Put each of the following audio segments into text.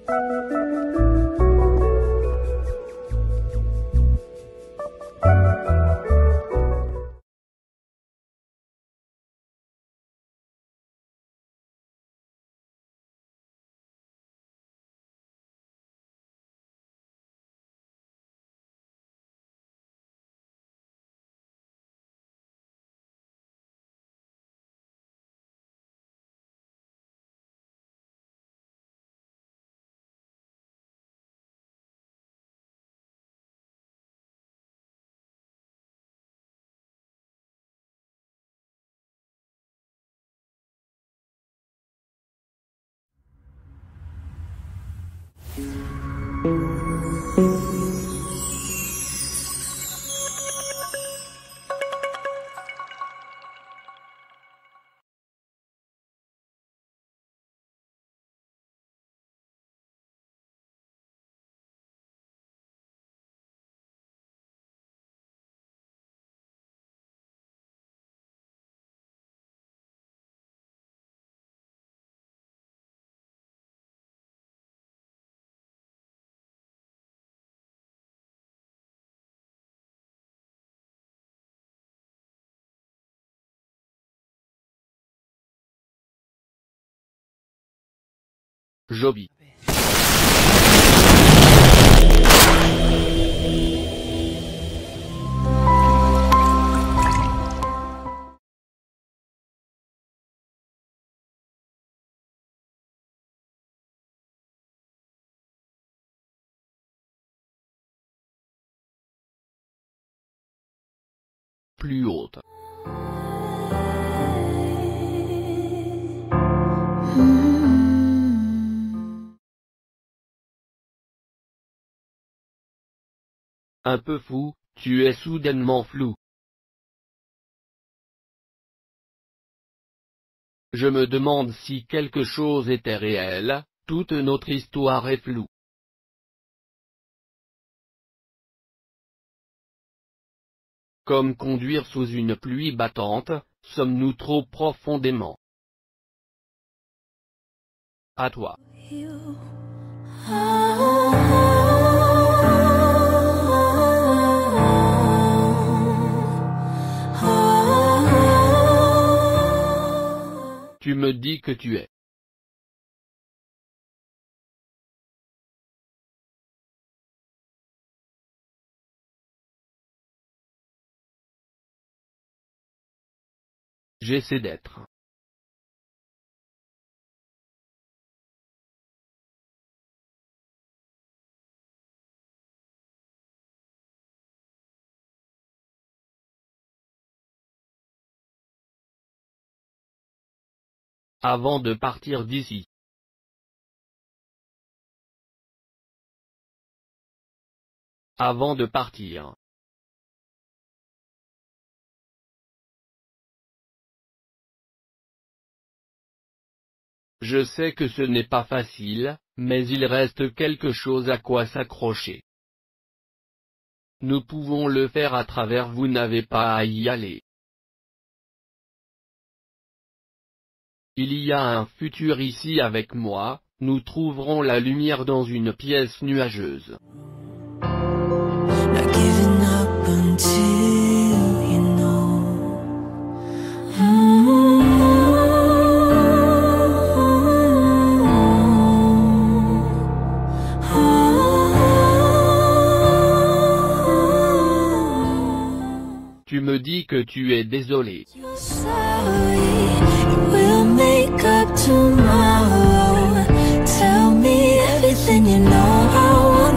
Joby. Plus haute. Un peu fou, tu es soudainement flou. Je me demande si quelque chose était réel, toute notre histoire est floue. Comme conduire sous une pluie battante, sommes-nous trop profondément? À toi. Tu me dis que tu es. J'essaie d'être. Avant de partir d'ici. Avant de partir. Je sais que ce n'est pas facile, mais il reste quelque chose à quoi s'accrocher. Nous pouvons le faire à travers, vous n'avez pas à y aller. Il y a un futur ici avec moi, nous trouverons la lumière dans une pièce nuageuse. Not giving up until you know. Tu me dis que tu es désolé. You're sorry, we'll make up tomorrow. Tell me everything you know, I wanna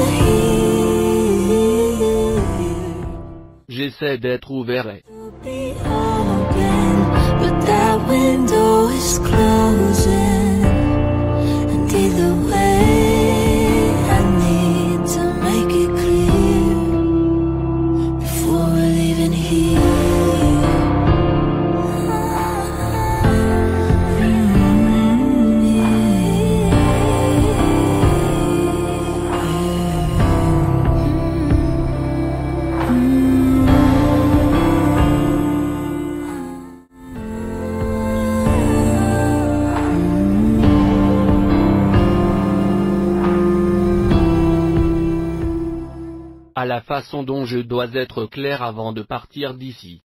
hear. J'essaie d'être ouvert et To be open, but that window is closing. And either way, I need to make it clear before we're leaving here. à la façon dont je dois être clair avant de partir d'ici.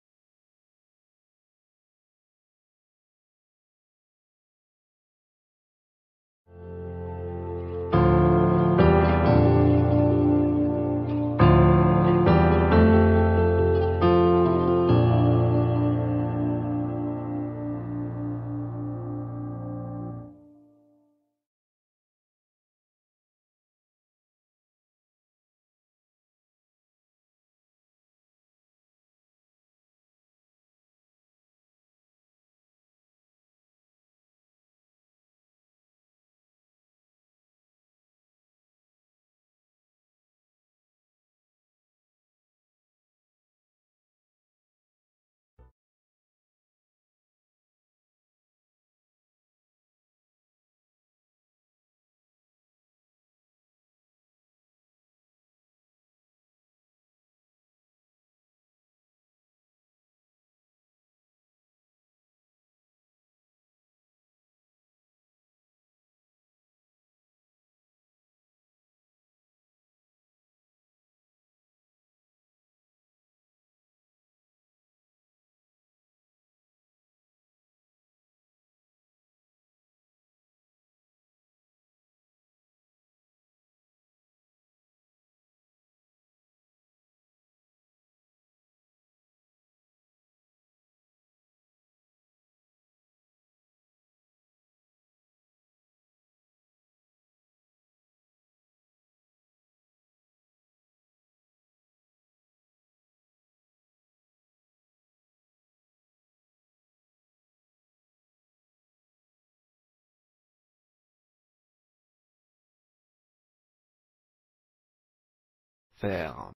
Faire.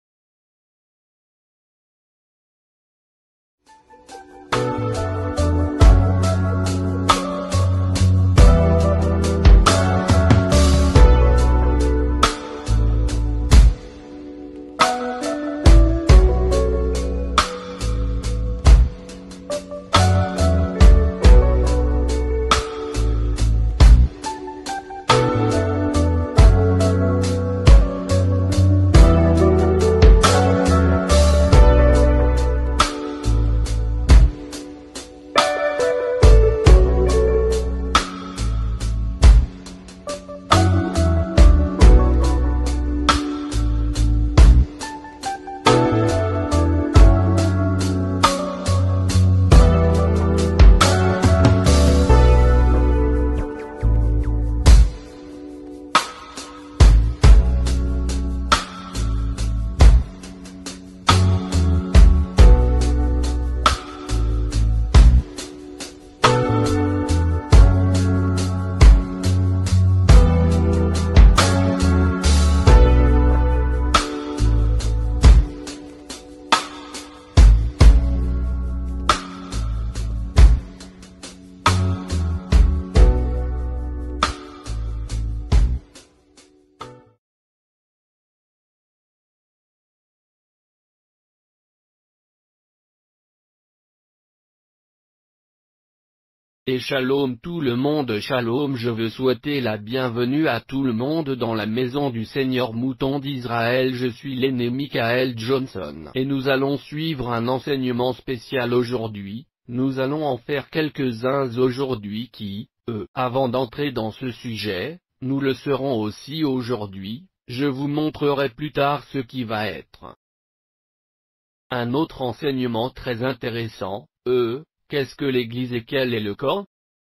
Et shalom tout le monde, shalom, je veux souhaiter la bienvenue à tout le monde dans la maison du Seigneur Mouton d'Israël. Je suis l'aîné Michael Johnson. Et nous allons suivre un enseignement spécial aujourd'hui. Nous allons en faire quelques-uns aujourd'hui qui, avant d'entrer dans ce sujet, nous le serons aussi aujourd'hui. Je vous montrerai plus tard ce qui va être un autre enseignement très intéressant. Qu'est-ce que l'Église et quel est le corps?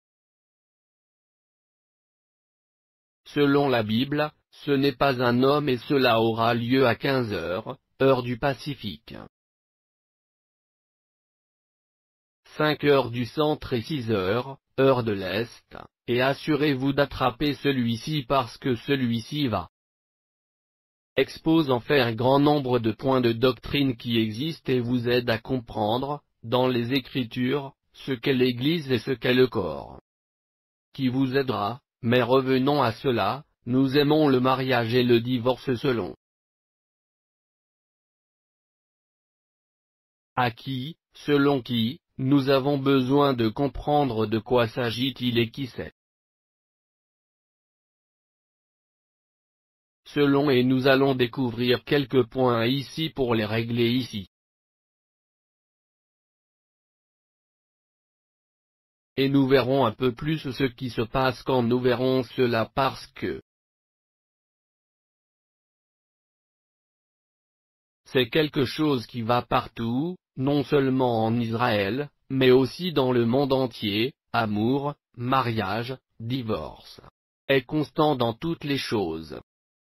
Selon la Bible, ce n'est pas un homme et cela aura lieu à 15 heures, heure du Pacifique. 5 heures du centre et 6 heures, heure de l'Est, et assurez-vous d'attraper celui-ci parce que celui-ci va expose en fait un grand nombre de points de doctrine qui existent et vous aide à comprendre, dans les Écritures, ce qu'est l'Église et ce qu'est le corps. Qui vous aidera, mais revenons à cela, nous aimons le mariage et le divorce selon à qui, selon qui, nous avons besoin de comprendre de quoi s'agit-il et qui c'est. selon et nous allons découvrir quelques points ici pour les régler ici. Et nous verrons un peu plus ce qui se passe quand nous verrons cela parce que c'est quelque chose qui va partout, non seulement en Israël, mais aussi dans le monde entier. Amour, mariage, divorce est constant dans toutes les choses.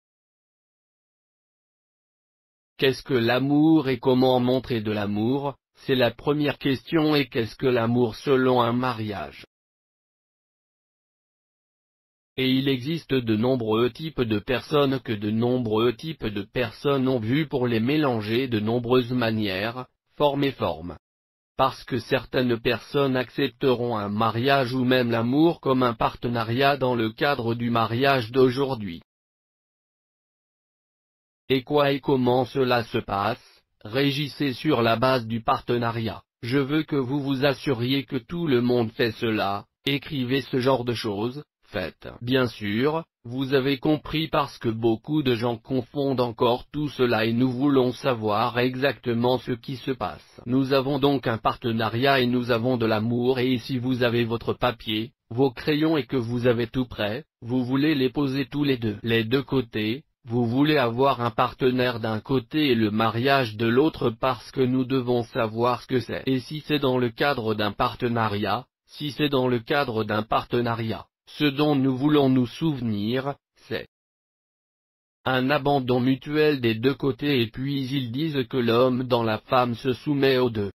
Qu'est-ce que l'amour et comment montrer de l'amour? C'est la première question. Et qu'est-ce que l'amour selon un mariage? Et il existe de nombreux types de personnes que de nombreux types de personnes ont vu pour les mélanger de nombreuses manières, forme et forme. Parce que certaines personnes accepteront un mariage ou même l'amour comme un partenariat dans le cadre du mariage d'aujourd'hui. Et quoi et comment cela se passe? Régissez sur la base du partenariat. Je veux que vous vous assuriez que tout le monde fait cela. Écrivez ce genre de choses. Faites. Bien sûr, vous avez compris parce que beaucoup de gens confondent encore tout cela et nous voulons savoir exactement ce qui se passe. Nous avons donc un partenariat et nous avons de l'amour et si vous avez votre papier, vos crayons et que vous avez tout prêt, vous voulez les poser tous les deux côtés, vous voulez avoir un partenaire d'un côté et le mariage de l'autre parce que nous devons savoir ce que c'est. Et si c'est dans le cadre d'un partenariat, ce dont nous voulons nous souvenir, c'est un abandon mutuel des deux côtés et puis ils disent que l'homme dans la femme se soumet aux deux.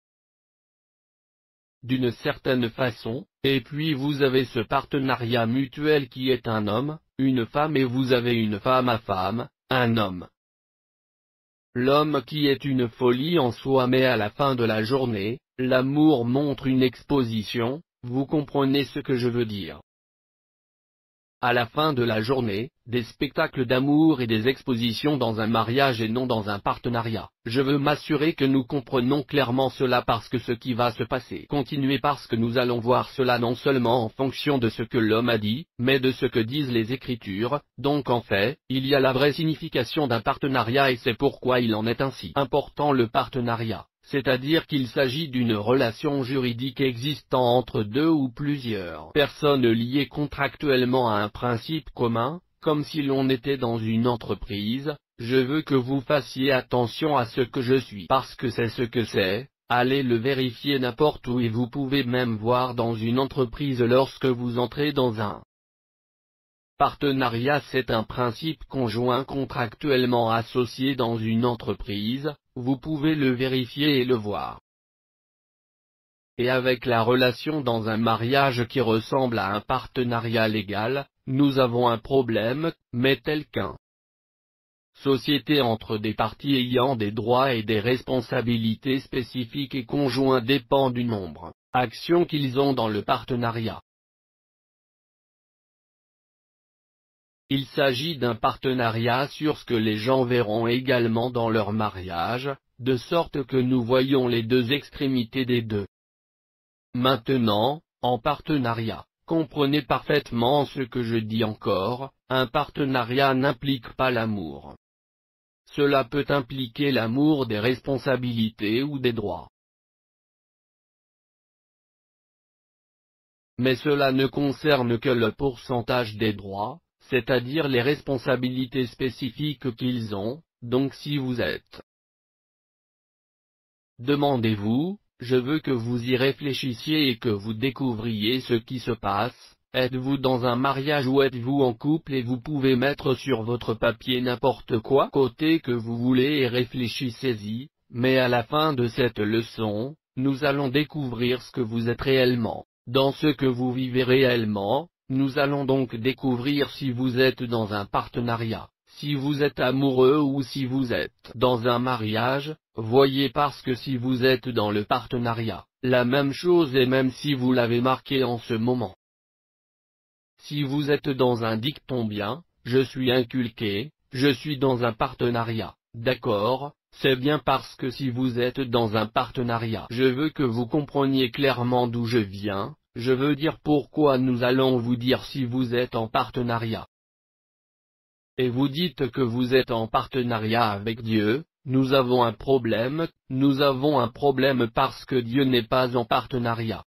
D'une certaine façon, et puis vous avez ce partenariat mutuel qui est un homme, une femme et vous avez une femme à femme, un homme. L'homme qui est une folie en soi mais à la fin de la journée, l'amour montre une exposition, vous comprenez ce que je veux dire. À la fin de la journée, des spectacles d'amour et des expositions dans un mariage et non dans un partenariat. Je veux m'assurer que nous comprenons clairement cela parce que ce qui va se passer. Continuez parce que nous allons voir cela non seulement en fonction de ce que l'homme a dit, mais de ce que disent les Écritures. Donc en fait, il y a la vraie signification d'un partenariat et c'est pourquoi il en est ainsi important le partenariat. C'est-à-dire qu'il s'agit d'une relation juridique existant entre deux ou plusieurs personnes liées contractuellement à un principe commun, comme si l'on était dans une entreprise. Je veux que vous fassiez attention à ce que je suis parce que c'est ce que c'est. Allez le vérifier n'importe où et vous pouvez même voir dans une entreprise lorsque vous entrez dans un partenariat. C'est un principe conjoint contractuellement associé dans une entreprise, vous pouvez le vérifier et le voir. Et avec la relation dans un mariage qui ressemble à un partenariat légal, nous avons un problème, mais tel qu'un société entre des parties ayant des droits et des responsabilités spécifiques et conjoints dépend du nombre d'actions qu'ils ont dans le partenariat. Il s'agit d'un partenariat sur ce que les gens verront également dans leur mariage, de sorte que nous voyons les deux extrémités des deux. Maintenant, en partenariat, comprenez parfaitement ce que je dis encore, un partenariat n'implique pas l'amour. Cela peut impliquer l'amour des responsabilités ou des droits. Mais cela ne concerne que le pourcentage des droits, c'est-à-dire les responsabilités spécifiques qu'ils ont. Donc si vous êtes, demandez-vous, je veux que vous y réfléchissiez et que vous découvriez ce qui se passe. Êtes-vous dans un mariage ou êtes-vous en couple et vous pouvez mettre sur votre papier n'importe quoi côté que vous voulez et réfléchissez-y, mais à la fin de cette leçon, nous allons découvrir ce que vous êtes réellement, dans ce que vous vivez réellement. Nous allons donc découvrir si vous êtes dans un partenariat, si vous êtes amoureux ou si vous êtes dans un mariage. Voyez parce que si vous êtes dans le partenariat, la même chose et même si vous l'avez marqué en ce moment. Si vous êtes dans un dicton bien, je suis inculqué, je suis dans un partenariat, d'accord, c'est bien parce que si vous êtes dans un partenariat, je veux que vous compreniez clairement d'où je viens. Je veux dire pourquoi nous allons vous dire si vous êtes en partenariat. et vous dites que vous êtes en partenariat avec Dieu, nous avons un problème parce que Dieu n'est pas en partenariat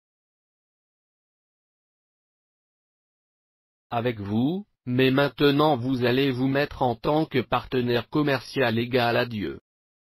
avec vous, mais maintenant vous allez vous mettre en tant que partenaire commercial égal à Dieu.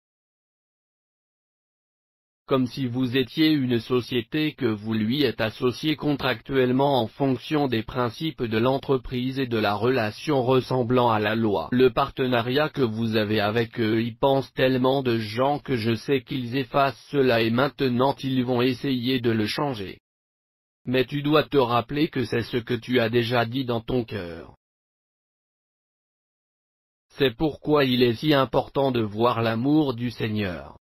Comme si vous étiez une société que vous lui êtes associé contractuellement en fonction des principes de l'entreprise et de la relation ressemblant à la loi. Le partenariat que vous avez avec eux, y pensent tellement de gens que je sais qu'ils effacent cela et maintenant ils vont essayer de le changer. Mais tu dois te rappeler que c'est ce que tu as déjà dit dans ton cœur. C'est pourquoi il est si important de voir l'amour du Seigneur.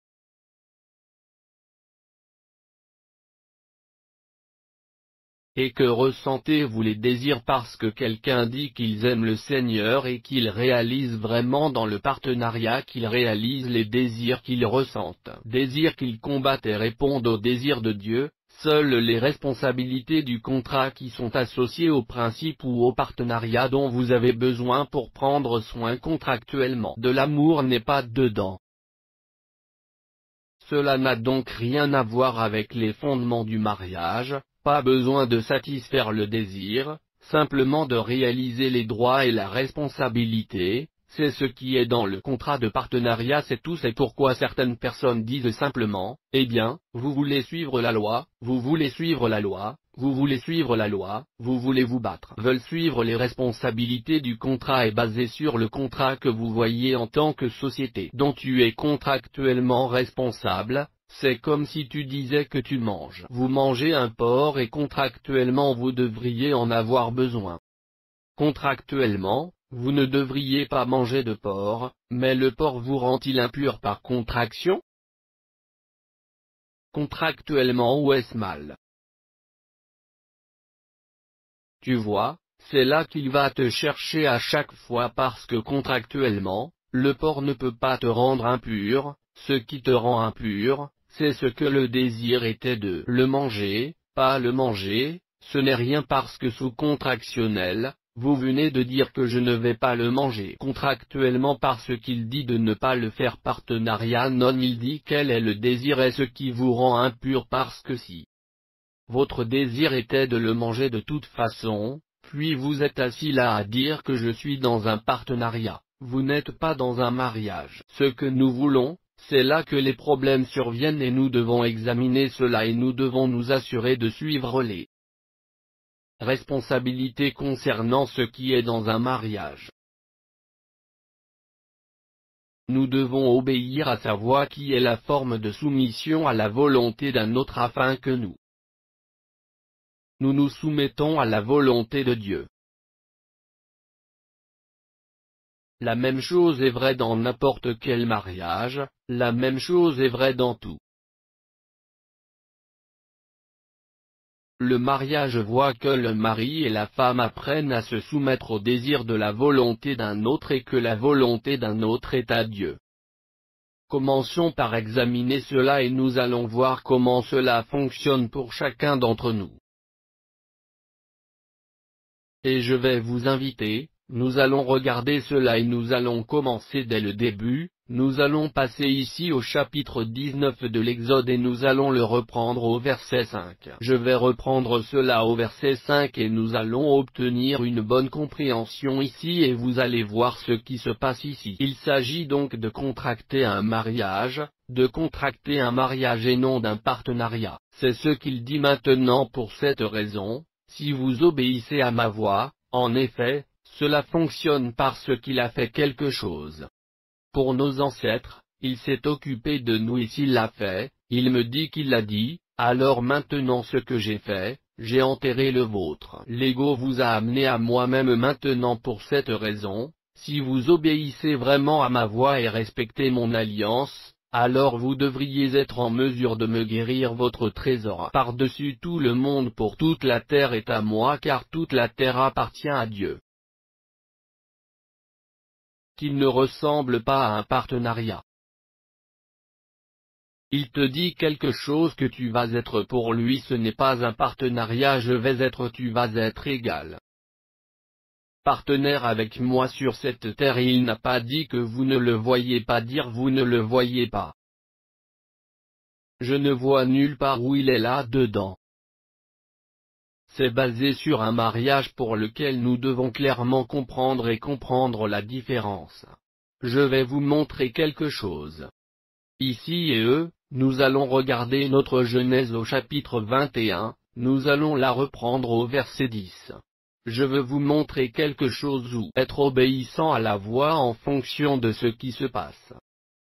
Et que ressentez-vous les désirs parce que quelqu'un dit qu'ils aiment le Seigneur et qu'ils réalisent vraiment dans le partenariat qu'ils réalisent les désirs qu'ils ressentent. Désirs qu'ils combattent et répondent aux désirs de Dieu. Seules les responsabilités du contrat qui sont associées au principe ou au partenariat dont vous avez besoin pour prendre soin contractuellement de l'amour n'est pas dedans. Cela n'a donc rien à voir avec les fondements du mariage, pas besoin de satisfaire le désir, simplement de réaliser les droits et la responsabilité. C'est ce qui est dans le contrat de partenariat, c'est tout. C'est pourquoi certaines personnes disent simplement, eh bien, vous voulez suivre la loi, vous voulez suivre la loi, vous voulez suivre la loi, vous voulez vous battre. Veulent suivre les responsabilités du contrat est basé sur le contrat que vous voyez en tant que société dont tu es contractuellement responsable. C'est comme si tu disais que tu manges. Vous mangez un porc et contractuellement vous devriez en avoir besoin. Contractuellement, vous ne devriez pas manger de porc, mais le porc vous rend-il impur par contraction? Contractuellement ou est-ce mal? Tu vois, c'est là qu'il va te chercher à chaque fois parce que contractuellement, le porc ne peut pas te rendre impur. Ce qui te rend impur, c'est ce que le désir était de le manger, pas le manger. Ce n'est rien parce que sous contractionnel, vous venez de dire que je ne vais pas le manger contractuellement parce qu'il dit de ne pas le faire partenariat non il dit quel est le désir et ce qui vous rend impur parce que si votre désir était de le manger de toute façon, puis vous êtes assis là à dire que je suis dans un partenariat, vous n'êtes pas dans un mariage. Ce que nous voulons, c'est là que les problèmes surviennent et nous devons examiner cela et nous devons nous assurer de suivre les responsabilités concernant ce qui est dans un mariage. Nous devons obéir à sa voix qui est la forme de soumission à la volonté d'un autre afin que nous nous soumettons à la volonté de Dieu. La même chose est vraie dans n'importe quel mariage, la même chose est vraie dans tout. Le mariage voit que le mari et la femme apprennent à se soumettre au désir de la volonté d'un autre et que la volonté d'un autre est à Dieu. Commençons par examiner cela et nous allons voir comment cela fonctionne pour chacun d'entre nous. Et je vais vous inviter, nous allons regarder cela et nous allons commencer dès le début. Nous allons passer ici au chapitre 19 de l'Exode et nous allons le reprendre au verset 5. Je vais reprendre cela au verset 5 et nous allons obtenir une bonne compréhension ici et vous allez voir ce qui se passe ici. Il s'agit donc de contracter un mariage et non d'un partenariat. C'est ce qu'il dit maintenant pour cette raison, si vous obéissez à ma voix, en effet, cela fonctionne parce qu'il a fait quelque chose. Pour nos ancêtres, il s'est occupé de nous et s'il l'a fait, il me dit qu'il l'a dit, alors maintenant ce que j'ai fait, j'ai enterré le vôtre. L'ego vous a amené à moi-même maintenant pour cette raison, si vous obéissez vraiment à ma voix et respectez mon alliance, alors vous devriez être en mesure de me guérir votre trésor. Par-dessus tout le monde pour toute la terre est à moi car toute la terre appartient à Dieu. Qu'il ne ressemble pas à un partenariat. Il te dit quelque chose que tu vas être pour lui, ce n'est pas un partenariat, je vais être, tu vas être égal. partenaire avec moi sur cette terre et il n'a pas dit que vous ne le voyez pas dire vous ne le voyez pas. Je ne vois nulle part où il est là-dedans. C'est basé sur un mariage pour lequel nous devons clairement comprendre et comprendre la différence. Je vais vous montrer quelque chose. Ici et eux, nous allons regarder notre Genèse au chapitre 21, nous allons la reprendre au verset 10. Je veux vous montrer quelque chose où être obéissant à la voix en fonction de ce qui se passe.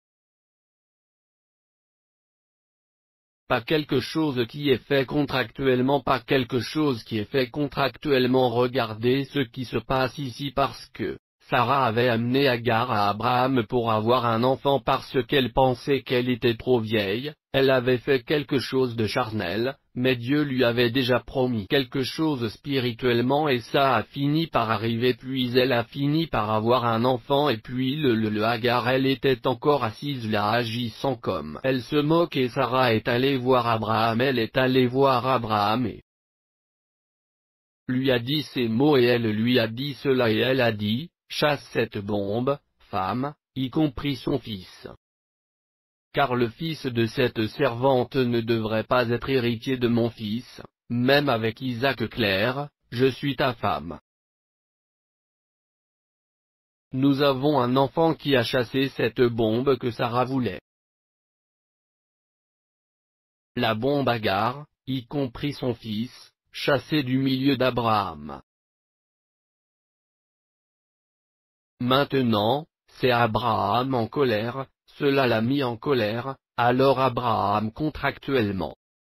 Pas quelque chose qui est fait contractuellement, pas quelque chose qui est fait contractuellement. Regardez ce qui se passe ici parce que Sarah avait amené Agar à Abraham pour avoir un enfant parce qu'elle pensait qu'elle était trop vieille, elle avait fait quelque chose de charnel, mais Dieu lui avait déjà promis quelque chose spirituellement et ça a fini par arriver puis elle a fini par avoir un enfant et puis le Agar elle était encore assise là agissant comme elle se moque et Sarah est allée voir Abraham, elle est allée voir Abraham et lui a dit ces mots et elle lui a dit cela et elle a dit, chasse cette bombe, femme, y compris son fils. Car le fils de cette servante ne devrait pas être héritier de mon fils, même avec Isaac clair, je suis ta femme. Nous avons un enfant qui a chassé cette bombe que Sarah voulait. La bombe Agar, y compris son fils, chassé du milieu d'Abraham. Maintenant, c'est Abraham en colère, cela l'a mis en colère, alors Abraham contractuellement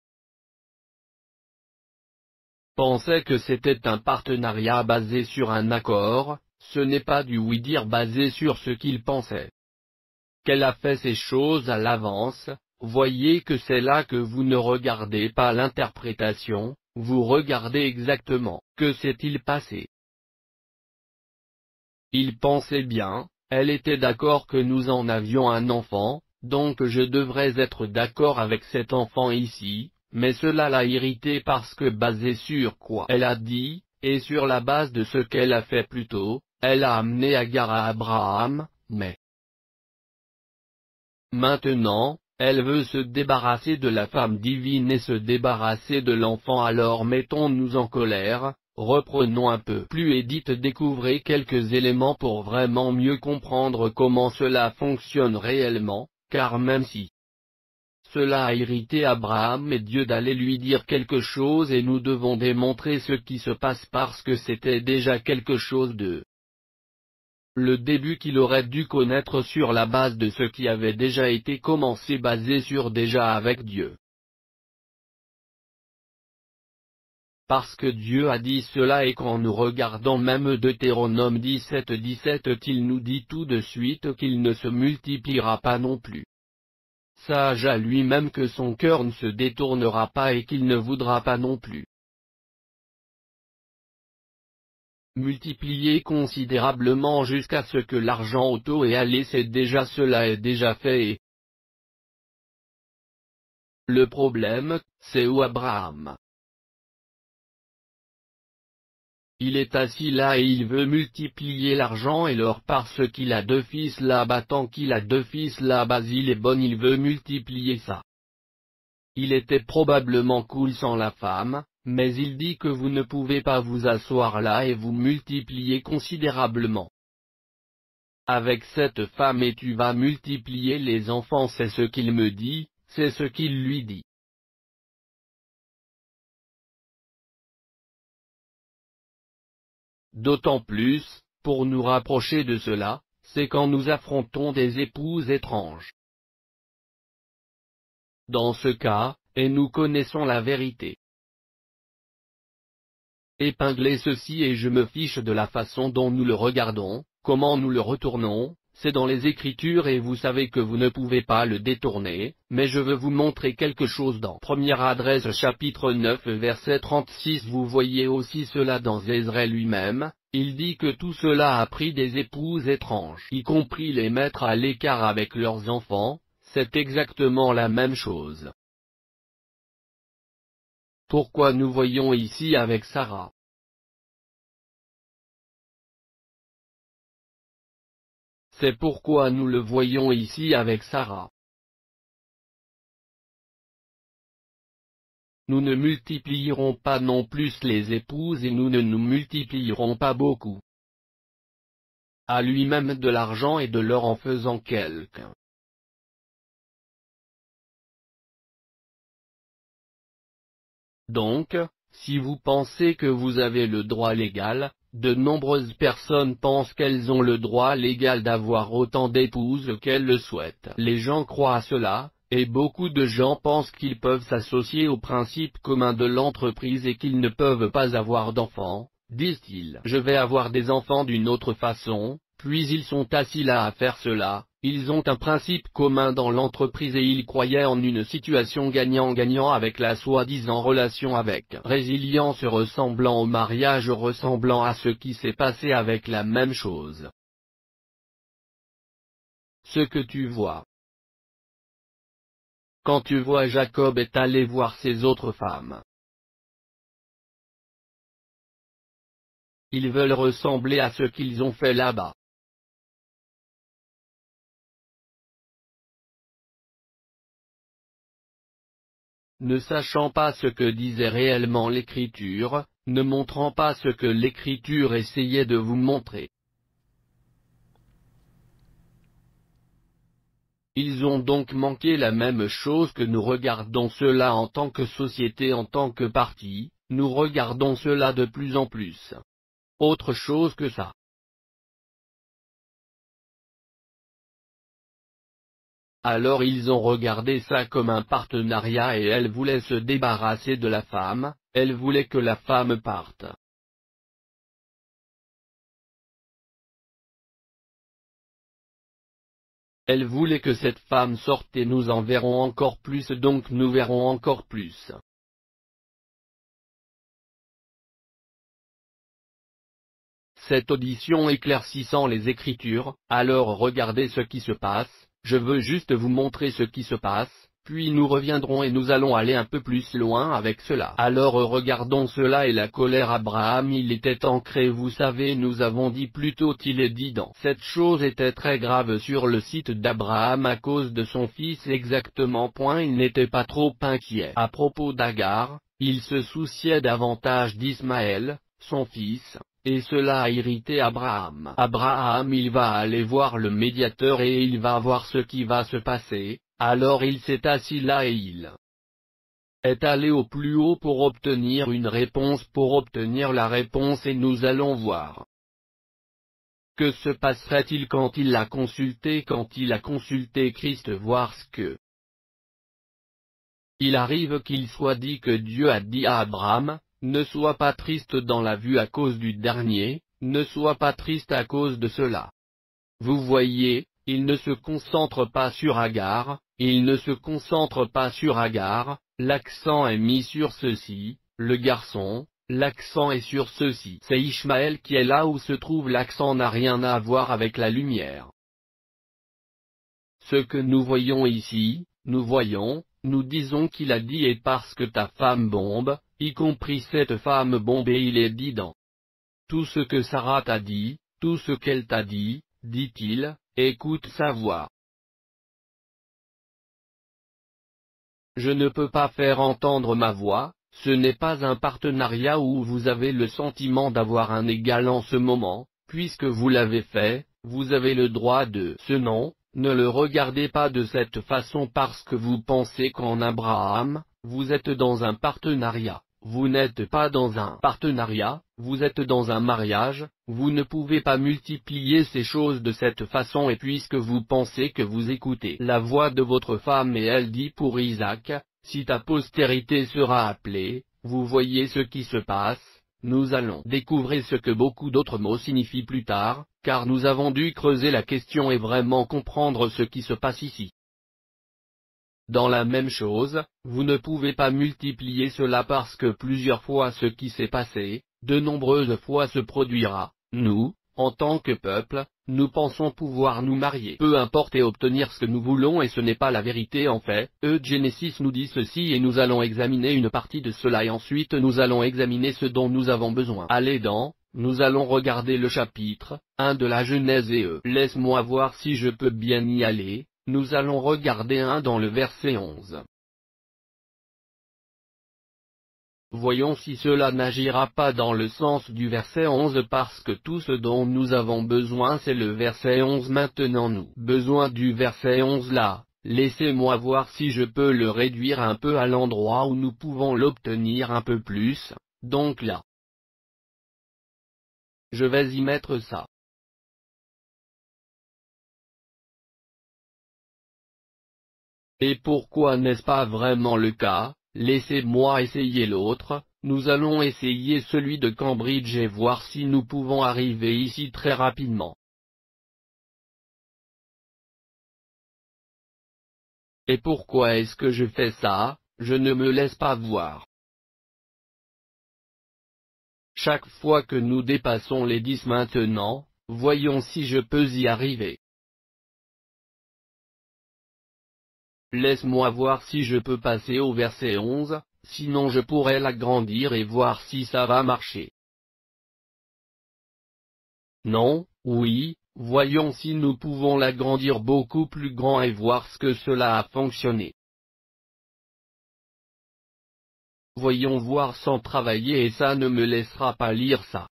pensait que c'était un partenariat basé sur un accord, ce n'est pas du oui-dire basé sur ce qu'il pensait. Qu'elle a fait ces choses à l'avance, voyez que c'est là que vous ne regardez pas l'interprétation, vous regardez exactement, que s'est-il passé. Il pensait bien, elle était d'accord que nous en avions un enfant, donc je devrais être d'accord avec cet enfant ici, mais cela l'a irrité parce que basé sur quoi elle a dit, et sur la base de ce qu'elle a fait plus tôt, elle a amené Agar à Abraham, mais maintenant, elle veut se débarrasser de la femme divine et se débarrasser de l'enfant alors mettons-nous en colère. Reprenons un peu plus et découvrez quelques éléments pour vraiment mieux comprendre comment cela fonctionne réellement, car même si cela a irrité Abraham et Dieu d'aller lui dire quelque chose et nous devons démontrer ce qui se passe parce que c'était déjà quelque chose de le début qu'il aurait dû connaître sur la base de ce qui avait déjà été commencé basé sur déjà avec Dieu. Parce que Dieu a dit cela et quand nous regardons même Deutéronome 17:17 qu'il nous dit tout de suite qu'il ne se multipliera pas non plus. Sage à lui-même que son cœur ne se détournera pas et qu'il ne voudra pas non plus. Multiplier considérablement jusqu'à ce que l'argent auto est allé c'est déjà cela est déjà fait et le problème, c'est où Abraham. Il est assis là et il veut multiplier l'argent et l'or parce qu'il a deux fils là-bas tant qu'il a deux fils là-bas il est bon il veut multiplier ça. Il était probablement cool sans la femme, mais il dit que vous ne pouvez pas vous asseoir là et vous multiplier considérablement avec cette femme et tu vas multiplier les enfants c'est ce qu'il me dit, c'est ce qu'il lui dit. D'autant plus, pour nous rapprocher de cela, c'est quand nous affrontons des épouses étranges. Dans ce cas, et nous connaissons la vérité. Épinglez ceci et je me fiche de la façon dont nous le regardons, comment nous le retournons, c'est dans les Écritures et vous savez que vous ne pouvez pas le détourner, mais je veux vous montrer quelque chose dans Première Adresse chapitre 9 verset 36 vous voyez aussi cela dans Ézraël lui-même, il dit que tout cela a pris des épouses étranges, y compris les mettre à l'écart avec leurs enfants, c'est exactement la même chose. Pourquoi nous voyons ici avec Sarah C'est pourquoi nous le voyons ici avec Sarah. Nous ne multiplierons pas non plus les épouses et nous ne nous multiplierons pas beaucoup. À lui-même de l'argent et de l'or en faisant quelqu'un. Donc, si vous pensez que vous avez le droit légal, de nombreuses personnes pensent qu'elles ont le droit légal d'avoir autant d'épouses qu'elles le souhaitent. Les gens croient à cela, et beaucoup de gens pensent qu'ils peuvent s'associer au principe commun de l'entreprise et qu'ils ne peuvent pas avoir d'enfants, disent-ils. Je vais avoir des enfants d'une autre façon, puis ils sont assis là à faire cela. Ils ont un principe commun dans l'entreprise et ils croyaient en une situation gagnant-gagnant avec la soi-disant relation avec résilience ressemblant au mariage ressemblant à ce qui s'est passé avec la même chose. Ce que tu vois. Quand tu vois Jacob est allé voir ses autres femmes. Ils veulent ressembler à ce qu'ils ont fait là-bas. Ne sachant pas ce que disait réellement l'Écriture, ne montrant pas ce que l'Écriture essayait de vous montrer. Ils ont donc manqué la même chose que nous regardons cela en tant que société, en tant que parti, nous regardons cela de plus en plus. Autre chose que ça. Alors ils ont regardé ça comme un partenariat et elle voulait se débarrasser de la femme, elle voulait que la femme parte. Elle voulait que cette femme sorte et nous en verrons encore plus donc nous verrons encore plus. Cette audition éclaircissant les Écritures, alors regardez ce qui se passe, je veux juste vous montrer ce qui se passe, puis nous reviendrons et nous allons aller un peu plus loin avec cela. Alors regardons cela et la colère Abraham il était ancré vous savez nous avons dit plus tôt il est dit dans cette chose était très grave sur le site d'Abraham à cause de son fils exactement. Il n'était pas trop inquiet à propos d'Agar, il se souciait davantage d'Ismaël, son fils. Et cela a irrité Abraham. Abraham il va aller voir le médiateur et il va voir ce qui va se passer, alors il s'est assis là et il est allé au plus haut pour obtenir une réponse, pour obtenir la réponse et nous allons voir. Que se passerait-il quand il l'a consulté, quand il a consulté Christ, voir ce que il arrive qu'il soit dit que Dieu a dit à Abraham. Ne sois pas triste dans la vue à cause du dernier, ne sois pas triste à cause de cela. Vous voyez, il ne se concentre pas sur Agar, il ne se concentre pas sur Agar, l'accent est mis sur ceci, le garçon, l'accent est sur ceci. C'est Ishmaël qui est là où se trouve l'accent n'a rien à voir avec la lumière. Ce que nous voyons ici, nous disons qu'il a dit et parce que ta femme bombe, y compris cette femme bombe et il est dit dans tout ce que Sarah t'a dit, tout ce qu'elle t'a dit, dit-il, écoute sa voix. Je ne peux pas faire entendre ma voix, ce n'est pas un partenariat où vous avez le sentiment d'avoir un égal en ce moment, puisque vous l'avez fait, vous avez le droit de ce non. Ne le regardez pas de cette façon parce que vous pensez qu'en Abraham, vous êtes dans un partenariat. Vous n'êtes pas dans un partenariat, vous êtes dans un mariage, vous ne pouvez pas multiplier ces choses de cette façon et puisque vous pensez que vous écoutez la voix de votre femme et elle dit pour Isaac, si ta postérité sera appelée, vous voyez ce qui se passe. Nous allons découvrir ce que beaucoup d'autres mots signifient plus tard, car nous avons dû creuser la question et vraiment comprendre ce qui se passe ici. Dans la même chose, vous ne pouvez pas multiplier cela parce que plusieurs fois ce qui s'est passé, de nombreuses fois se produira. Nous, en tant que peuple, nous pensons pouvoir nous marier, peu importe et obtenir ce que nous voulons et ce n'est pas la vérité en fait. Genesis nous dit ceci et nous allons examiner une partie de cela et ensuite nous allons examiner ce dont nous avons besoin. Allez dans Nous allons regarder le chapitre 1 de la Genèse et laisse-moi voir si je peux bien y aller. Nous allons regarder 1 dans le verset 11. Voyons si cela n'agira pas dans le sens du verset 11 parce que tout ce dont nous avons besoin c'est le verset 11 maintenant nous. Besoin du verset 11 là, laissez-moi voir si je peux le réduire un peu à l'endroit où nous pouvons l'obtenir un peu plus, donc là. Je vais y mettre ça. Et pourquoi n'est-ce pas vraiment le cas? Laissez-moi essayer l'autre, nous allons essayer celui de Cambridge et voir si nous pouvons arriver ici très rapidement. Et pourquoi est-ce que je fais ça? Je ne me laisse pas voir. Chaque fois que nous dépassons les 10 maintenant, voyons si je peux y arriver. Laisse-moi voir si je peux passer au verset 11, sinon je pourrais l'agrandir et voir si ça va marcher. Non, oui, voyons si nous pouvons l'agrandir beaucoup plus grand et voir ce que cela a fonctionné. Voyons voir sans travailler et ça ne me laissera pas lire ça.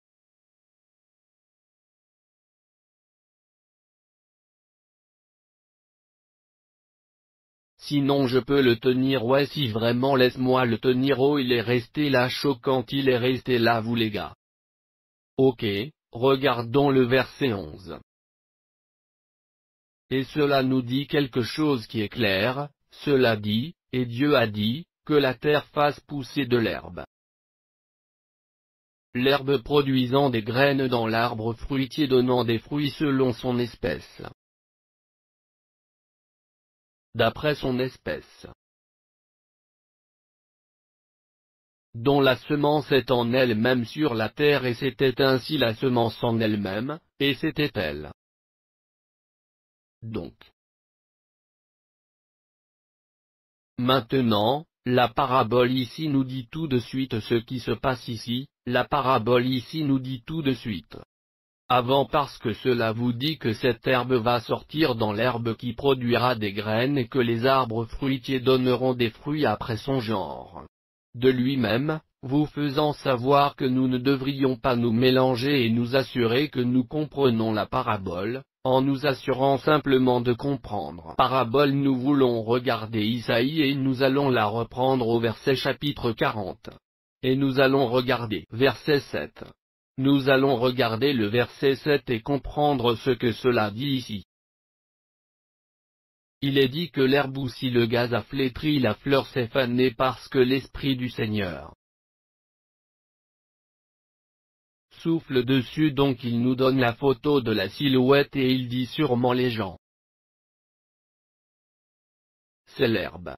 Sinon je peux le tenir, ouais si vraiment laisse-moi le tenir. Oh il est resté là choquant, il est resté là vous les gars. Ok, regardons le verset 11. Et cela nous dit quelque chose qui est clair, cela dit, et Dieu a dit, que la terre fasse pousser de l'herbe. L'herbe produisant des graines dans l'arbre fruitier donnant des fruits selon son espèce. D'après son espèce. Dont la semence est en elle-même sur la terre et c'était ainsi la semence en elle-même, et c'était elle. Donc. Maintenant, la parabole ici nous dit tout de suite ce qui se passe ici, la parabole ici nous dit tout de suite. Avant parce que cela vous dit que cette herbe va sortir dans l'herbe qui produira des graines et que les arbres fruitiers donneront des fruits après son genre. De lui-même, vous faisant savoir que nous ne devrions pas nous mélanger et nous assurer que nous comprenons la parabole, en nous assurant simplement de comprendre. Parabole nous voulons regarder Isaïe et nous allons la reprendre au verset chapitre 40. Et nous allons regarder verset 7. Nous allons regarder le verset 7 et comprendre ce que cela dit ici. Il est dit que l'herbe ou si le gaz a flétri la fleur s'est fanée parce que l'Esprit du Seigneur souffle dessus, donc il nous donne la photo de la silhouette et il dit sûrement les gens. C'est l'herbe.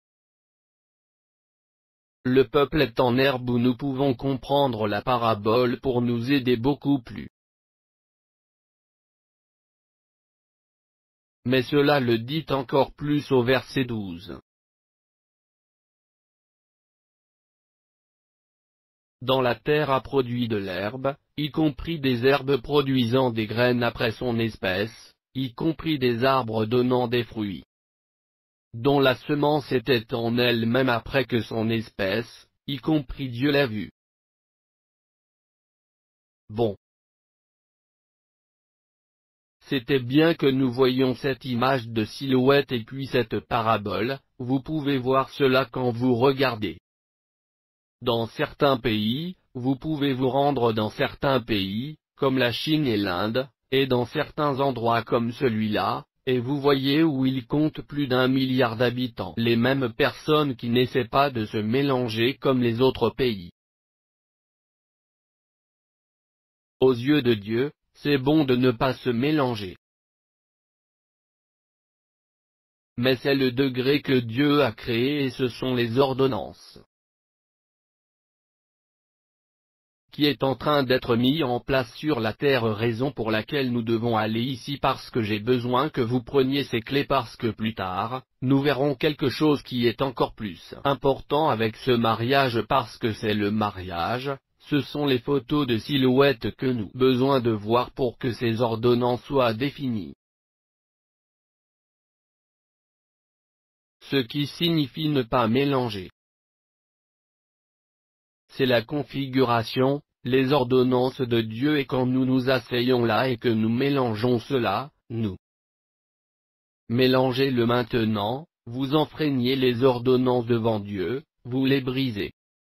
Le peuple est en herbe où nous pouvons comprendre la parabole pour nous aider beaucoup plus. Mais cela le dit encore plus au verset 12. Dans la terre a produit de l'herbe, y compris des herbes produisant des graines après son espèce, y compris des arbres donnant des fruits. Dont la semence était en elle-même après que son espèce, y compris Dieu l'a vu. Bon. C'était bien que nous voyions cette image de silhouette et puis cette parabole, vous pouvez voir cela quand vous regardez. Dans certains pays, vous pouvez vous rendre dans certains pays, comme la Chine et l'Inde, et dans certains endroits comme celui-là, et vous voyez où il compte plus d'1 milliard d'habitants. Les mêmes personnes qui n'essaient pas de se mélanger comme les autres pays. Aux yeux de Dieu, c'est bon de ne pas se mélanger. Mais c'est le degré que Dieu a créé et ce sont les ordonnances qui est en train d'être mis en place sur la terre, raison pour laquelle nous devons aller ici parce que j'ai besoin que vous preniez ces clés parce que plus tard, nous verrons quelque chose qui est encore plus important avec ce mariage parce que c'est le mariage, ce sont les photos de silhouettes que nous avons besoin de voir pour que ces ordonnances soient définies. Ce qui signifie ne pas mélanger. C'est la configuration, les ordonnances de Dieu, et quand nous nous asseyons là et que nous mélangeons cela, nous mélangez-le maintenant, vous enfreignez les ordonnances devant Dieu, vous les brisez.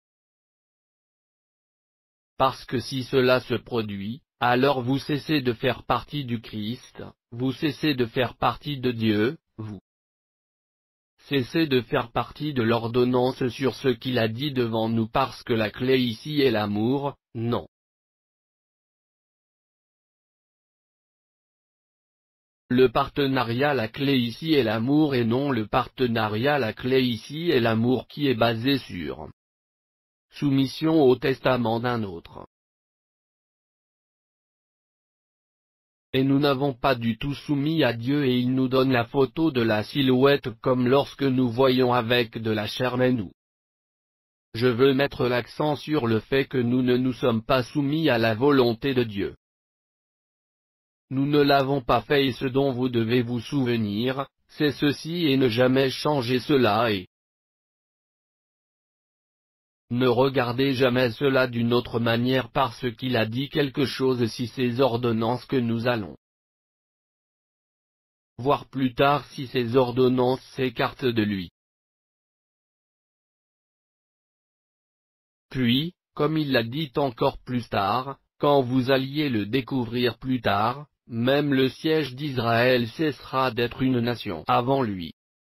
Parce que si cela se produit, alors vous cessez de faire partie du Christ, vous cessez de faire partie de Dieu, vous cessez de faire partie de l'ordonnance sur ce qu'il a dit devant nous, parce que la clé ici est l'amour, non. Le partenariat, la clé ici est l'amour et non le partenariat, la clé ici est l'amour qui est basé sur soumission au testament d'un autre. Et nous n'avons pas du tout soumis à Dieu, et il nous donne la photo de la silhouette comme lorsque nous voyons avec de la chair, mais nous. Je veux mettre l'accent sur le fait que nous ne nous sommes pas soumis à la volonté de Dieu. Nous ne l'avons pas fait, et ce dont vous devez vous souvenir, c'est ceci, et ne jamais changer cela, et ne regardez jamais cela d'une autre manière, parce qu'il a dit quelque chose si ces ordonnances que nous allons voir plus tard, si ces ordonnances s'écartent de lui. Puis, comme il l'a dit encore plus tard, quand vous alliez le découvrir plus tard, même le siège d'Israël cessera d'être une nation avant lui.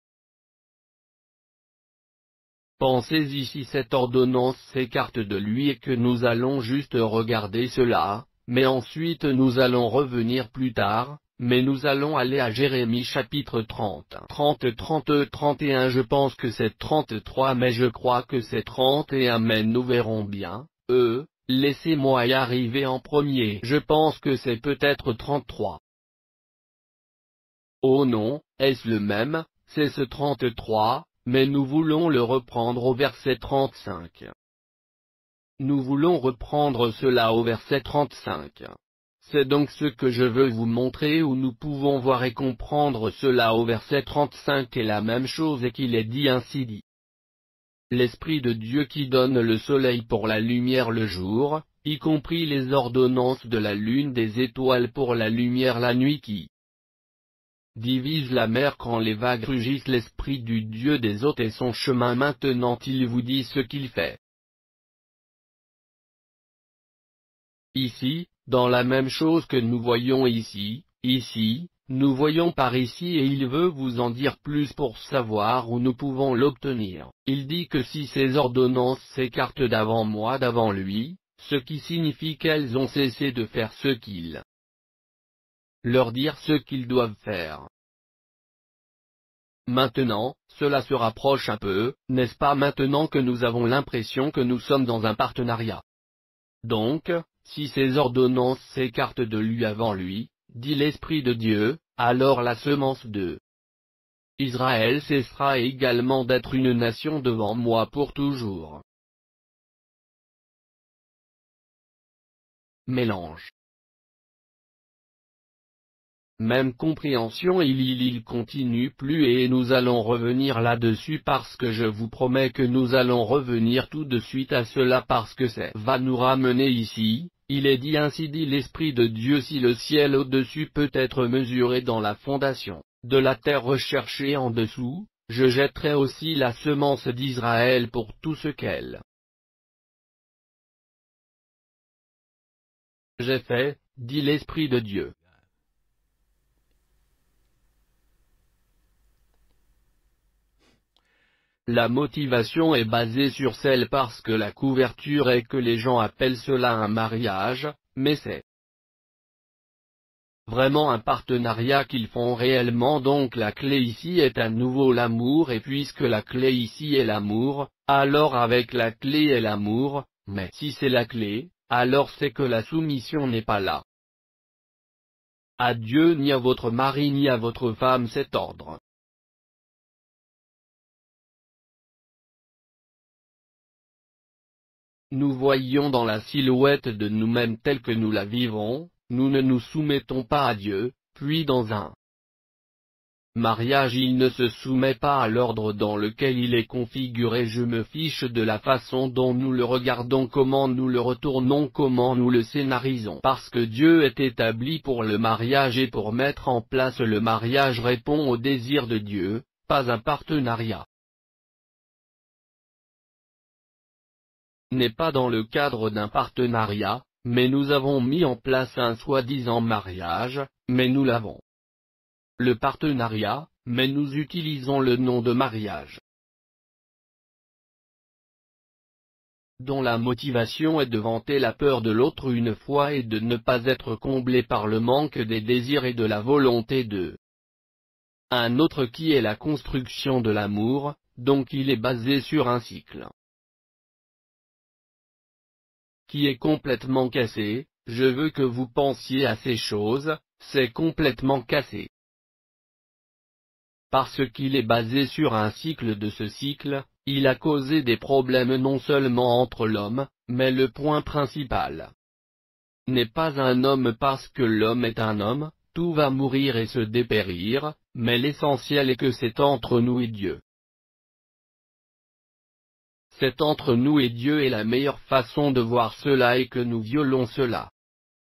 Pensez-y, si cette ordonnance s'écarte de lui et que nous allons juste regarder cela, mais ensuite nous allons revenir plus tard, mais nous allons aller à Jérémie chapitre 30, 31, je pense que c'est 33, mais je crois que c'est 31, mais nous verrons bien. Laissez-moi y arriver en premier, je pense que c'est peut-être 33. Oh non, est-ce le même? C'est ce 33, mais nous voulons le reprendre au verset 35. Nous voulons reprendre cela au verset 35. C'est donc ce que je veux vous montrer, où nous pouvons voir et comprendre cela au verset 35 est la même chose, et qu'il est dit ainsi dit. L'Esprit de Dieu qui donne le soleil pour la lumière le jour, y compris les ordonnances de la lune, des étoiles pour la lumière la nuit, qui divise la mer quand les vagues rugissent, l'Esprit du Dieu des hôtes est son chemin. Maintenant il vous dit ce qu'il fait. Ici, dans la même chose que nous voyons ici, nous voyons par ici, et il veut vous en dire plus pour savoir où nous pouvons l'obtenir. Il dit que si ces ordonnances s'écartent d'avant moi, d'avant lui, ce qui signifie qu'elles ont cessé de faire ce qu'il leur dire, ce qu'ils doivent faire. Maintenant, cela se rapproche un peu, n'est-ce pas, maintenant que nous avons l'impression que nous sommes dans un partenariat. Donc, si ces ordonnances s'écartent de lui avant lui, dit l'Esprit de Dieu, alors la semence de Israël cessera également d'être une nation devant moi pour toujours. Mélange. Même compréhension, il continue plus, et nous allons revenir là-dessus parce que je vous promets que nous allons revenir tout de suite à cela, parce que ça va nous ramener ici. Il est dit ainsi dit l'Esprit de Dieu, si le ciel au-dessus peut être mesuré dans la fondation de la terre recherchée en dessous, je jetterai aussi la semence d'Israël pour tout ce qu'elle j'ai fait, dit l'Esprit de Dieu. La motivation est basée sur celle parce que la couverture est que les gens appellent cela un mariage, mais c'est vraiment un partenariat qu'ils font réellement. Donc la clé ici est à nouveau l'amour, et puisque la clé ici est l'amour, alors avec la clé est l'amour, mais si c'est la clé, alors c'est que la soumission n'est pas là. À Dieu ni à votre mari ni à votre femme cet ordre. nous voyons dans la silhouette de nous-mêmes telle que nous la vivons, nous ne nous soumettons pas à Dieu, puis dans un mariage il ne se soumet pas à l'ordre dans lequel il est configuré. Je me fiche de la façon dont nous le regardons, comment nous le retournons, comment nous le scénarisons. Parce que Dieu est établi pour le mariage et pour mettre en place le mariage répond au désir de Dieu, pas un partenariat. N'est pas dans le cadre d'un partenariat, mais nous avons mis en place un soi-disant mariage, mais nous l'avons. Le partenariat, mais nous utilisons le nom de mariage, dont la motivation est de vanter la peur de l'autre une fois et de ne pas être comblé par le manque des désirs et de la volonté de un autre qui est la construction de l'amour, donc il est basé sur un cycle qui est complètement cassé. Je veux que vous pensiez à ces choses, c'est complètement cassé. Parce qu'il est basé sur un cycle. De ce cycle, il a causé des problèmes non seulement entre l'homme, mais le point principal n'est pas un homme parce que l'homme est un homme, tout va mourir et se dépérir, mais l'essentiel est que c'est entre nous et Dieu. C'est entre nous et Dieu et la meilleure façon de voir cela est que nous violons cela.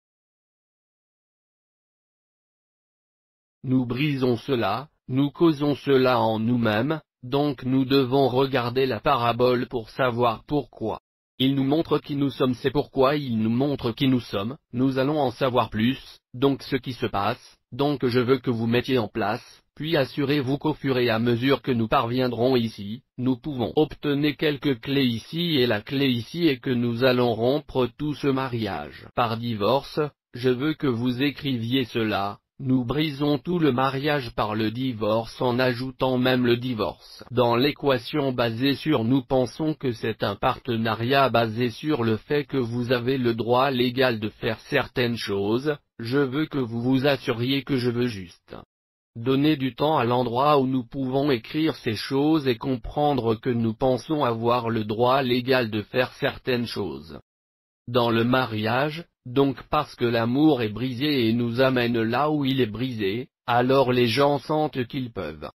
Nous brisons cela. Nous causons cela en nous-mêmes, donc nous devons regarder la parabole pour savoir pourquoi. Il nous montre qui nous sommes, c'est pourquoi il nous montre qui nous sommes, nous allons en savoir plus, donc ce qui se passe, donc je veux que vous mettiez en place, puis assurez-vous qu'au fur et à mesure que nous parviendrons ici, nous pouvons obtenir quelques clés ici et la clé ici est que nous allons rompre tout ce mariage. Par divorce, je veux que vous écriviez cela. Nous brisons tout le mariage par le divorce en ajoutant même le divorce. Dans l'équation basée sur nous pensons que c'est un partenariat basé sur le fait que vous avez le droit légal de faire certaines choses, je veux que vous vous assuriez que je veux juste donner du temps à l'endroit où nous pouvons écrire ces choses et comprendre que nous pensons avoir le droit légal de faire certaines choses. Dans le mariage, donc parce que l'amour est brisé et nous amène là où il est brisé, alors les gens sentent qu'ils peuvent.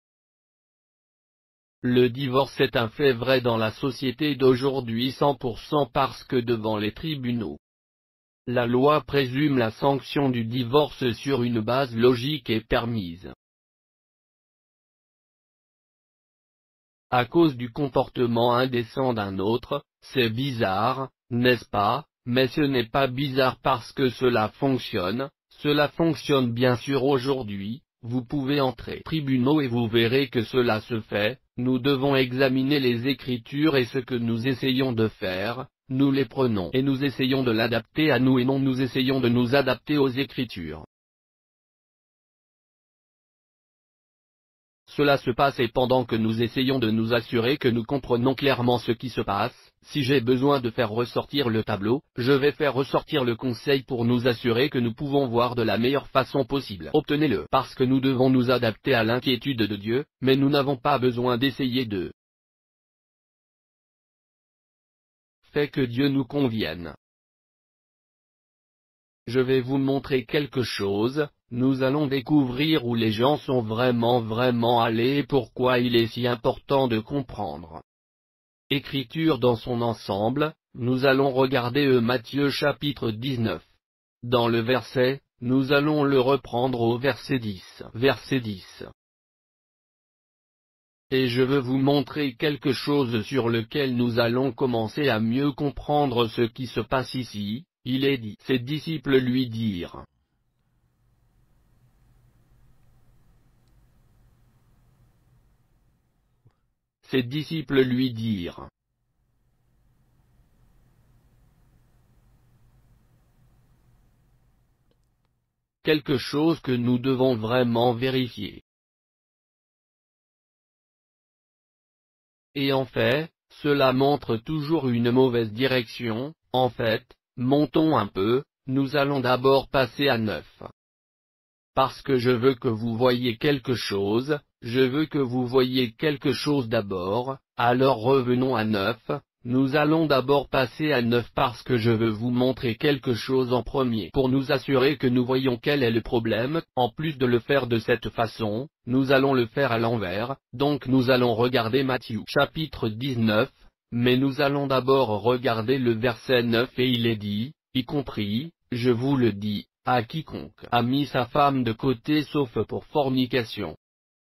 Le divorce est un fait vrai dans la société d'aujourd'hui 100% parce que devant les tribunaux, la loi présume la sanction du divorce sur une base logique et permise. À cause du comportement indécent d'un autre, c'est bizarre, n'est-ce pas? Mais ce n'est pas bizarre parce que cela fonctionne bien sûr aujourd'hui, vous pouvez entrer aux tribunaux et vous verrez que cela se fait, nous devons examiner les Écritures et ce que nous essayons de faire, nous les prenons et nous essayons de l'adapter à nous et non nous essayons de nous adapter aux Écritures. Cela se passe et pendant que nous essayons de nous assurer que nous comprenons clairement ce qui se passe, si j'ai besoin de faire ressortir le tableau, je vais faire ressortir le conseil pour nous assurer que nous pouvons voir de la meilleure façon possible. Obtenez-le parce que nous devons nous adapter à l'inquiétude de Dieu, mais nous n'avons pas besoin d'essayer de faire que Dieu nous convienne. Je vais vous montrer quelque chose, nous allons découvrir où les gens sont vraiment allés et pourquoi il est si important de comprendre Écriture dans son ensemble. Nous allons regarder Matthieu chapitre 19. Dans le verset, nous allons le reprendre au verset 10. Verset 10. Et je veux vous montrer quelque chose sur lequel nous allons commencer à mieux comprendre ce qui se passe ici. Il est dit, ses disciples lui dirent. Ses disciples lui dirent. Quelque chose que nous devons vraiment vérifier. Et en fait, cela montre toujours une mauvaise direction. En fait, montons un peu, nous allons d'abord passer à 9. Parce que je veux que vous voyiez quelque chose, je veux que vous voyiez quelque chose d'abord, alors revenons à 9, Nous allons d'abord passer à 9 parce que je veux vous montrer quelque chose en premier. Pour nous assurer que nous voyons quel est le problème, en plus de le faire de cette façon, nous allons le faire à l'envers, donc nous allons regarder Matthieu chapitre 19, mais nous allons d'abord regarder le verset 9 et il est dit, y compris, je vous le dis, à quiconque a mis sa femme de côté sauf pour fornication,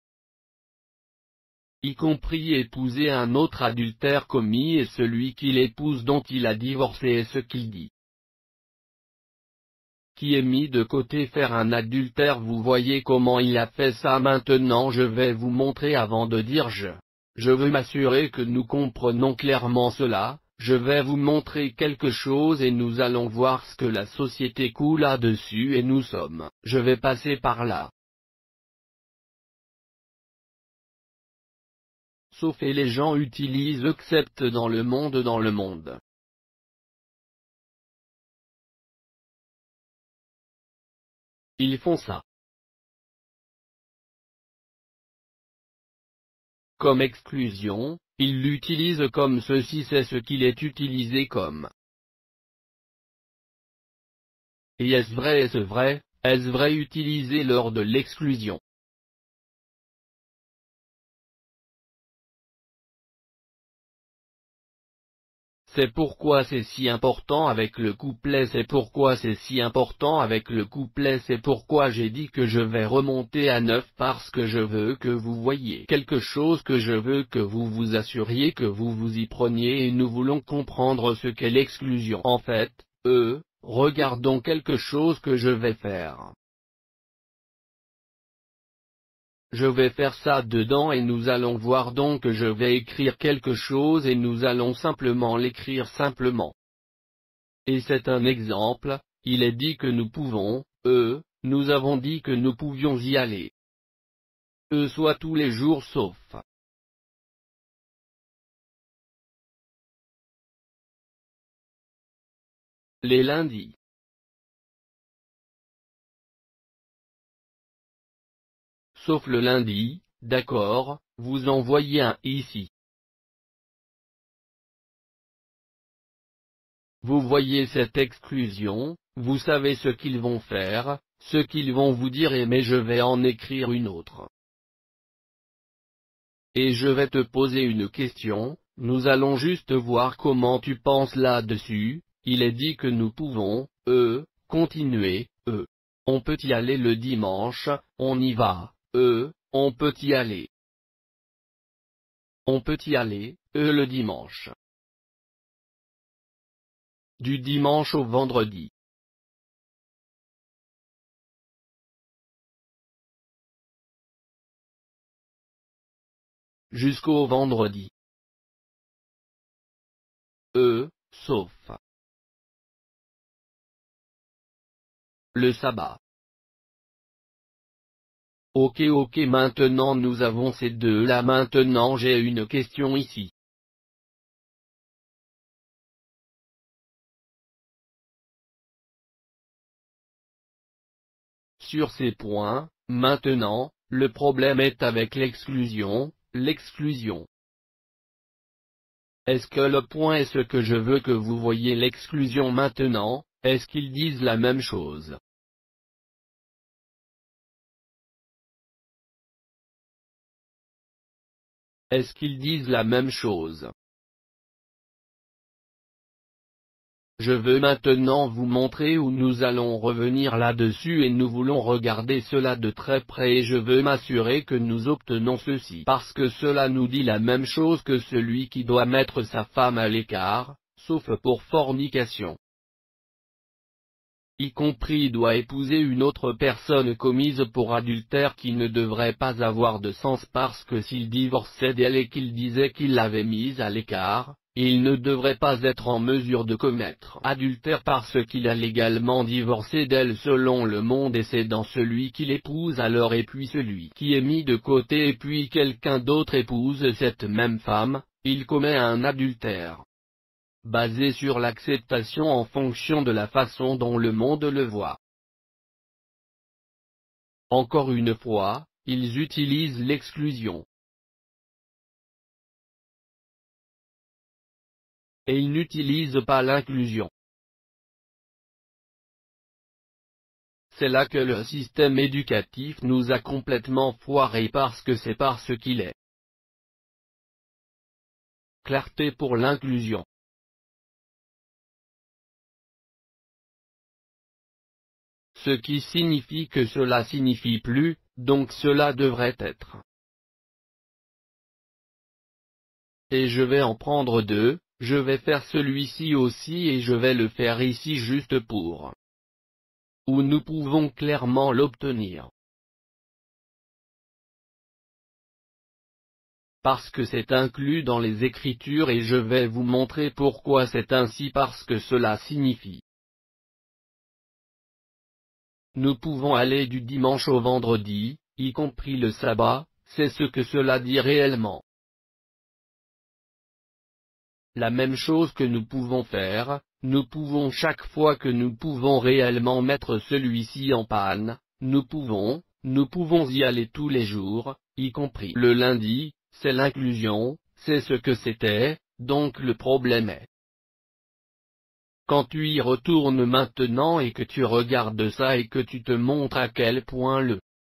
y compris épouser un autre adultère commis et celui qui l'épouse dont il a divorcé est ce qu'il dit. Qui est mis de côté faire un adultère, vous voyez comment il a fait ça. Maintenant je vais vous montrer avant de dire je veux m'assurer que nous comprenons clairement cela, je vais vous montrer quelque chose et nous allons voir ce que la société coule là-dessus et je vais passer par là. Sauf et les gens utilisent except dans le monde. Ils font ça. Comme exclusion, ils l'utilisent comme ceci, c'est ce qu'il est utilisé comme. Et est-ce vrai utilisé lors de l'exclusion? C'est pourquoi c'est si important avec le couplet, c'est pourquoi j'ai dit que je vais remonter à 9 parce que je veux que vous voyiez quelque chose, que je veux que vous vous assuriez que vous vous y preniez et nous voulons comprendre ce qu'est l'exclusion. En fait, regardons quelque chose que je vais faire. Je vais faire ça dedans et nous allons voir donc que je vais écrire quelque chose et nous allons simplement l'écrire simplement. Et c'est un exemple, il est dit que nous pouvons, nous avons dit que nous pouvions y aller. Soit tous les jours sauf les lundis. Sauf le lundi, d'accord, vous en voyez un ici. Vous voyez cette exclusion, vous savez ce qu'ils vont faire, ce qu'ils vont vous dire mais je vais en écrire une autre. Et je vais te poser une question, nous allons juste voir comment tu penses là-dessus. Il est dit que nous pouvons, continuer, on peut y aller le dimanche, on y va, on peut y aller. On peut y aller, le dimanche. Du dimanche au vendredi. Jusqu'au vendredi. Sauf le sabbat. Ok, maintenant nous avons ces deux là. Maintenant j'ai une question ici. Sur ces points, maintenant, le problème est avec l'exclusion. Est-ce que le point est ce que je veux que vous voyez l'exclusion maintenant, est-ce qu'ils disent la même chose? Est-ce qu'ils disent la même chose? Je veux maintenant vous montrer où nous allons revenir là-dessus et nous voulons regarder cela de très près et je veux m'assurer que nous obtenons ceci parce que cela nous dit la même chose que celui qui doit mettre sa femme à l'écart, sauf pour fornication. Y compris doit épouser une autre personne commise pour adultère qui ne devrait pas avoir de sens parce que s'il divorçait d'elle et qu'il disait qu'il l'avait mise à l'écart, il ne devrait pas être en mesure de commettre adultère parce qu'il a légalement divorcé d'elle selon le monde et c'est dans celui qui l'épouse alors et puis celui qui est mis de côté et puis quelqu'un d'autre épouse cette même femme, il commet un adultère. Basé sur l'acceptation en fonction de la façon dont le monde le voit. Encore une fois, ils utilisent l'exclusion. et il n'utilise pas l'inclusion. C'est là que le système éducatif nous a complètement foirés parce que c'est parce qu'il est. Clarté pour l'inclusion. Ce qui signifie que cela signifie plus, donc cela devrait être. Et je vais en prendre deux, je vais faire celui-ci aussi et je vais le faire ici juste pour. Où nous pouvons clairement l'obtenir. Parce que c'est inclus dans les Écritures et je vais vous montrer pourquoi c'est ainsi parce que cela signifie. Nous pouvons aller du dimanche au vendredi, y compris le sabbat, c'est ce que cela dit réellement. La même chose que nous pouvons faire, nous pouvons chaque fois que nous pouvons réellement mettre celui-ci en panne, nous pouvons y aller tous les jours, y compris le lundi, c'est l'inclusion, c'est ce que c'était, donc le problème est. Quand tu y retournes maintenant et que tu regardes ça et que tu te montres à quel point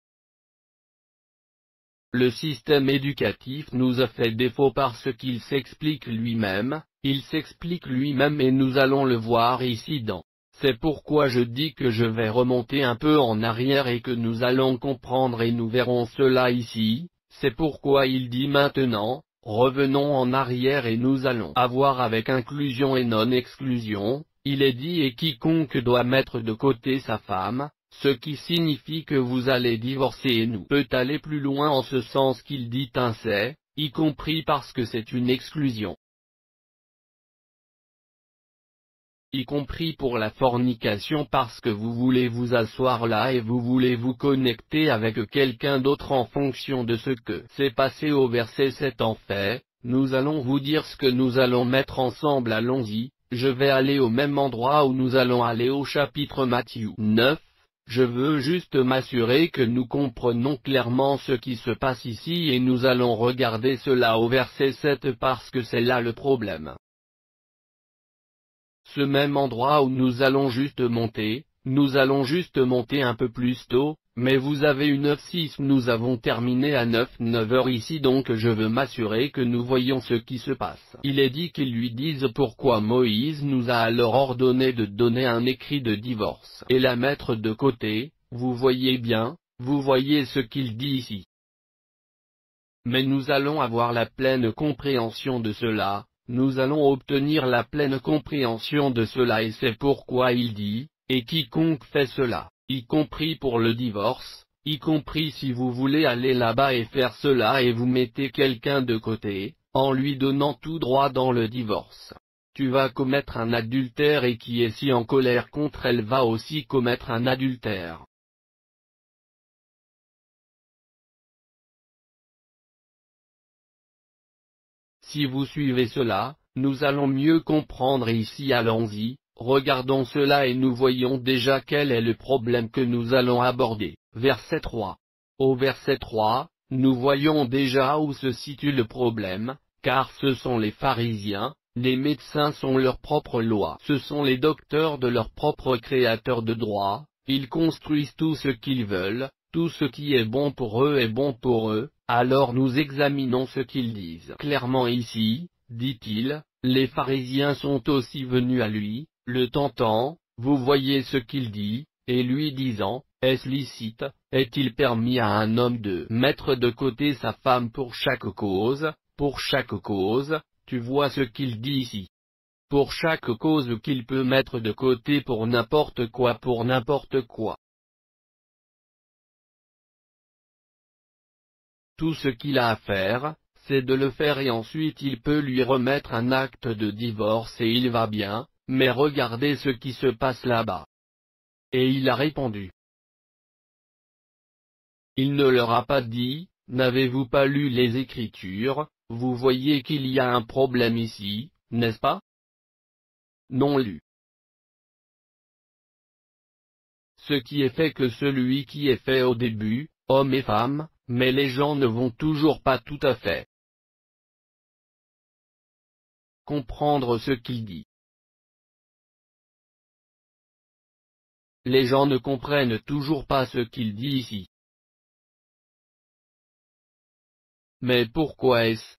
le système éducatif nous a fait défaut parce qu'il s'explique lui-même, et nous allons le voir ici dans. C'est pourquoi je dis que je vais remonter un peu en arrière et que nous allons comprendre et nous verrons cela ici, c'est pourquoi il dit maintenant, revenons en arrière et nous allons avoir avec inclusion et non-exclusion, il est dit et quiconque doit mettre de côté sa femme, ce qui signifie que vous allez divorcer et nous peut aller plus loin en ce sens qu'il dit ainsi, y compris parce que c'est une exclusion. Y compris pour la fornication parce que vous voulez vous asseoir là et vous voulez vous connecter avec quelqu'un d'autre en fonction de ce que s'est passé au verset 7 en fait, nous allons vous dire ce que nous allons mettre ensemble allons-y, je vais aller au même endroit où nous allons aller au chapitre Matthieu 9, je veux juste m'assurer que nous comprenons clairement ce qui se passe ici et nous allons regarder cela au verset 7 parce que c'est là le problème. Ce même endroit où nous allons juste monter un peu plus tôt, mais vous avez eu 9-6 nous avons terminé à 9 heures ici donc je veux m'assurer que nous voyons ce qui se passe. Il est dit qu'ils lui disent pourquoi Moïse nous a alors ordonné de donner un écrit de divorce et la mettre de côté, vous voyez bien, vous voyez ce qu'il dit ici. Mais nous allons avoir la pleine compréhension de cela. Nous allons obtenir la pleine compréhension de cela et c'est pourquoi il dit, et quiconque fait cela, y compris pour le divorce, y compris si vous voulez aller là-bas et faire cela et vous mettez quelqu'un de côté, en lui donnant tout droit dans le divorce. Tu vas commettre un adultère et qui est si en colère contre elle va aussi commettre un adultère. Si vous suivez cela, nous allons mieux comprendre ici allons-y, regardons cela et nous voyons déjà quel est le problème que nous allons aborder. Verset 3. Au verset 3, nous voyons déjà où se situe le problème, car ce sont les pharisiens, les médecins sont leur propre loi, ce sont les docteurs de leur propre créateur de droit, ils construisent tout ce qu'ils veulent, tout ce qui est bon pour eux est bon pour eux. Alors nous examinons ce qu'ils disent. Clairement ici, dit-il, les pharisiens sont aussi venus à lui, le tentant, vous voyez ce qu'il dit, et lui disant, est-ce licite, est-il permis à un homme de mettre de côté sa femme pour chaque cause, tu vois ce qu'il dit ici. Pour chaque cause qu'il peut mettre de côté pour n'importe quoi. Tout ce qu'il a à faire, c'est de le faire et ensuite il peut lui remettre un acte de divorce et il va bien, mais regardez ce qui se passe là-bas. Et il a répondu. Il ne leur a pas dit, n'avez-vous pas lu les Écritures, vous voyez qu'il y a un problème ici, n'est-ce pas? Non lu. Ce qui est fait que celui qui est fait au début, homme et femme, mais les gens ne vont toujours pas tout à fait comprendre ce qu'il dit. Les gens ne comprennent toujours pas ce qu'il dit ici. Mais pourquoi est-ce?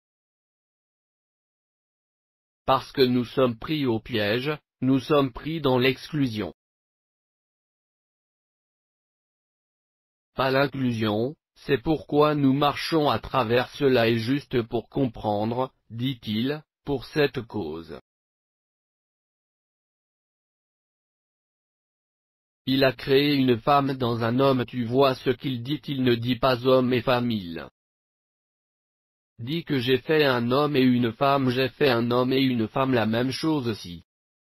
Parce que nous sommes pris au piège, nous sommes pris dans l'exclusion. Pas l'inclusion, c'est pourquoi nous marchons à travers cela et juste pour comprendre, dit-il, pour cette cause. Il a créé une femme dans un homme, tu vois ce qu'il dit, il ne dit pas homme et femme, il dit que j'ai fait un homme et une femme, j'ai fait un homme et une femme, la même chose aussi.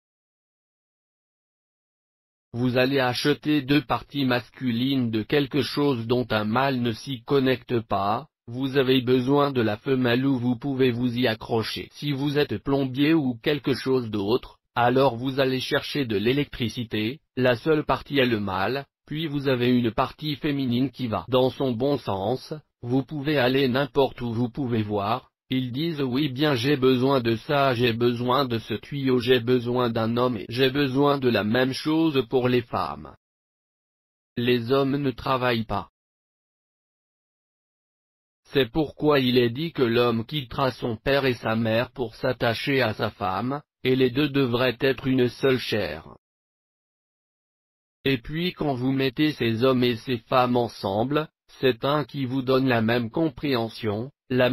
Vous allez acheter deux parties masculines de quelque chose dont un mâle ne s'y connecte pas, vous avez besoin de la femelle ou vous pouvez vous y accrocher. Si vous êtes plombier ou quelque chose d'autre, alors vous allez chercher de l'électricité, la seule partie est le mâle, puis vous avez une partie féminine qui va dans son bon sens, vous pouvez aller n'importe où, vous pouvez voir. Ils disent oui bien j'ai besoin de ça, j'ai besoin de ce tuyau, j'ai besoin d'un homme et j'ai besoin de la même chose pour les femmes. Les hommes ne travaillent pas. C'est pourquoi il est dit que l'homme quittera son père et sa mère pour s'attacher à sa femme, et les deux devraient être une seule chair. Et puis quand vous mettez ces hommes et ces femmes ensemble, c'est un qui vous donne la même compréhension,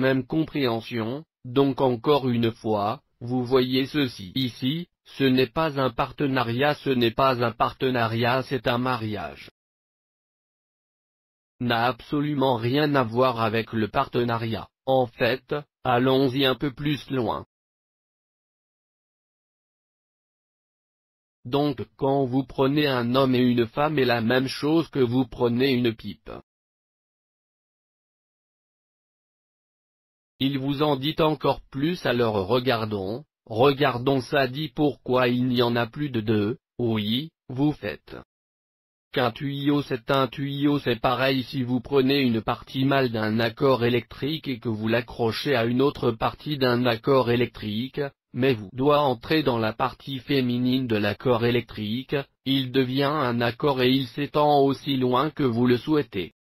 donc encore une fois, vous voyez ceci ici, ce n'est pas un partenariat, c'est un mariage. N'a absolument rien à voir avec le partenariat. En fait, allons-y un peu plus loin. Donc quand vous prenez un homme et une femme est la même chose que vous prenez une pipe. Il vous en dit encore plus, alors regardons ça, dit pourquoi il n'y en a plus de deux, oui, vous faites. Qu'un tuyau c'est un tuyau, c'est pareil si vous prenez une partie mâle d'un accord électrique et que vous l'accrochez à une autre partie d'un accord électrique, mais vous doit entrer dans la partie féminine de l'accord électrique, il devient un accord et il s'étend aussi loin que vous le souhaitez.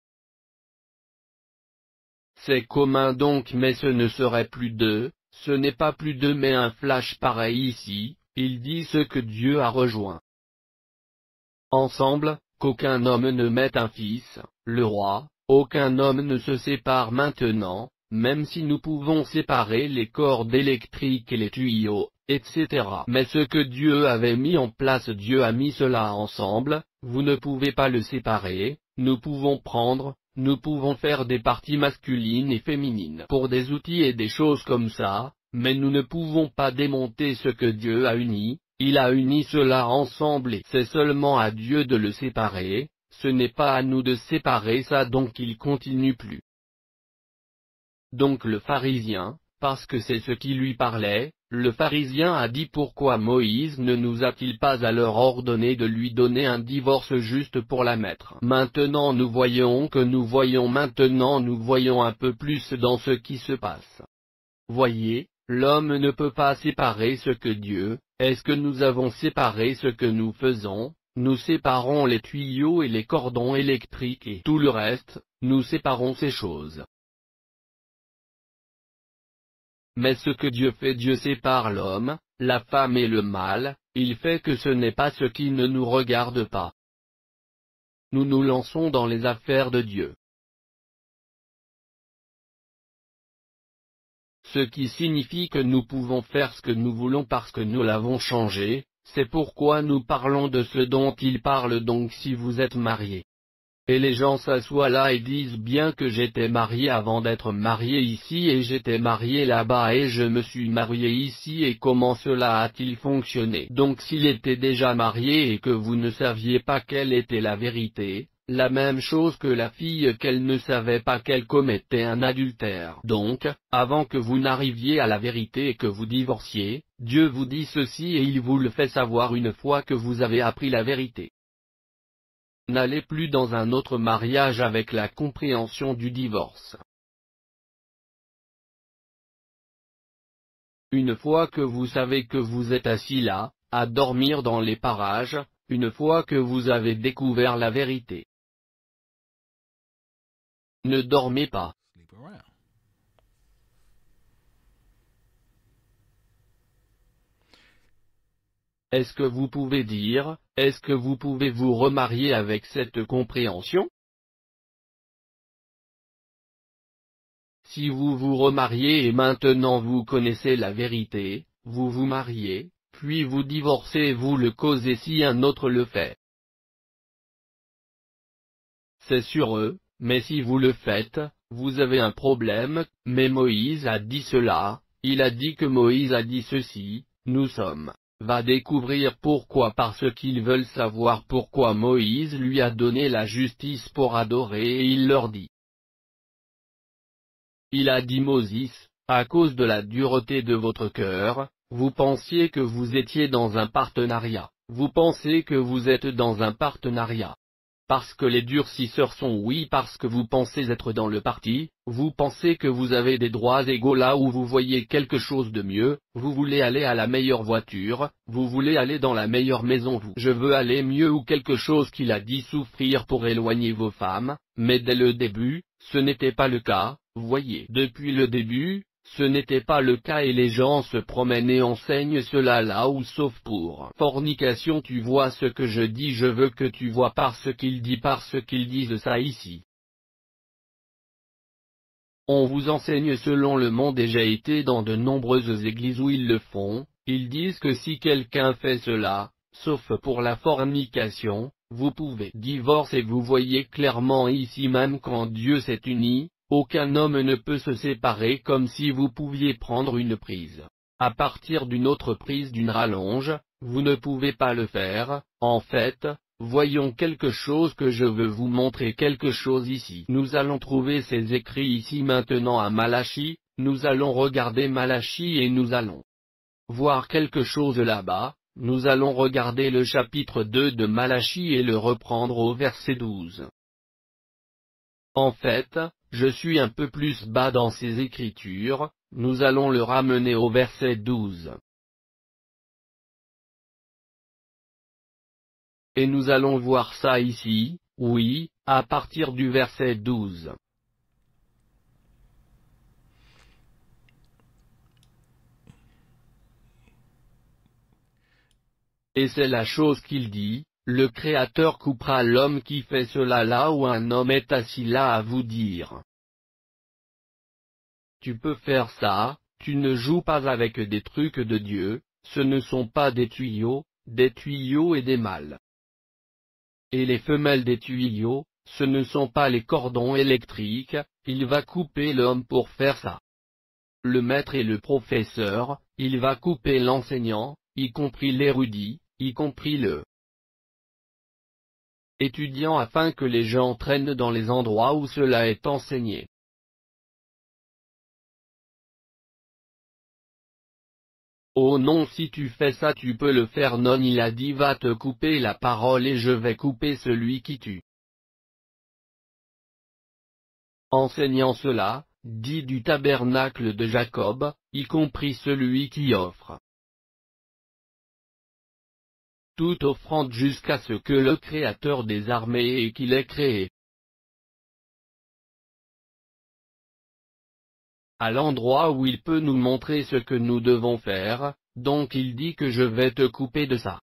C'est commun donc, mais ce ne serait plus deux, ce n'est pas plus deux mais un flash pareil ici, il dit ce que Dieu a rejoint ensemble, qu'aucun homme ne mette un fils, le roi, aucun homme ne se sépare maintenant, même si nous pouvons séparer les cordes électriques et les tuyaux, etc. Mais ce que Dieu avait mis en place, Dieu a mis cela ensemble, vous ne pouvez pas le séparer, nous pouvons faire des parties masculines et féminines pour des outils et des choses comme ça, mais nous ne pouvons pas démonter ce que Dieu a uni, il a uni cela ensemble et c'est seulement à Dieu de le séparer, ce n'est pas à nous de séparer ça, donc il continue plus. Donc le pharisien, parce que c'est ce qui lui parlait, le pharisien a dit pourquoi Moïse ne nous a-t-il pas alors ordonné de lui donner un divorce juste pour la mettre. Maintenant nous voyons un peu plus dans ce qui se passe. Voyez, l'homme ne peut pas séparer ce que Dieu, est-ce que nous avons séparé ce que nous faisons, nous séparons les tuyaux et les cordons électriques et tout le reste, nous séparons ces choses. Mais ce que Dieu fait, Dieu sépare l'homme, la femme et le mâle, il fait que ce n'est pas ce qui ne nous regarde pas. Nous nous lançons dans les affaires de Dieu. Ce qui signifie que nous pouvons faire ce que nous voulons parce que nous l'avons changé, c'est pourquoi nous parlons de ce dont il parle. Donc si vous êtes marié, et les gens s'assoient là et disent bien que j'étais marié avant d'être marié ici et j'étais marié là-bas et je me suis marié ici, et comment cela a-t-il fonctionné? Donc s'il était déjà marié et que vous ne saviez pas quelle était la vérité, la même chose que la fille qu'elle ne savait pas qu'elle commettait un adultère. Donc, avant que vous n'arriviez à la vérité et que vous divorciez, Dieu vous dit ceci et il vous le fait savoir une fois que vous avez appris la vérité. N'allez plus dans un autre mariage avec la compréhension du divorce. Une fois que vous savez que vous êtes assis là, à dormir dans les parages, une fois que vous avez découvert la vérité. Ne dormez pas. Sleep around. Est-ce que vous pouvez dire, est-ce que vous pouvez vous remarier avec cette compréhension? Si vous vous remariez et maintenant vous connaissez la vérité, vous vous mariez, puis vous divorcez et vous le causez si un autre le fait. C'est sur eux, mais si vous le faites, vous avez un problème, mais Moïse a dit cela, il a dit que Moïse a dit ceci, nous sommes. Va découvrir pourquoi parce qu'ils veulent savoir pourquoi Moïse lui a donné la justice pour adorer et il leur dit. Il a dit Moïse, à cause de la dureté de votre cœur, vous pensiez que vous étiez dans un partenariat, vous pensez que vous êtes dans un partenariat. Parce que les durcisseurs sont oui parce que vous pensez être dans le parti, vous pensez que vous avez des droits égaux là où vous voyez quelque chose de mieux, vous voulez aller à la meilleure voiture, vous voulez aller dans la meilleure maison je veux aller mieux ou quelque chose qu'il a dit souffrir pour éloigner vos femmes, mais dès le début, ce n'était pas le cas, voyez. Depuis le début, ce n'était pas le cas et les gens se promènent et enseignent cela là où sauf pour fornication tu vois ce que je dis je veux que tu vois parce qu'ils disent ça ici. On vous enseigne selon le monde et j'ai été dans de nombreuses églises où ils le font, ils disent que si quelqu'un fait cela, sauf pour la fornication, vous pouvez divorcer vous voyez clairement ici même quand Dieu s'est uni. Aucun homme ne peut se séparer comme si vous pouviez prendre une prise. À partir d'une autre prise d'une rallonge, vous ne pouvez pas le faire, en fait, voyons quelque chose que je veux vous montrer quelque chose ici. Nous allons trouver ces écrits ici maintenant à Malachie, nous allons regarder Malachie et nous allons voir quelque chose là-bas, nous allons regarder le chapitre 2 de Malachie et le reprendre au verset 12. En fait, je suis un peu plus bas dans ces écritures, nous allons le ramener au verset 12. Et nous allons voir ça ici, oui, à partir du verset 12. Et c'est la chose qu'il dit. Le Créateur coupera l'homme qui fait cela là où un homme est assis là à vous dire. Tu peux faire ça, tu ne joues pas avec des trucs de Dieu, ce ne sont pas des tuyaux et des mâles. Et les femelles des tuyaux, ce ne sont pas les cordons électriques, il va couper l'homme pour faire ça. Le maître et le professeur, il va couper l'enseignant, y compris l'érudit, y compris le étudiant afin que les gens traînent dans les endroits où cela est enseigné. Oh non si tu fais ça tu peux le faire non il a dit va te couper la parole et je vais couper celui qui tue. Enseignant cela, dit du tabernacle de Jacob, y compris celui qui offre toute offrande jusqu'à ce que le Créateur des armées et qu'il ait créé. À l'endroit où il peut nous montrer ce que nous devons faire, donc il dit que je vais te couper de ça.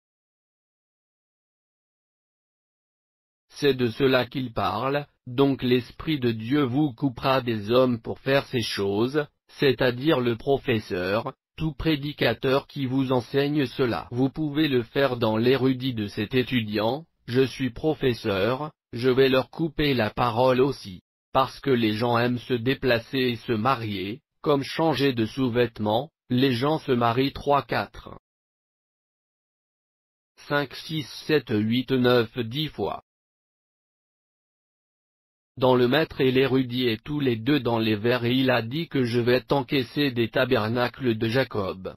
C'est de cela qu'il parle, donc l'Esprit de Dieu vous coupera des hommes pour faire ces choses, c'est-à-dire le professeur, tout prédicateur qui vous enseigne cela. Vous pouvez le faire dans l'érudit de cet étudiant, je suis professeur, je vais leur couper la parole aussi. Parce que les gens aiment se déplacer et se marier, comme changer de sous-vêtements, les gens se marient 3, 4, 5, 6, 7, 8, 9, 10 fois. Dans le maître et l'érudit et tous les deux dans les vers et il a dit que je vais t'encaisser des tabernacles de Jacob.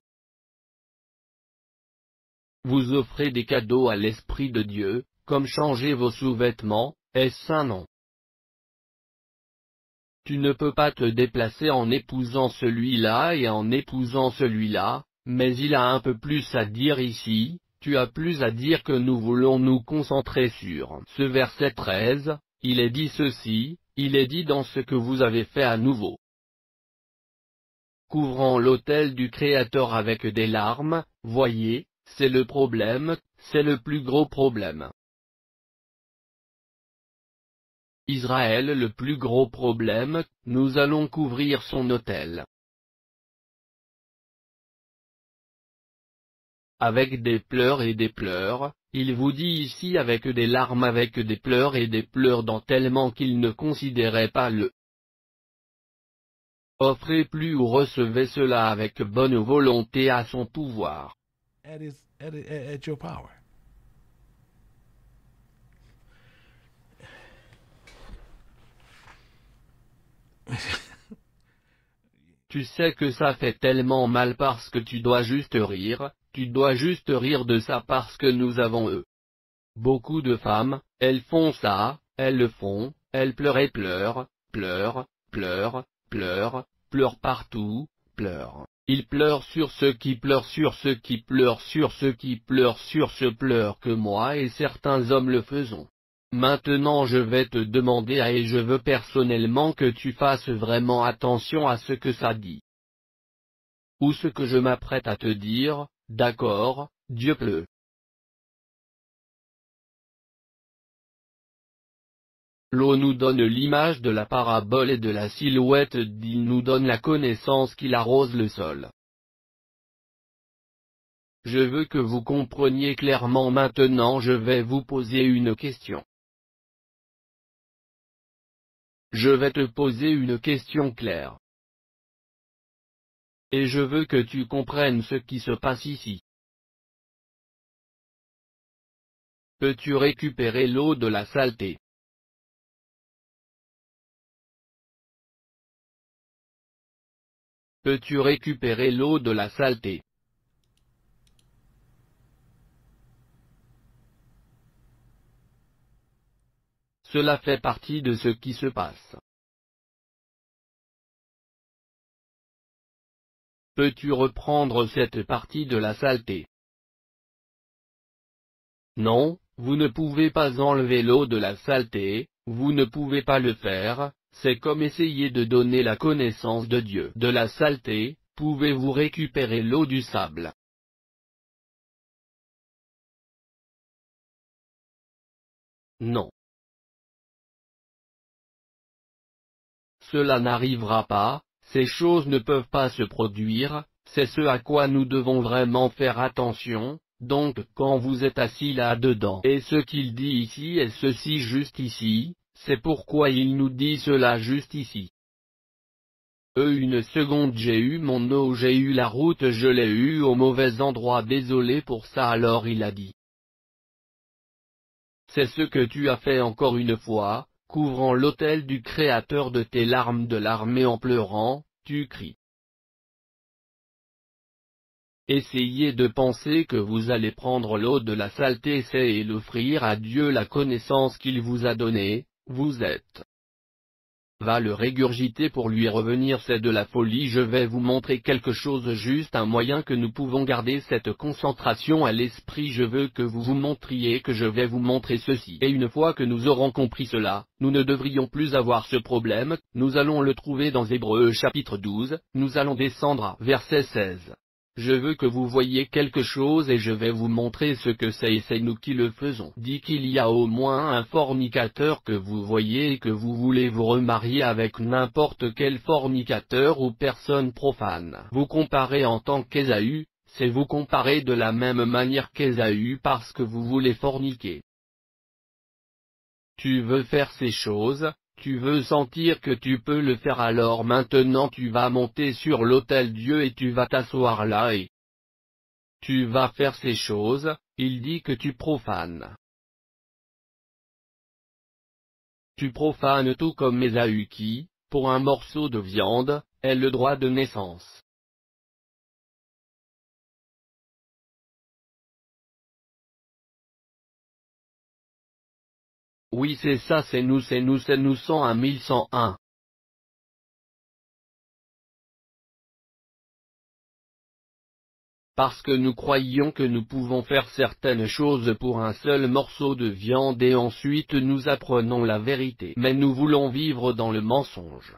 Vous offrez des cadeaux à l'Esprit de Dieu, comme changer vos sous-vêtements, est-ce un nom? Tu ne peux pas te déplacer en épousant celui-là et en épousant celui-là, mais il a un peu plus à dire ici, tu as plus à dire que nous voulons nous concentrer sur ce verset 13, il est dit ceci, il est dit dans ce que vous avez fait à nouveau. Couvrant l'autel du Créateur avec des larmes, voyez, c'est le problème, c'est le plus gros problème. Israël le plus gros problème, nous allons couvrir son autel. Avec des pleurs et des pleurs, il vous dit ici avec des larmes, avec des pleurs et des pleurs dans tellement qu'il ne considérait pas le offrez plus ou recevez cela avec bonne volonté à son pouvoir. At your power. Tu sais que ça fait tellement mal parce que tu dois juste rire de ça parce que nous avons eux. Beaucoup de femmes, elles font ça, elles le font, elles pleurent et pleurent, pleurent, pleurent, pleurent, pleurent partout, pleurent. Ils pleurent sur ceux qui pleurent sur ceux qui pleurent sur ceux qui pleurent sur ce pleur que moi et certains hommes le faisons. Maintenant je vais te demander et je veux personnellement que tu fasses vraiment attention à ce que ça dit. Ou ce que je m'apprête à te dire, d'accord, Dieu pleut. L'eau nous donne l'image de la parabole et de la silhouette d'il nous donne la connaissance qu'il arrose le sol. Je veux que vous compreniez clairement maintenant, je vais vous poser une question. Je vais te poser une question claire. Et je veux que tu comprennes ce qui se passe ici. Peux-tu récupérer l'eau de la saleté? Peux-tu récupérer l'eau de la saleté? Cela fait partie de ce qui se passe. Peux-tu reprendre cette partie de la saleté? Non, vous ne pouvez pas enlever l'eau de la saleté, vous ne pouvez pas le faire, c'est comme essayer de donner la connaissance de Dieu. De la saleté, pouvez-vous récupérer l'eau du sable? Non. Cela n'arrivera pas, ces choses ne peuvent pas se produire, c'est ce à quoi nous devons vraiment faire attention. Donc quand vous êtes assis là-dedans, et ce qu'il dit ici est ceci juste ici, c'est pourquoi il nous dit cela juste ici. Une seconde, j'ai eu mon eau, j'ai eu la route, je l'ai eu au mauvais endroit, désolé pour ça. Alors il a dit. C'est ce que tu as fait encore une fois, couvrant l'autel du Créateur de tes larmes de l'armée en pleurant, tu cries. Essayez de penser que vous allez prendre l'eau de la saleté et l'offrir à Dieu, la connaissance qu'il vous a donnée, vous êtes. Va le régurgiter pour lui revenir, c'est de la folie. Je vais vous montrer quelque chose, juste un moyen que nous pouvons garder cette concentration à l'esprit. Je veux que vous vous montriez que je vais vous montrer ceci. Et une fois que nous aurons compris cela, nous ne devrions plus avoir ce problème. Nous allons le trouver dans Hébreux chapitre 12, nous allons descendre à verset 16. Je veux que vous voyiez quelque chose et je vais vous montrer ce que c'est et c'est nous qui le faisons. Dit qu'il y a au moins un fornicateur que vous voyez et que vous voulez vous remarier avec n'importe quel fornicateur ou personne profane. Vous comparez en tant qu'Ésaü, c'est vous comparer de la même manière qu'Ésaü parce que vous voulez forniquer. Tu veux faire ces choses, tu veux sentir que tu peux le faire, alors maintenant tu vas monter sur l'autel Dieu et tu vas t'asseoir là et tu vas faire ces choses, il dit que tu profanes. Tu profanes tout comme Ésaü qui, pour un morceau de viande, est le droit de naissance. Oui c'est ça, c'est nous 101 1101. parce que nous croyons que nous pouvons faire certaines choses pour un seul morceau de viande et ensuite nous apprenons la vérité. Mais nous voulons vivre dans le mensonge.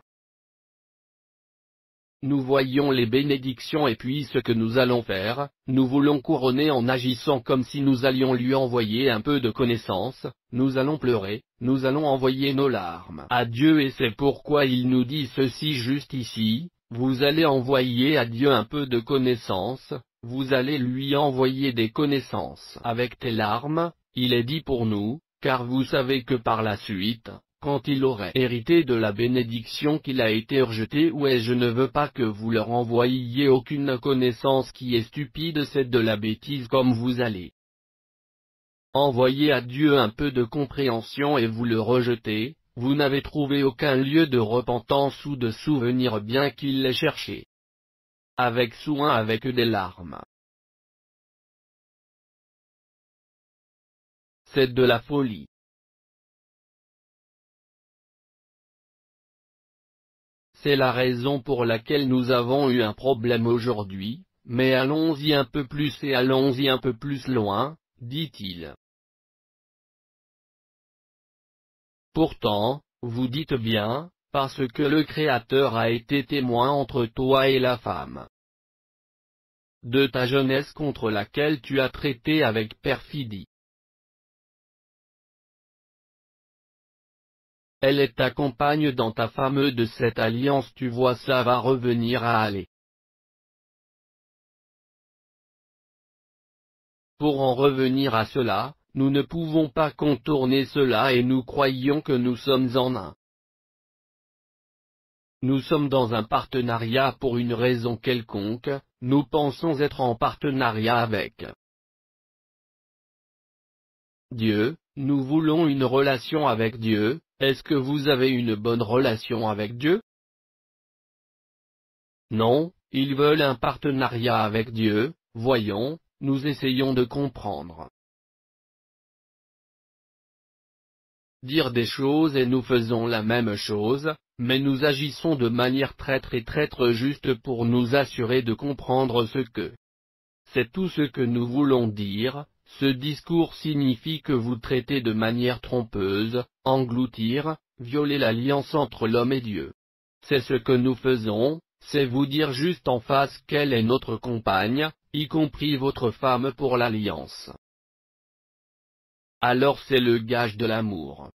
Nous voyons les bénédictions et puis ce que nous allons faire, nous voulons couronner en agissant comme si nous allions lui envoyer un peu de connaissance, nous allons pleurer, nous allons envoyer nos larmes à Dieu et c'est pourquoi il nous dit ceci juste ici, vous allez envoyer à Dieu un peu de connaissance, vous allez lui envoyer des connaissances avec tes larmes, il est dit pour nous, car vous savez que par la suite, quand il aurait hérité de la bénédiction qu'il a été rejeté je ne veux pas que vous leur envoyiez aucune connaissance qui est stupide, c'est de la bêtise comme vous allez envoyer à Dieu un peu de compréhension et vous le rejetez, vous n'avez trouvé aucun lieu de repentance ou de souvenir bien qu'il l'ait cherché avec soin avec des larmes. C'est de la folie. C'est la raison pour laquelle nous avons eu un problème aujourd'hui, mais allons-y un peu plus et allons-y un peu plus loin, dit-il. Pourtant, vous dites bien, parce que le Créateur a été témoin entre toi et la femme de ta jeunesse contre laquelle tu as traité avec perfidie. Elle est ta compagne dans ta femme de cette alliance, tu vois, ça va revenir à aller. Pour en revenir à cela, nous ne pouvons pas contourner cela et nous croyons que nous sommes en un. Nous sommes dans un partenariat pour une raison quelconque, nous pensons être en partenariat avec Dieu, nous voulons une relation avec Dieu. Est-ce que vous avez une bonne relation avec Dieu? Non, ils veulent un partenariat avec Dieu, voyons, nous essayons de comprendre. Dire des choses et nous faisons la même chose, mais nous agissons de manière traître et traître juste pour nous assurer de comprendre ce que c'est tout ce que nous voulons dire. Ce discours signifie que vous traitez de manière trompeuse, engloutir, violer l'alliance entre l'homme et Dieu. C'est ce que nous faisons, c'est vous dire juste en face quelle est notre compagne, y compris votre femme pour l'alliance. Alors c'est le gage de l'amour.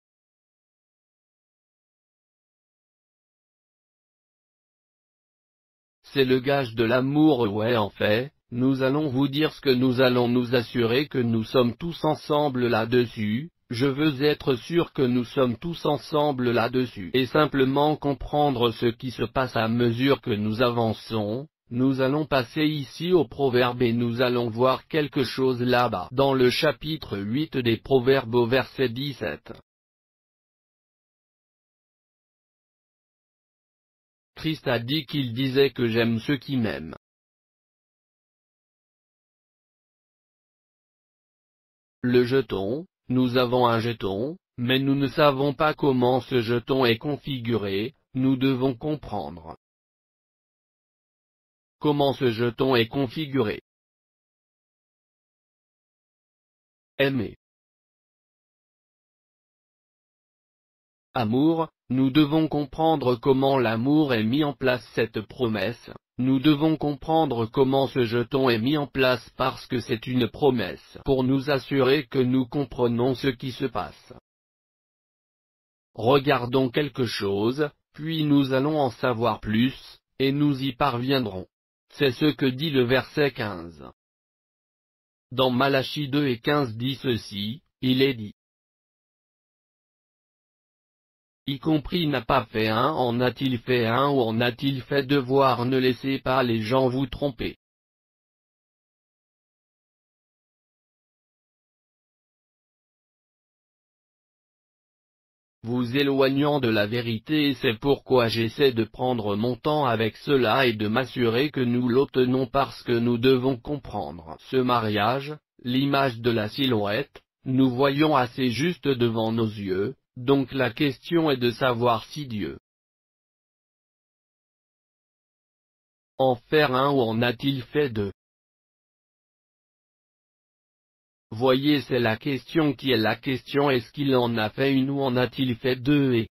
C'est le gage de l'amour, ouais, en fait. Nous allons vous dire ce que nous allons nous assurer que nous sommes tous ensemble là-dessus, je veux être sûr que nous sommes tous ensemble là-dessus. Et simplement comprendre ce qui se passe à mesure que nous avançons, nous allons passer ici au Proverbe et nous allons voir quelque chose là-bas. Dans le chapitre 8 des Proverbes au verset 17. Christ a dit qu'il disait que j'aime ceux qui m'aiment. Le jeton, nous avons un jeton, mais nous ne savons pas comment ce jeton est configuré, nous devons comprendre comment ce jeton est configuré. Aimer. Amour, nous devons comprendre comment l'amour est mis en place, cette promesse. Nous devons comprendre comment ce jeton est mis en place parce que c'est une promesse pour nous assurer que nous comprenons ce qui se passe. Regardons quelque chose, puis nous allons en savoir plus, et nous y parviendrons. C'est ce que dit le verset 15. Dans Malachie 2 et 15 dit ceci, il est dit. Y compris n'a pas fait un, en a-t-il fait un ou en a-t-il fait devoir, ne laissez pas les gens vous tromper. Vous éloignant de la vérité et c'est pourquoi j'essaie de prendre mon temps avec cela et de m'assurer que nous l'obtenons parce que nous devons comprendre ce mariage, l'image de la silhouette, nous voyons assez juste devant nos yeux. Donc la question est de savoir si Dieu en faire un ou en a-t-il fait deux. Voyez, c'est la question qui est la question. Est-ce qu'il en a fait une ou en a-t-il fait deux et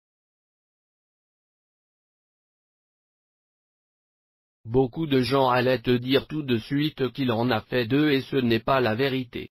beaucoup de gens allaient te dire tout de suite qu'il en a fait deux et ce n'est pas la vérité.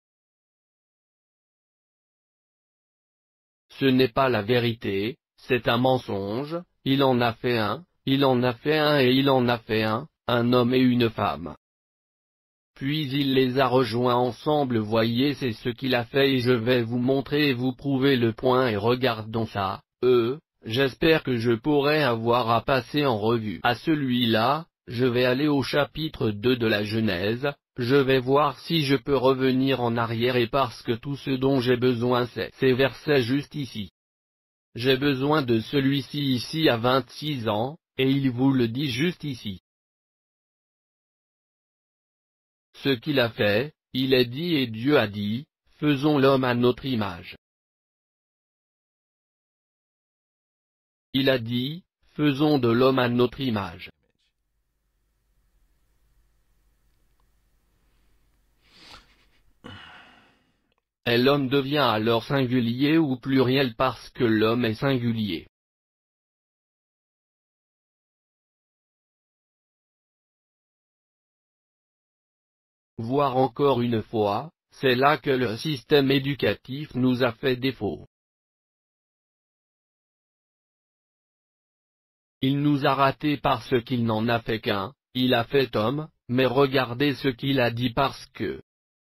Ce n'est pas la vérité, c'est un mensonge. Il en a fait un, il en a fait un et il en a fait un homme et une femme. Puis il les a rejoints ensemble. Voyez, c'est ce qu'il a fait et je vais vous montrer et vous prouver le point et regardons ça. J'espère que je pourrai avoir à passer en revue à celui-là. Je vais aller au chapitre 2 de la Genèse, je vais voir si je peux revenir en arrière et parce que tout ce dont j'ai besoin c'est ces versets juste ici. J'ai besoin de celui-ci ici à 26 ans, et il vous le dit juste ici. Ce qu'il a fait, il est dit et Dieu a dit, faisons l'homme à notre image. Il a dit, faisons de l'homme à notre image. Et l'homme devient alors singulier ou pluriel parce que l'homme est singulier. Voir encore une fois, c'est là que le système éducatif nous a fait défaut. Il nous a ratés parce qu'il n'en a fait qu'un, il a fait homme, mais regardez ce qu'il a dit parce que.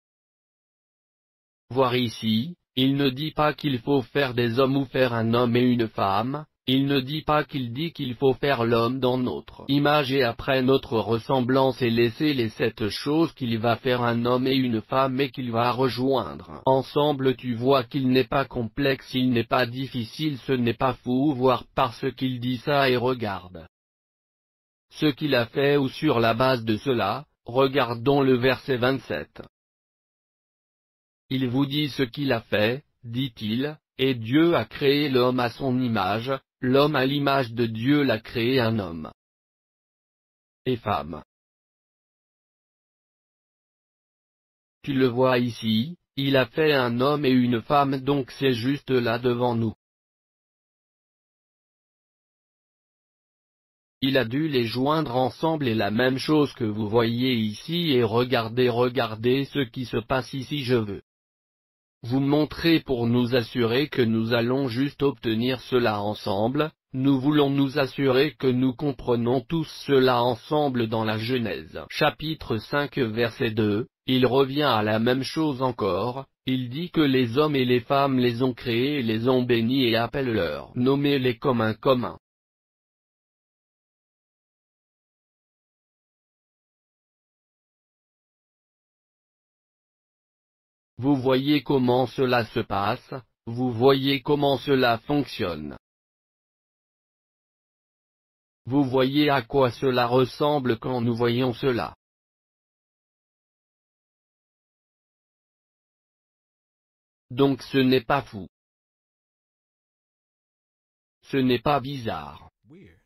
Voir ici, il ne dit pas qu'il faut faire des hommes ou faire un homme et une femme, il ne dit pas qu'il dit qu'il faut faire l'homme dans notre image et après notre ressemblance et laisser les 7 choses qu'il va faire un homme et une femme et qu'il va rejoindre ensemble. Tu vois qu'il n'est pas complexe, il n'est pas difficile, ce n'est pas fou, voir parce qu'il dit ça et regarde ce qu'il a fait ou sur la base de cela, regardons le verset 27. Il vous dit ce qu'il a fait, dit-il, et Dieu a créé l'homme à son image, l'homme à l'image de Dieu l'a créé un homme et femme. Tu le vois ici, il a fait un homme et une femme donc c'est juste là devant nous. Il a dû les joindre ensemble et la même chose que vous voyez ici et regardez ce qui se passe ici. Je veux vous montrer pour nous assurer que nous allons juste obtenir cela ensemble, nous voulons nous assurer que nous comprenons tous cela ensemble dans la Genèse. Chapitre 5 verset 2, il revient à la même chose encore, il dit que les hommes et les femmes les ont créés et les ont bénis et appelle-leur nommez-les comme un commun. Vous voyez comment cela se passe, vous voyez comment cela fonctionne. Vous voyez à quoi cela ressemble quand nous voyons cela. Donc ce n'est pas fou. Ce n'est pas bizarre. Weird.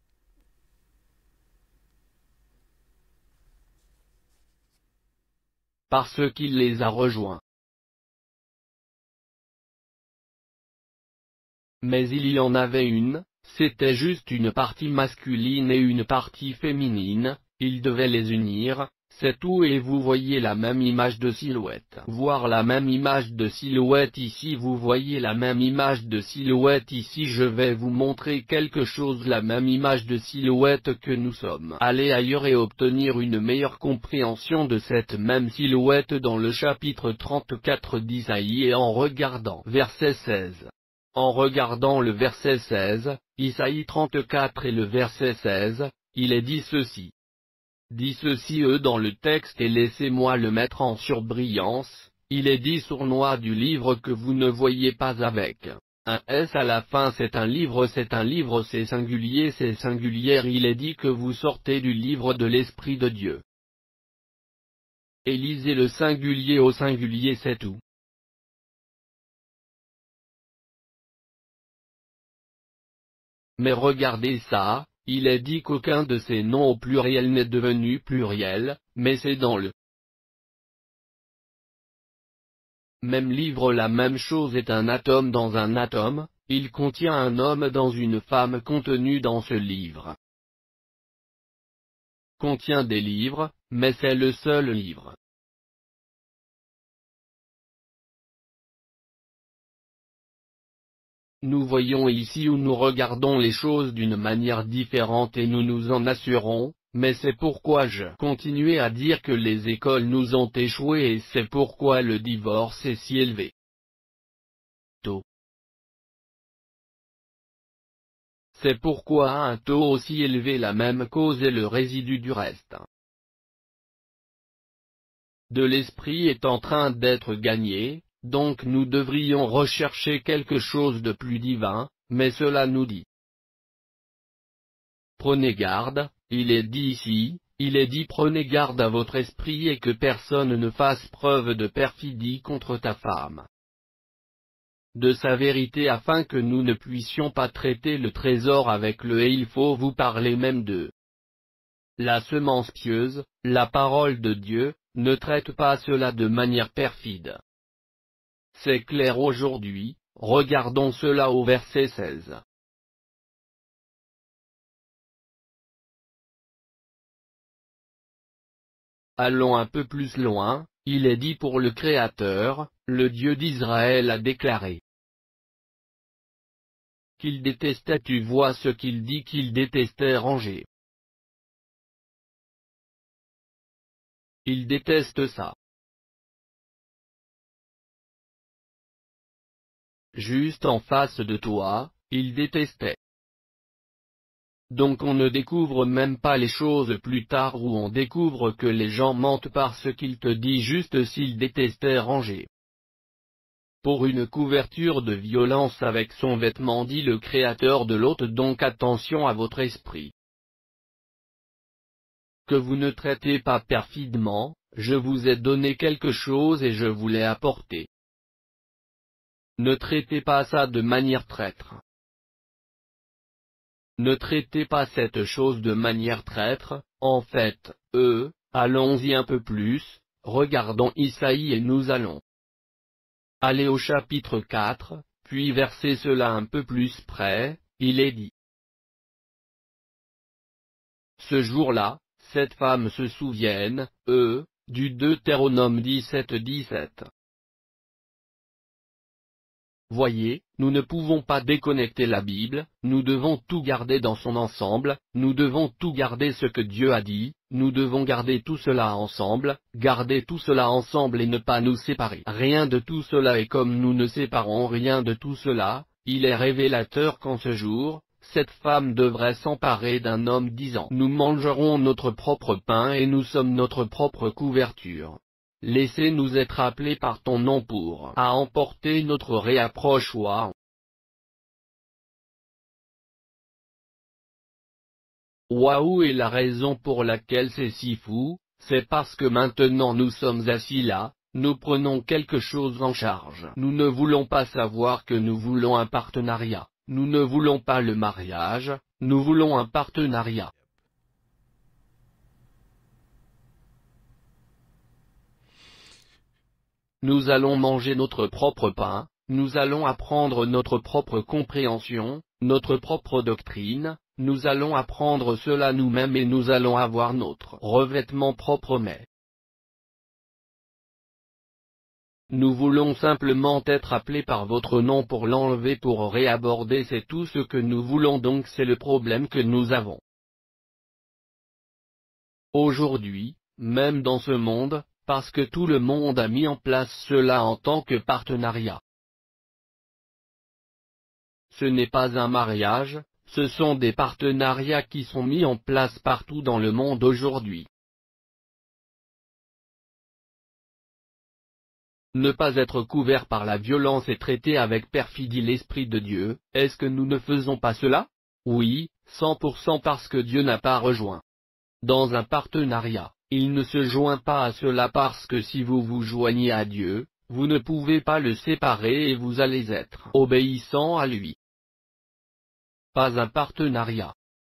Parce qu'il les a rejoints. Mais il y en avait une, c'était juste une partie masculine et une partie féminine, il devait les unir, c'est tout et vous voyez la même image de silhouette. Voir la même image de silhouette ici, vous voyez la même image de silhouette ici, je vais vous montrer quelque chose, la même image de silhouette que nous sommes allés ailleurs et obtenir une meilleure compréhension de cette même silhouette dans le chapitre 34 d'Isaïe et en regardant verset 16. En regardant le verset 16, Isaïe 34 et le verset 16, il est dit ceci. Dit ceci dans le texte et laissez-moi le mettre en surbrillance, il est dit sournois du livre que vous ne voyez pas avec un S à la fin, c'est un livre c'est singulier, il est dit que vous sortez du livre de l'Esprit de Dieu. Et lisez le singulier au singulier, c'est tout. Mais regardez ça, il est dit qu'aucun de ces noms au pluriel n'est devenu pluriel, mais c'est dans le même livre. La même chose est un atome dans un atome, il contient un homme dans une femme contenu dans ce livre. Contient des livres, mais c'est le seul livre. Nous voyons ici où nous regardons les choses d'une manière différente et nous nous en assurons, mais c'est pourquoi je continue à dire que les écoles nous ont échoué et c'est pourquoi le divorce est si élevé. C'est pourquoi un taux aussi élevé, la même cause est le résidu du reste de l'esprit est en train d'être gagné, donc nous devrions rechercher quelque chose de plus divin, mais cela nous dit. Prenez garde, il est dit ici, il est dit prenez garde à votre esprit et que personne ne fasse preuve de perfidie contre ta femme. De sa vérité afin que nous ne puissions pas traiter le trésor avec le et il faut vous parler même de la semence pieuse, la parole de Dieu, ne traite pas cela de manière perfide. C'est clair aujourd'hui, regardons cela au verset 16. Allons un peu plus loin, il est dit pour le Créateur, le Dieu d'Israël a déclaré qu'il détestait, tu vois ce qu'il dit qu'il détestait ranger. Il déteste ça. Juste en face de toi, il détestait. Donc on ne découvre même pas les choses plus tard où on découvre que les gens mentent parce qu'il te dit juste s'il détestait ranger. Pour une couverture de violence avec son vêtement dit le Créateur de l'autre, donc attention à votre esprit. Que vous ne traitez pas perfidement, je vous ai donné quelque chose et je vous l'ai apporté. Ne traitez pas ça de manière traître. Ne traitez pas cette chose de manière traître, en fait, allons-y un peu plus, regardons Isaïe et nous allons aller au chapitre 4, puis verser cela un peu plus près, il est dit. Ce jour-là, cette femme se souvienne, du Deutéronome 17. Voyez, nous ne pouvons pas déconnecter la Bible, nous devons tout garder dans son ensemble, nous devons tout garder ce que Dieu a dit, nous devons garder tout cela ensemble, garder tout cela ensemble et ne pas nous séparer. Rien de tout cela est comme nous ne séparons rien de tout cela, il est révélateur qu'en ce jour, cette femme devrait s'emparer d'un homme disant « Nous mangerons notre propre pain et nous sommes notre propre couverture. » Laissez-nous être appelés par ton nom pour à emporter notre réapproche. Waouh, et la raison pour laquelle c'est si fou, c'est parce que maintenant nous sommes assis là, nous prenons quelque chose en charge. Nous ne voulons pas savoir que nous voulons un partenariat, nous ne voulons pas le mariage, nous voulons un partenariat. Nous allons manger notre propre pain, nous allons apprendre notre propre compréhension, notre propre doctrine, nous allons apprendre cela nous-mêmes et nous allons avoir notre revêtement propre mais nous voulons simplement être appelés par votre nom pour l'enlever pour réaborder, c'est tout ce que nous voulons, donc c'est le problème que nous avons. Aujourd'hui, même dans ce monde, parce que tout le monde a mis en place cela en tant que partenariat. Ce n'est pas un mariage, ce sont des partenariats qui sont mis en place partout dans le monde aujourd'hui. Ne pas être couvert par la violence et traiter avec perfidie l'Esprit de Dieu, est-ce que nous ne faisons pas cela? Oui, 100% parce que Dieu n'a pas rejoint. Dans un partenariat, il ne se joint pas à cela parce que si vous vous joignez à Dieu, vous ne pouvez pas le séparer et vous allez être obéissant à lui. Pas un partenariat. «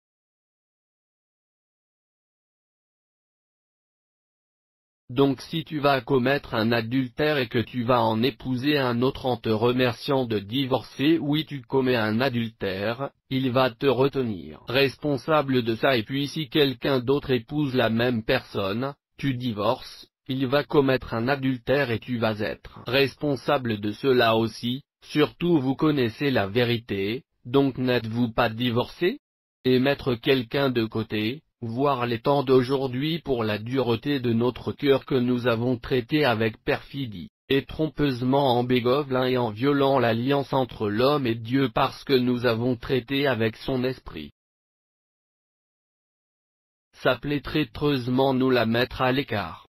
Donc si tu vas commettre un adultère et que tu vas en épouser un autre en te remerciant de divorcer, oui tu commets un adultère, il va te retenir responsable de ça. Et puis si quelqu'un d'autre épouse la même personne, tu divorces, il va commettre un adultère et tu vas être responsable de cela aussi. Surtout vous connaissez la vérité, donc n'êtes-vous pas divorcé? Et mettre quelqu'un de côté, voir les temps d'aujourd'hui pour la dureté de notre cœur que nous avons traité avec perfidie, et trompeusement en bégovelin et en violant l'alliance entre l'homme et Dieu parce que nous avons traité avec son esprit. S'appeler traîtreusement nous la mettre à l'écart.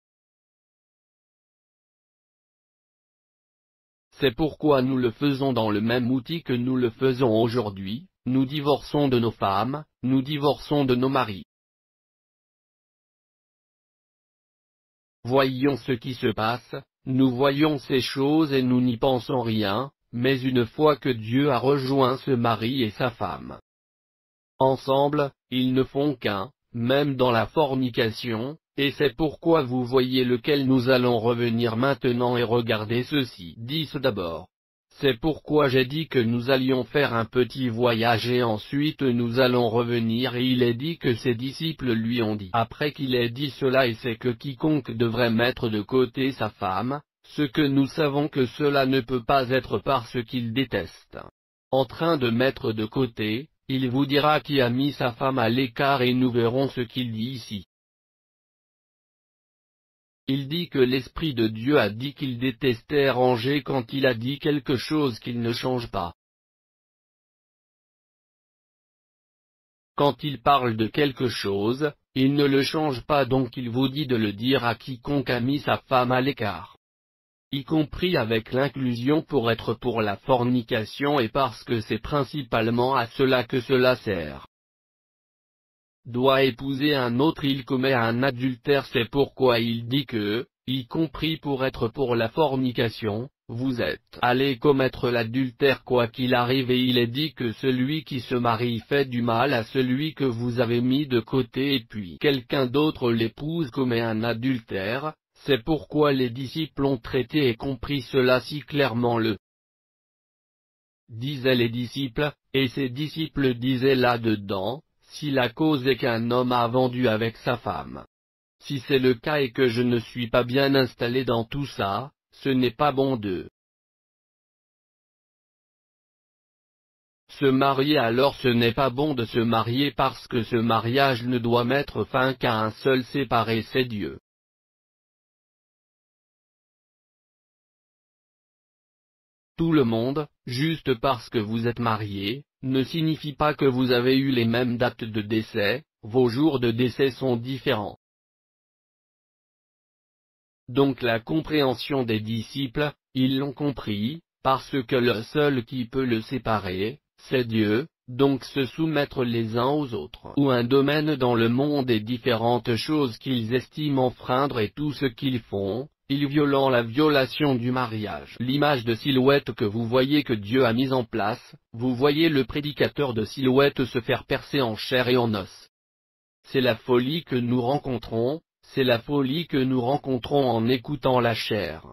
C'est pourquoi nous le faisons dans le même outil que nous le faisons aujourd'hui, nous divorçons de nos femmes, nous divorçons de nos maris. Voyons ce qui se passe, nous voyons ces choses et nous n'y pensons rien, mais une fois que Dieu a rejoint ce mari et sa femme ensemble, ils ne font qu'un, même dans la fornication, et c'est pourquoi vous voyez lequel nous allons revenir maintenant et regarder ceci. 10 d'abord. C'est pourquoi j'ai dit que nous allions faire un petit voyage et ensuite nous allons revenir, et il est dit que ses disciples lui ont dit après qu'il ait dit cela, et c'est que quiconque devrait mettre de côté sa femme, ce que nous savons que cela ne peut pas être parce qu'il déteste. En train de mettre de côté, il vous dira qui a mis sa femme à l'écart et nous verrons ce qu'il dit ici. Il dit que l'Esprit de Dieu a dit qu'il détestait ranger quand il a dit quelque chose qu'il ne change pas. Quand il parle de quelque chose, il ne le change pas, donc il vous dit de le dire à quiconque a mis sa femme à l'écart. Y compris avec l'inclusion pour être pour la fornication et parce que c'est principalement à cela que cela sert. Doit épouser un autre, il commet un adultère, c'est pourquoi il dit que, y compris pour être pour la fornication, vous êtes allés commettre l'adultère quoi qu'il arrive, et il est dit que celui qui se marie fait du mal à celui que vous avez mis de côté, et puis quelqu'un d'autre l'épouse commet un adultère, c'est pourquoi les disciples ont traité et compris cela si clairement disaient les disciples, et ces disciples disaient là-dedans, si la cause est qu'un homme a vendu avec sa femme. Si c'est le cas et que je ne suis pas bien installé dans tout ça, ce n'est pas bon de se marier, alors ce n'est pas bon de se marier parce que ce mariage ne doit mettre fin qu'à un seul séparé, c'est Dieu. Tout le monde, juste parce que vous êtes mariés, ne signifie pas que vous avez eu les mêmes dates de décès, vos jours de décès sont différents. Donc la compréhension des disciples, ils l'ont compris, parce que le seul qui peut le séparer, c'est Dieu, donc se soumettre les uns aux autres. Ou un domaine dans le monde et différentes choses qu'ils estiment enfreindre et tout ce qu'ils font, ils violant la violation du mariage. L'image de silhouette que vous voyez que Dieu a mise en place, vous voyez le prédicateur de silhouette se faire percer en chair et en os. C'est la folie que nous rencontrons, c'est la folie que nous rencontrons en écoutant la chair.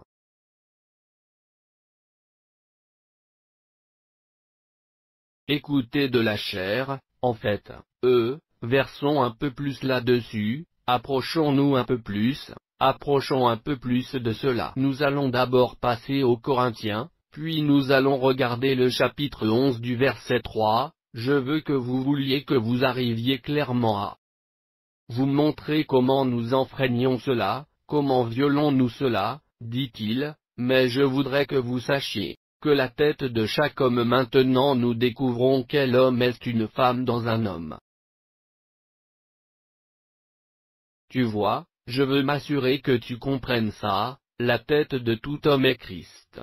Écoutez de la chair, en fait, versons un peu plus là-dessus, approchons-nous un peu plus. Approchons un peu plus de cela. Nous allons d'abord passer aux Corinthiens, puis nous allons regarder le chapitre 11 du verset 3, je veux que vous vouliez que vous arriviez clairement à vous montrer comment nous enfreignons cela, comment violons-nous cela, dit-il, mais je voudrais que vous sachiez que la tête de chaque homme maintenant nous découvrons quel homme est une femme dans un homme. Tu vois? Je veux m'assurer que tu comprennes ça, la tête de tout homme est Christ.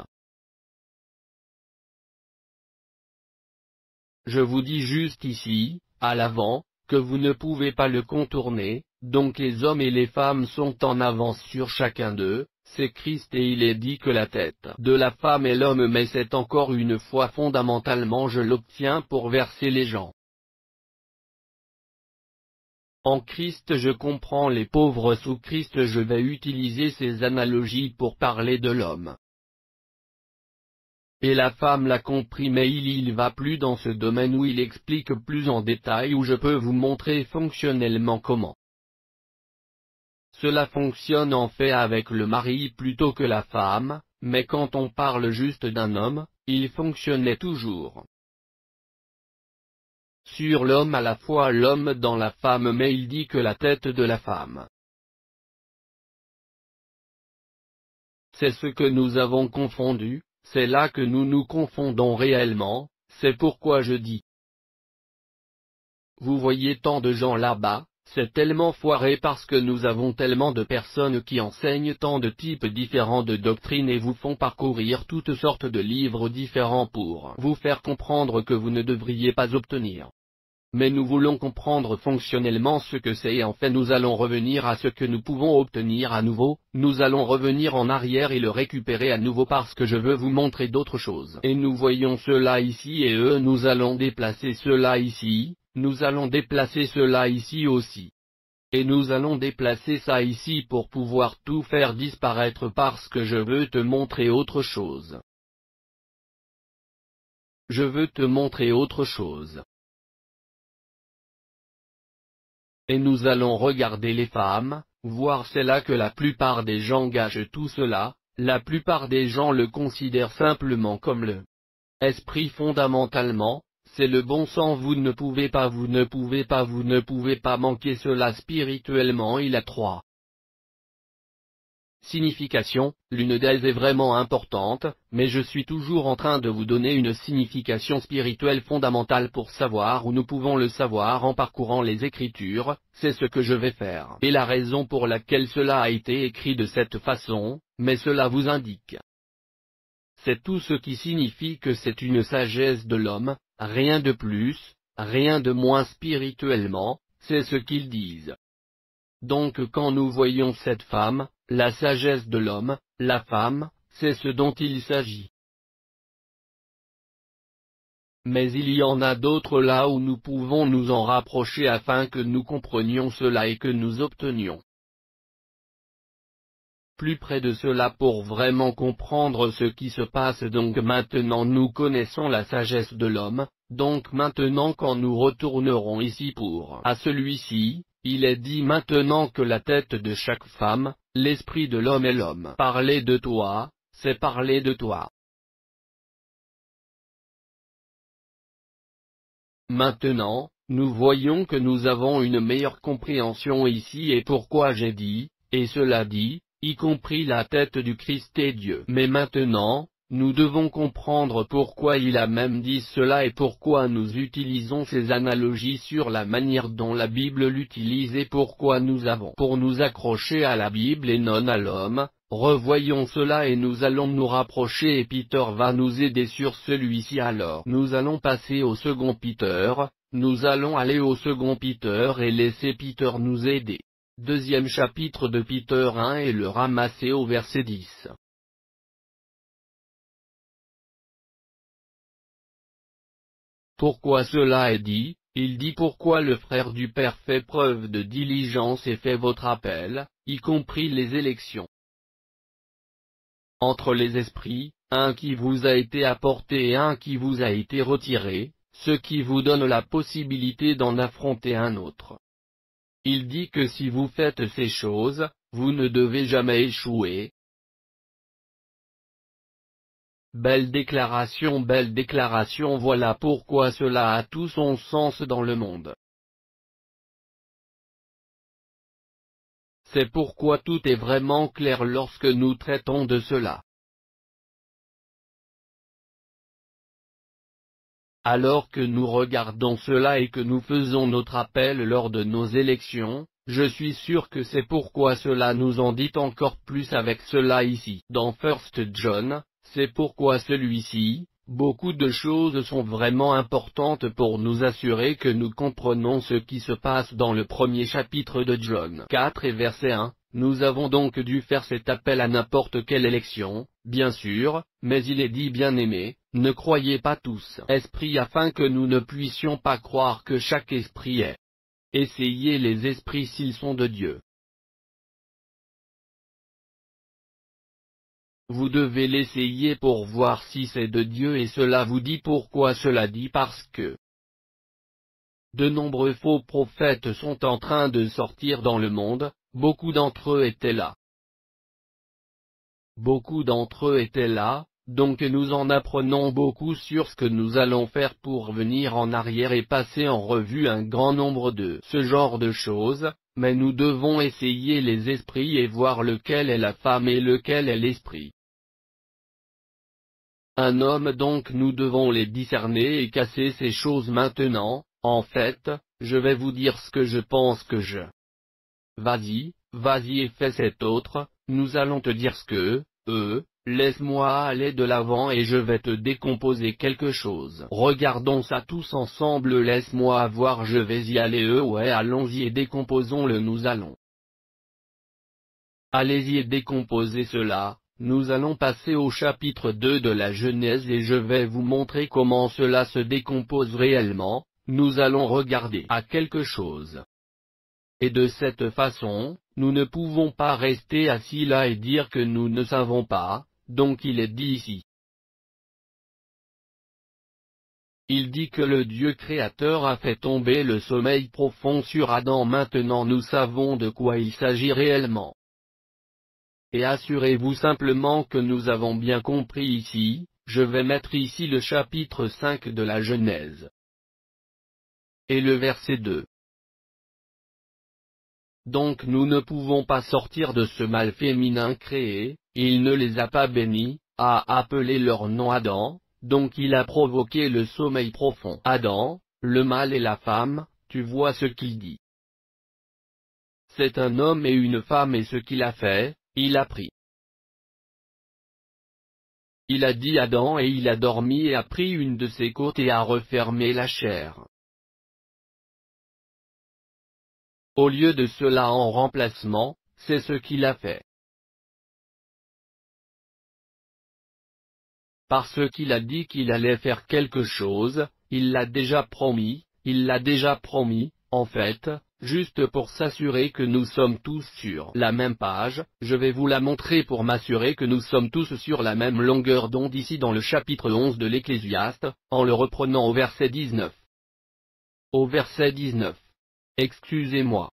Je vous dis juste ici, à l'avant, que vous ne pouvez pas le contourner, donc les hommes et les femmes sont en avance sur chacun d'eux, c'est Christ et il est dit que la tête de la femme est l'homme, mais c'est encore une fois fondamentalement je l'obtiens pour verser les gens. En Christ je comprends les pauvres, sous Christ je vais utiliser ces analogies pour parler de l'homme. Et la femme l'a compris, mais il va plus dans ce domaine où il explique plus en détail, où je peux vous montrer fonctionnellement comment cela fonctionne en fait avec le mari plutôt que la femme, mais quand on parle juste d'un homme, il fonctionnait toujours sur l'homme, à la fois l'homme dans la femme, mais il dit que la tête de la femme. C'est ce que nous avons confondu, c'est là que nous nous confondons réellement, c'est pourquoi je dis. Vous voyez tant de gens là-bas, c'est tellement foiré parce que nous avons tellement de personnes qui enseignent tant de types différents de doctrines et vous font parcourir toutes sortes de livres différents pour vous faire comprendre que vous ne devriez pas obtenir. Mais nous voulons comprendre fonctionnellement ce que c'est et en fait nous allons revenir à ce que nous pouvons obtenir à nouveau, nous allons revenir en arrière et le récupérer à nouveau parce que je veux vous montrer d'autres choses. Et nous voyons cela ici et nous allons déplacer cela ici, nous allons déplacer cela ici aussi. Et nous allons déplacer ça ici pour pouvoir tout faire disparaître parce que je veux te montrer autre chose. Je veux te montrer autre chose. Et nous allons regarder les femmes, voir c'est là que la plupart des gens gâchent tout cela, la plupart des gens le considèrent simplement comme le esprit fondamentalement, c'est le bon sens, vous ne pouvez pas manquer cela spirituellement. Il a 3 significations, l'une d'elles est vraiment importante, mais je suis toujours en train de vous donner une signification spirituelle fondamentale pour savoir où nous pouvons le savoir en parcourant les Écritures, c'est ce que je vais faire. Et la raison pour laquelle cela a été écrit de cette façon, mais cela vous indique. C'est tout ce qui signifie que c'est une sagesse de l'homme, rien de plus, rien de moins spirituellement, c'est ce qu'ils disent. Donc quand nous voyons cette femme, la sagesse de l'homme, la femme, c'est ce dont il s'agit. Mais il y en a d'autres là où nous pouvons nous en rapprocher afin que nous comprenions cela et que nous obtenions plus près de cela pour vraiment comprendre ce qui se passe. Donc maintenant nous connaissons la sagesse de l'homme, donc maintenant quand nous retournerons ici pour à celui-ci, il est dit maintenant que la tête de chaque femme, l'esprit de l'homme est l'homme. Parler de toi, c'est parler de toi. Maintenant, nous voyons que nous avons une meilleure compréhension ici et pourquoi j'ai dit, et cela dit, y compris la tête du Christ est Dieu. Mais maintenant, nous devons comprendre pourquoi il a même dit cela et pourquoi nous utilisons ces analogies sur la manière dont la Bible l'utilise et pourquoi nous avons pour nous accrocher à la Bible et non à l'homme. Revoyons cela et nous allons nous rapprocher et Peter va nous aider sur celui-ci. Alors nous allons passer au second Peter, nous allons aller au second Peter et laisser Peter nous aider. Deuxième chapitre de Peter 1 et le ramasser au verset 10. Pourquoi cela est dit, il dit pourquoi le frère du Père fait preuve de diligence et fait votre appel, y compris les élections. Entre les esprits, un qui vous a été apporté et un qui vous a été retiré, ce qui vous donne la possibilité d'en affronter un autre. Il dit que si vous faites ces choses, vous ne devez jamais échouer. Belle déclaration, voilà pourquoi cela a tout son sens dans le monde. C'est pourquoi tout est vraiment clair lorsque nous traitons de cela. Alors que nous regardons cela et que nous faisons notre appel lors de nos élections, je suis sûr que c'est pourquoi cela nous en dit encore plus avec cela ici. Dans 1 John, c'est pourquoi celui-ci, beaucoup de choses sont vraiment importantes pour nous assurer que nous comprenons ce qui se passe dans le premier chapitre de John 4 et verset 1. Nous avons donc dû faire cet appel à n'importe quelle élection, bien sûr, mais il est dit bien-aimés, ne croyez pas tous esprit afin que nous ne puissions pas croire que chaque esprit est essayez les esprits s'ils sont de Dieu. Vous devez l'essayer pour voir si c'est de Dieu et cela vous dit pourquoi cela dit parce que de nombreux faux prophètes sont en train de sortir dans le monde, beaucoup d'entre eux étaient là. Beaucoup d'entre eux étaient là, donc nous en apprenons beaucoup sur ce que nous allons faire pour venir en arrière et passer en revue un grand nombre de ce genre de choses, mais nous devons essayer les esprits et voir lequel est la femme et lequel est l'esprit. Un homme donc nous devons les discerner et casser ces choses maintenant. En fait, je vais vous dire ce que je pense que je. Vas-y et fais cet autre, nous allons te dire ce que, laisse-moi aller de l'avant et je vais te décomposer quelque chose. Regardons ça tous ensemble, laisse-moi voir, je vais y aller, ouais, allons-y et décomposons-le, nous allons. Allez-y et décomposez cela. Nous allons passer au chapitre 2 de la Genèse et je vais vous montrer comment cela se décompose réellement. Nous allons regarder à quelque chose. Et de cette façon, nous ne pouvons pas rester assis là et dire que nous ne savons pas, donc il est dit ici. Il dit que le Dieu créateur a fait tomber le sommeil profond sur Adam. Maintenant nous savons de quoi il s'agit réellement. Et assurez-vous simplement que nous avons bien compris ici, je vais mettre ici le chapitre 5 de la Genèse. Et le verset 2. Donc nous ne pouvons pas sortir de ce mal féminin créé, il ne les a pas bénis, a appelé leur nom Adam, donc il a provoqué le sommeil profond. Adam, le mâle et la femme, tu vois ce qu'il dit. C'est un homme et une femme et ce qu'il a fait, il a pris. Il a dit Adam et il a dormi et a pris une de ses côtes et a refermé la chair. Au lieu de cela en remplacement, c'est ce qu'il a fait. Parce qu'il a dit qu'il allait faire quelque chose, il l'a déjà promis, en fait, juste pour s'assurer que nous sommes tous sur la même page, je vais vous la montrer pour m'assurer que nous sommes tous sur la même longueur d'onde ici dans le chapitre 11 de l'Ecclésiaste, en le reprenant au verset 19. Au verset 19. Excusez-moi.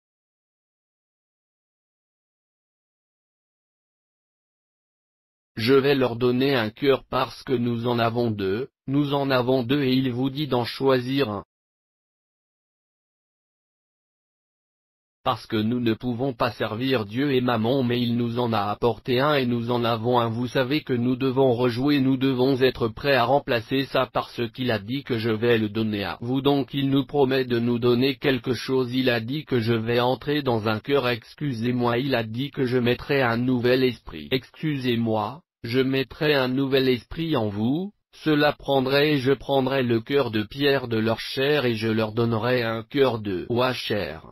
Je vais leur donner un cœur parce que nous en avons deux et il vous dit d'en choisir un. Parce que nous ne pouvons pas servir Dieu et Mammon mais il nous en a apporté un et nous en avons un. Vous savez que nous devons rejouer, nous devons être prêts à remplacer ça parce qu'il a dit que je vais le donner à vous, donc il nous promet de nous donner quelque chose. Il a dit que je vais entrer dans un cœur, excusez-moi, il a dit que je mettrai un nouvel esprit. Excusez-moi, je mettrai un nouvel esprit en vous. Cela prendrait et je prendrai le cœur de pierre de leur chair et je leur donnerai un cœur de bois chair.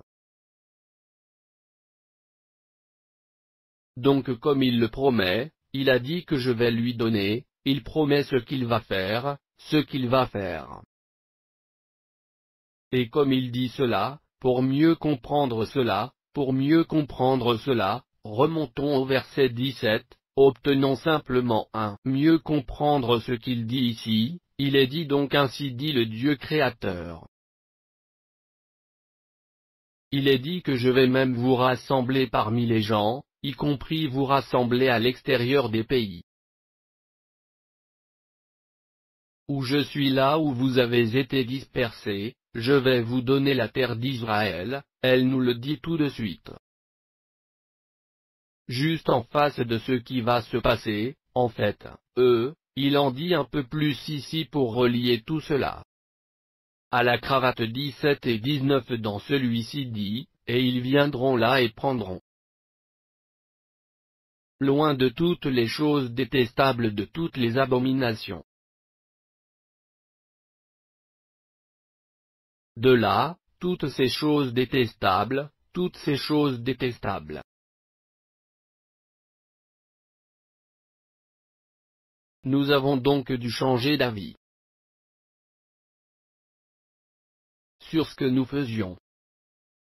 Donc comme il le promet, il a dit que je vais lui donner, il promet ce qu'il va faire, Et comme il dit cela, pour mieux comprendre cela, remontons au verset 17, obtenons simplement mieux comprendre ce qu'il dit ici, il est dit donc ainsi dit le Dieu créateur. Il est dit que je vais même vous rassembler parmi les gens, y compris vous rassembler à l'extérieur des pays. Où je suis là où vous avez été dispersés, je vais vous donner la terre d'Israël, elle nous le dit tout de suite. Juste en face de ce qui va se passer, en fait, il en dit un peu plus ici pour relier tout cela. À la cravate 17 et 19 dans celui-ci dit, et ils viendront là et prendront. Loin de toutes les choses détestables, de toutes les abominations. De là, toutes ces choses détestables. Nous avons donc dû changer d'avis sur ce que nous faisions.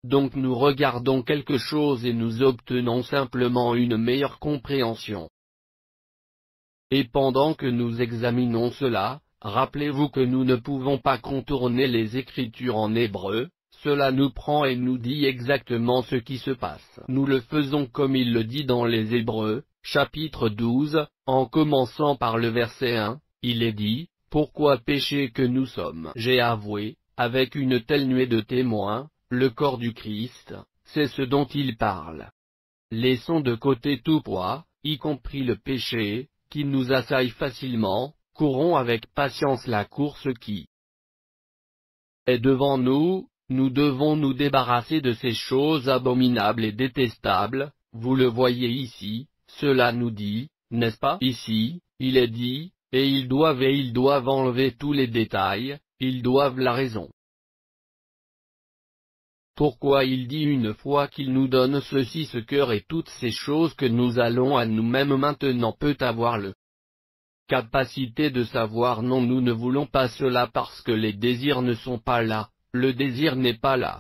Donc nous regardons quelque chose et nous obtenons simplement une meilleure compréhension. Et pendant que nous examinons cela, rappelez-vous que nous ne pouvons pas contourner les Écritures en hébreu, cela nous prend et nous dit exactement ce qui se passe. Nous le faisons comme il le dit dans les Hébreux, chapitre 12, en commençant par le verset 1, il est dit, « Pourquoi pécher que nous sommes ?» J'ai avoué, avec une telle nuée de témoins, le corps du Christ, c'est ce dont il parle. Laissons de côté tout poids, y compris le péché, qui nous assaille facilement, courons avec patience la course qui est devant nous, nous devons nous débarrasser de ces choses abominables et détestables, vous le voyez ici, cela nous dit, n'est-ce pas? Ici, il est dit, et ils doivent enlever tous les détails, ils doivent la raison. Pourquoi il dit une fois qu'il nous donne ceci, ce cœur et toutes ces choses que nous allons à nous-mêmes maintenant peut avoir le capacité de savoir non, nous ne voulons pas cela parce que les désirs ne sont pas là, le désir n'est pas là.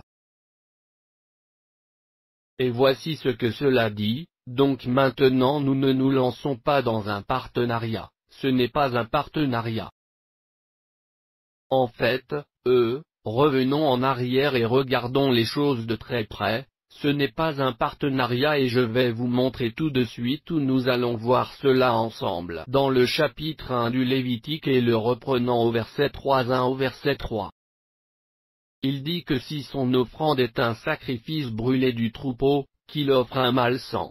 Et voici ce que cela dit, donc maintenant nous ne nous lançons pas dans un partenariat, ce n'est pas un partenariat. En fait, revenons en arrière et regardons les choses de très près, ce n'est pas un partenariat et je vais vous montrer tout de suite où nous allons voir cela ensemble. Dans le chapitre 1 du Lévitique et le reprenant au verset 3, 1 au verset 3. Il dit que si son offrande est un sacrifice brûlé du troupeau, qu'il offre un mâle sans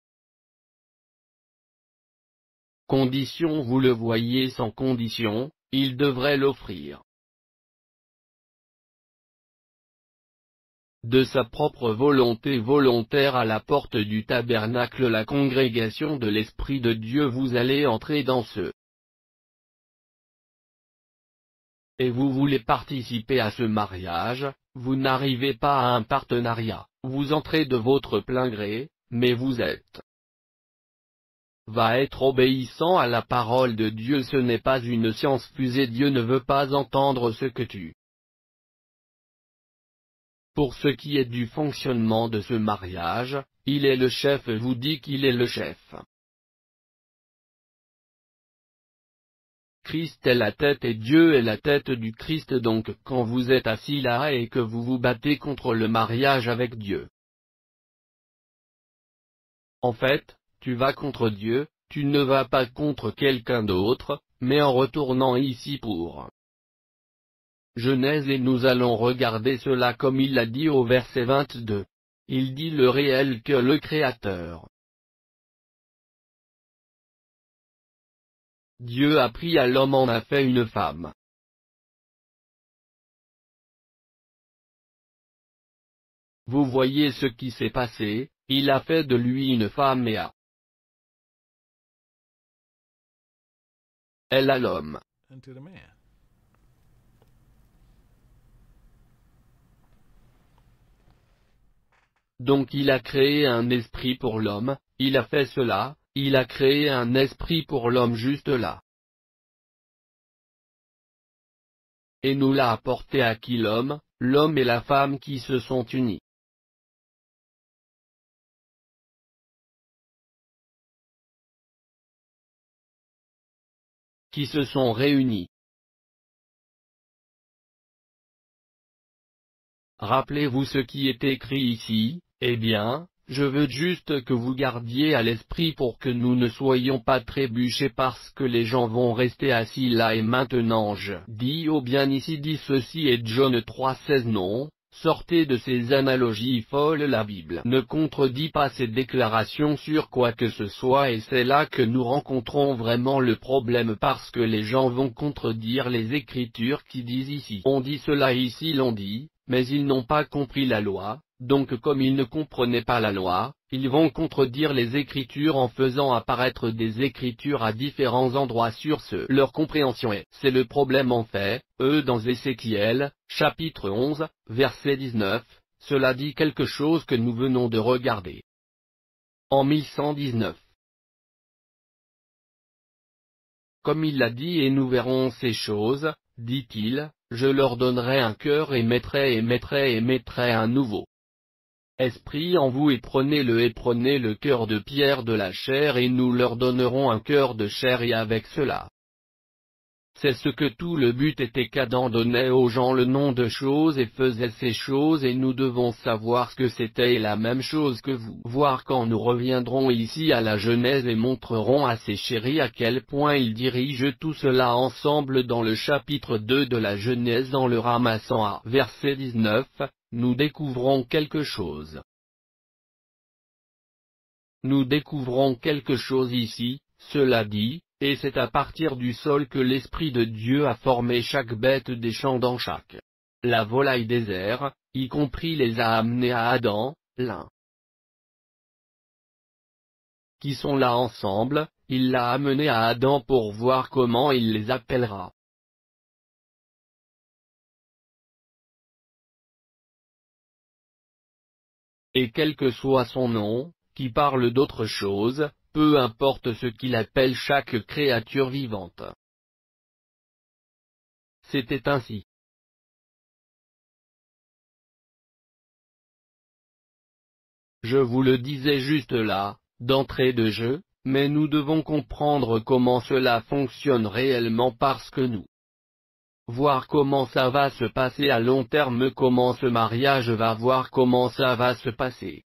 condition, vous le voyez, sans condition, il devrait l'offrir de sa propre volonté volontaire à la porte du tabernacle, la congrégation de l'Esprit de Dieu. Vous allez entrer dans ce et vous voulez participer à ce mariage, vous n'arrivez pas à un partenariat, vous entrez de votre plein gré, mais vous va être obéissant à la parole de Dieu. Ce n'est pas une science fusée, Dieu ne veut pas entendre ce que tu. Pour ce qui est du fonctionnement de ce mariage, il est le chef, vous dit qu'il est le chef. Christ est la tête et Dieu est la tête du Christ. Donc quand vous êtes assis là et que vous vous battez contre le mariage avec Dieu, en fait, tu vas contre Dieu, tu ne vas pas contre quelqu'un d'autre, mais en retournant ici pour Genèse et nous allons regarder cela comme il l'a dit au verset 22. Il dit le réel que le Créateur. Dieu a pris à l'homme, en a fait une femme. Vous voyez ce qui s'est passé, il a fait de lui une femme et elle a l'homme. Unto the man. Donc il a créé un esprit pour l'homme, il a fait cela, il a créé un esprit pour l'homme juste là. Et nous l'a apporté à qui? L'homme et la femme qui se sont unis. Qui se sont réunis. Rappelez-vous ce qui est écrit ici, eh bien, je veux juste que vous gardiez à l'esprit pour que nous ne soyons pas trébuchés parce que les gens vont rester assis là et maintenant je dis au bien ici dit ceci et John 3,16 non, sortez de ces analogies folles, la Bible ne contredit pas ces déclarations sur quoi que ce soit et c'est là que nous rencontrons vraiment le problème parce que les gens vont contredire les Écritures qui disent ici. On dit cela ici l'on dit, mais ils n'ont pas compris la loi. Donc comme ils ne comprenaient pas la loi, ils vont contredire les Écritures en faisant apparaître des Écritures à différents endroits sur ce. Leur compréhension c'est le problème en fait, dans Ézéchiel, chapitre 11, verset 19, cela dit quelque chose que nous venons de regarder. En 1119. Comme il l'a dit et nous verrons ces choses, dit-il, je leur donnerai un cœur et mettrai un nouveau Esprit en vous et prenez le cœur de pierre de la chair et nous leur donnerons un cœur de chair et avec cela. C'est ce que tout le but était qu'Adam donnait aux gens le nom de choses et faisait ces choses et nous devons savoir ce que c'était et la même chose que vous. Voir quand nous reviendrons ici à la Genèse et montrerons à ces chéris à quel point ils dirigent tout cela ensemble dans le chapitre 2 de la Genèse en le ramassant à verset 19, nous découvrons quelque chose. Nous découvrons quelque chose ici, cela dit. Et c'est à partir du sol que l'Esprit de Dieu a formé chaque bête des champs dans chaque. La volaille des airs, y compris les a amenés à Adam, l'un. Qui sont là ensemble, il l'a amené à Adam pour voir comment il les appellera. Et quel que soit son nom, qui parle d'autre chose, peu importe ce qu'il appelle chaque créature vivante. C'était ainsi. Je vous le disais juste là, d'entrée de jeu, mais nous devons comprendre comment cela fonctionne réellement parce que nous voir comment ça va se passer à long terme, comment ce mariage va voir comment ça va se passer.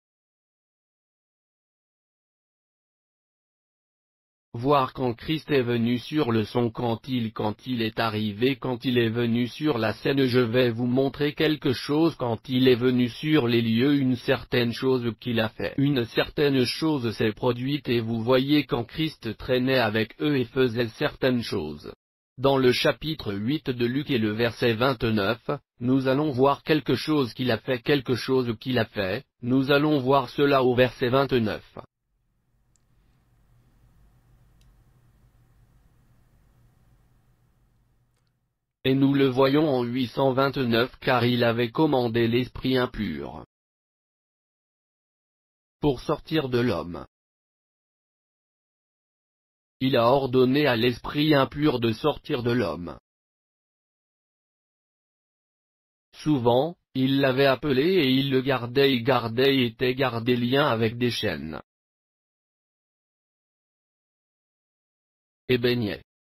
Voir quand Christ est venu sur le son quand il est arrivé quand il est venu sur la scène je vais vous montrer quelque chose quand il est venu sur les lieux une certaine chose qu'il a fait. Une certaine chose s'est produite et vous voyez quand Christ traînait avec eux et faisait certaines choses. Dans le chapitre 8 de Luc et le verset 29, nous allons voir quelque chose qu'il a fait nous allons voir cela au verset 29. Et nous le voyons en 829 car il avait commandé l'esprit impur pour sortir de l'homme. Il a ordonné à l'esprit impur de sortir de l'homme. Souvent, il l'avait appelé et il le gardait et était gardé lien avec des chaînes. Et baignait.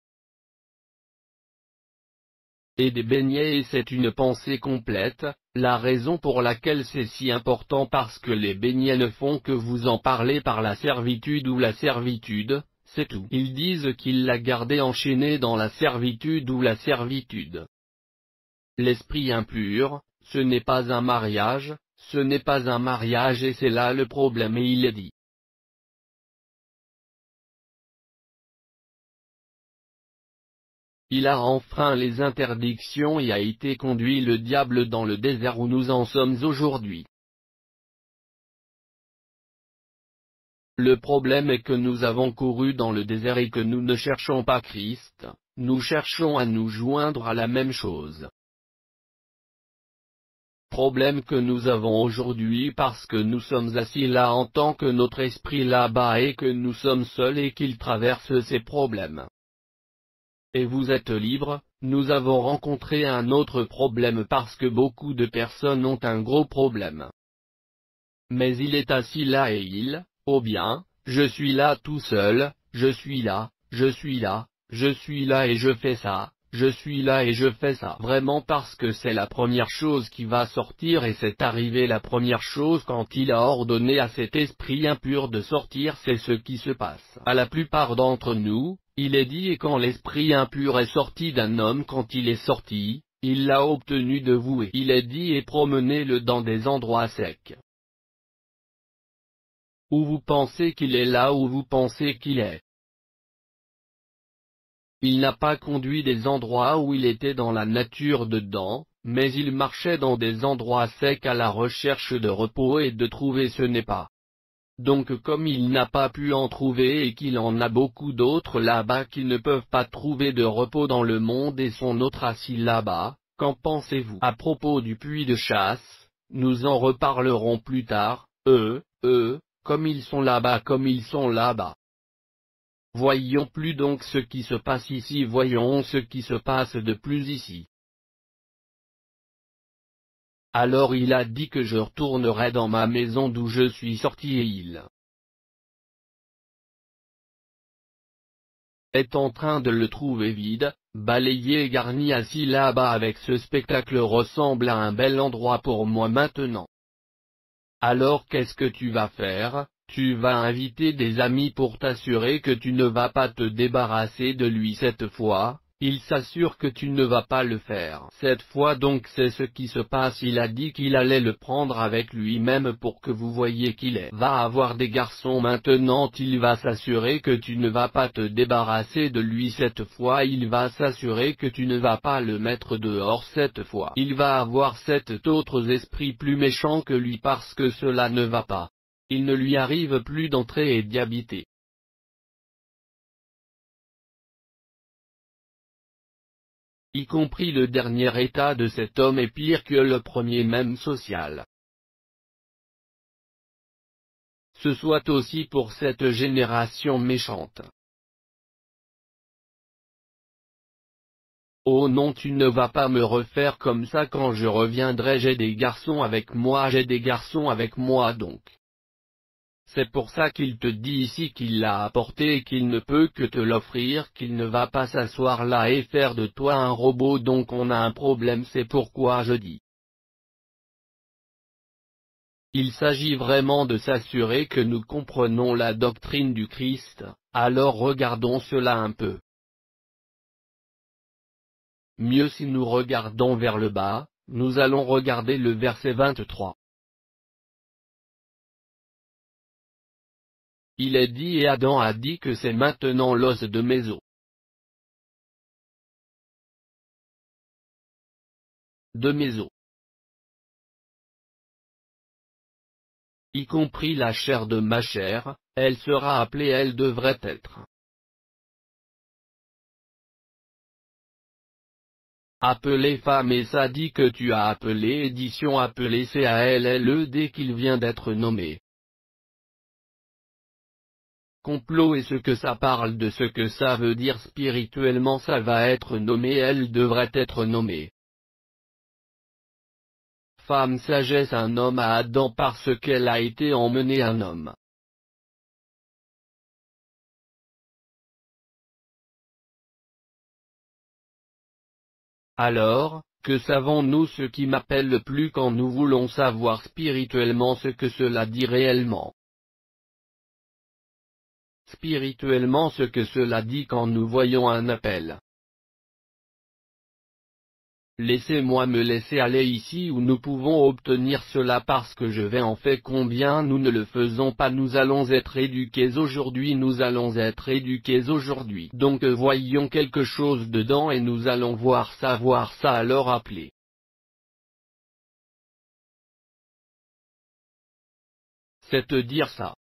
Et des beignets et c'est une pensée complète, la raison pour laquelle c'est si important parce que les beignets ne font que vous en parler par la servitude ou la servitude, c'est tout. Ils disent qu'il l'a gardé enchaîné dans la servitude ou la servitude. L'esprit impur, ce n'est pas un mariage, et c'est là le problème et il est dit. Il a enfreint les interdictions et a été conduit le diable dans le désert où nous en sommes aujourd'hui. Le problème est que nous avons couru dans le désert et que nous ne cherchons pas Christ, nous cherchons à nous joindre à la même chose. Problème que nous avons aujourd'hui parce que nous sommes assis là en tant que notre esprit là-bas et que nous sommes seuls et qu'il traverse ces problèmes. Et vous êtes libre, nous avons rencontré un autre problème parce que beaucoup de personnes ont un gros problème. Mais il est assis là et oh bien, je suis là tout seul, je suis là et je fais ça, je suis là et je fais ça. Vraiment parce que c'est la première chose qui va sortir et c'est arrivé la première chose quand il a ordonné à cet esprit impur de sortir c'est ce qui se passe. À la plupart d'entre nous, il est dit et quand l'esprit impur est sorti d'un homme quand il est sorti, il l'a obtenu de vous et il est dit et promenez-le dans des endroits secs. Où vous pensez qu'il est là où vous pensez qu'il est. Il n'a pas conduit des endroits où il était dans la nature dedans, mais il marchait dans des endroits secs à la recherche de repos et de trouver ce n'est pas. Donc comme il n'a pas pu en trouver et qu'il en a beaucoup d'autres là-bas qui ne peuvent pas trouver de repos dans le monde et sont autres assis là-bas, qu'en pensez-vous? À propos du puits de chasse, nous en reparlerons plus tard, comme ils sont là-bas. Voyons plus donc ce qui se passe ici, voyons ce qui se passe de plus ici. Alors il a dit que je retournerai dans ma maison d'où je suis sorti et il est en train de le trouver vide, balayé et garni assis là-bas avec ce spectacle ressemble à un bel endroit pour moi maintenant. Alors qu'est-ce que tu vas faire? Tu vas inviter des amis pour t'assurer que tu ne vas pas te débarrasser de lui cette fois. Il s'assure que tu ne vas pas le faire. Cette fois donc c'est ce qui se passe. Il a dit qu'il allait le prendre avec lui-même pour que vous voyez qu'il va avoir des garçons maintenant. Il va s'assurer que tu ne vas pas te débarrasser de lui cette fois. Il va s'assurer que tu ne vas pas le mettre dehors cette fois. Il va avoir cet autre esprit plus méchant que lui parce que cela ne va pas. Il ne lui arrive plus d'entrer et d'y habiter. Y compris le dernier état de cet homme est pire que le premier même social. Ce soit aussi pour cette génération méchante. Oh non, tu ne vas pas me refaire comme ça quand je reviendrai. J'ai des garçons avec moi, donc. C'est pour ça qu'il te dit ici qu'il l'a apporté et qu'il ne peut que te l'offrir, qu'il ne va pas s'asseoir là et faire de toi un robot. Donc on a un problème, c'est pourquoi je dis. Il s'agit vraiment de s'assurer que nous comprenons la doctrine du Christ, alors regardons cela un peu. Mieux si nous regardons vers le bas, nous allons regarder le verset 23. Il est dit et Adam a dit que c'est maintenant l'os de mes os. De mes os. Y compris la chair de ma chair, elle sera appelée, elle devrait être. Appelée femme et ça dit que tu as appelé édition appelée CALLE dès qu'il vient d'être nommé. Complot et ce que ça parle de ce que ça veut dire spirituellement, ça va être nommé, elle devrait être nommée. Femme sagesse un homme à Adam parce qu'elle a été emmenée un homme. Alors, que savons-nous ce qui m'appelle le plus quand nous voulons savoir spirituellement ce que cela dit réellement? Spirituellement ce que cela dit quand nous voyons un appel. Laissez-moi me laisser aller ici où nous pouvons obtenir cela parce que je vais en fait combien nous ne le faisons pas. Nous allons être éduqués aujourd'hui, donc voyons quelque chose dedans et nous allons voir ça alors appelez. C'est te dire ça.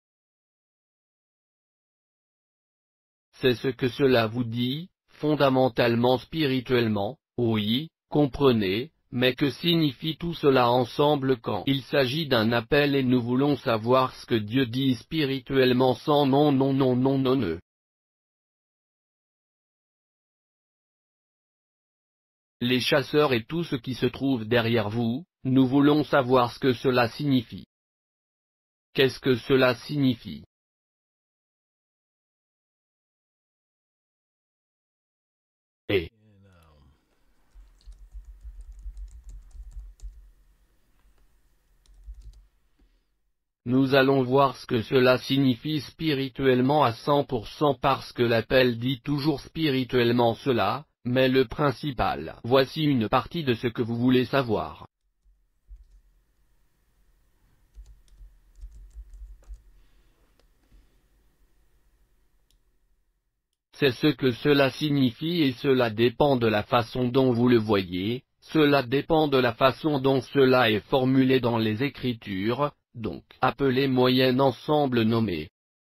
C'est ce que cela vous dit, fondamentalement spirituellement, oui, comprenez, mais que signifie tout cela ensemble quand il s'agit d'un appel et nous voulons savoir ce que Dieu dit spirituellement sans non. Les chasseurs et tout ce qui se trouve derrière vous, nous voulons savoir ce que cela signifie. Qu'est-ce que cela signifie? Et nous allons voir ce que cela signifie spirituellement à 100% parce que l'appel dit toujours spirituellement cela, mais le principal. Voici une partie de ce que vous voulez savoir. C'est ce que cela signifie et cela dépend de la façon dont vous le voyez, cela dépend de la façon dont cela est formulé dans les Écritures, donc appelé moyen ensemble nommé.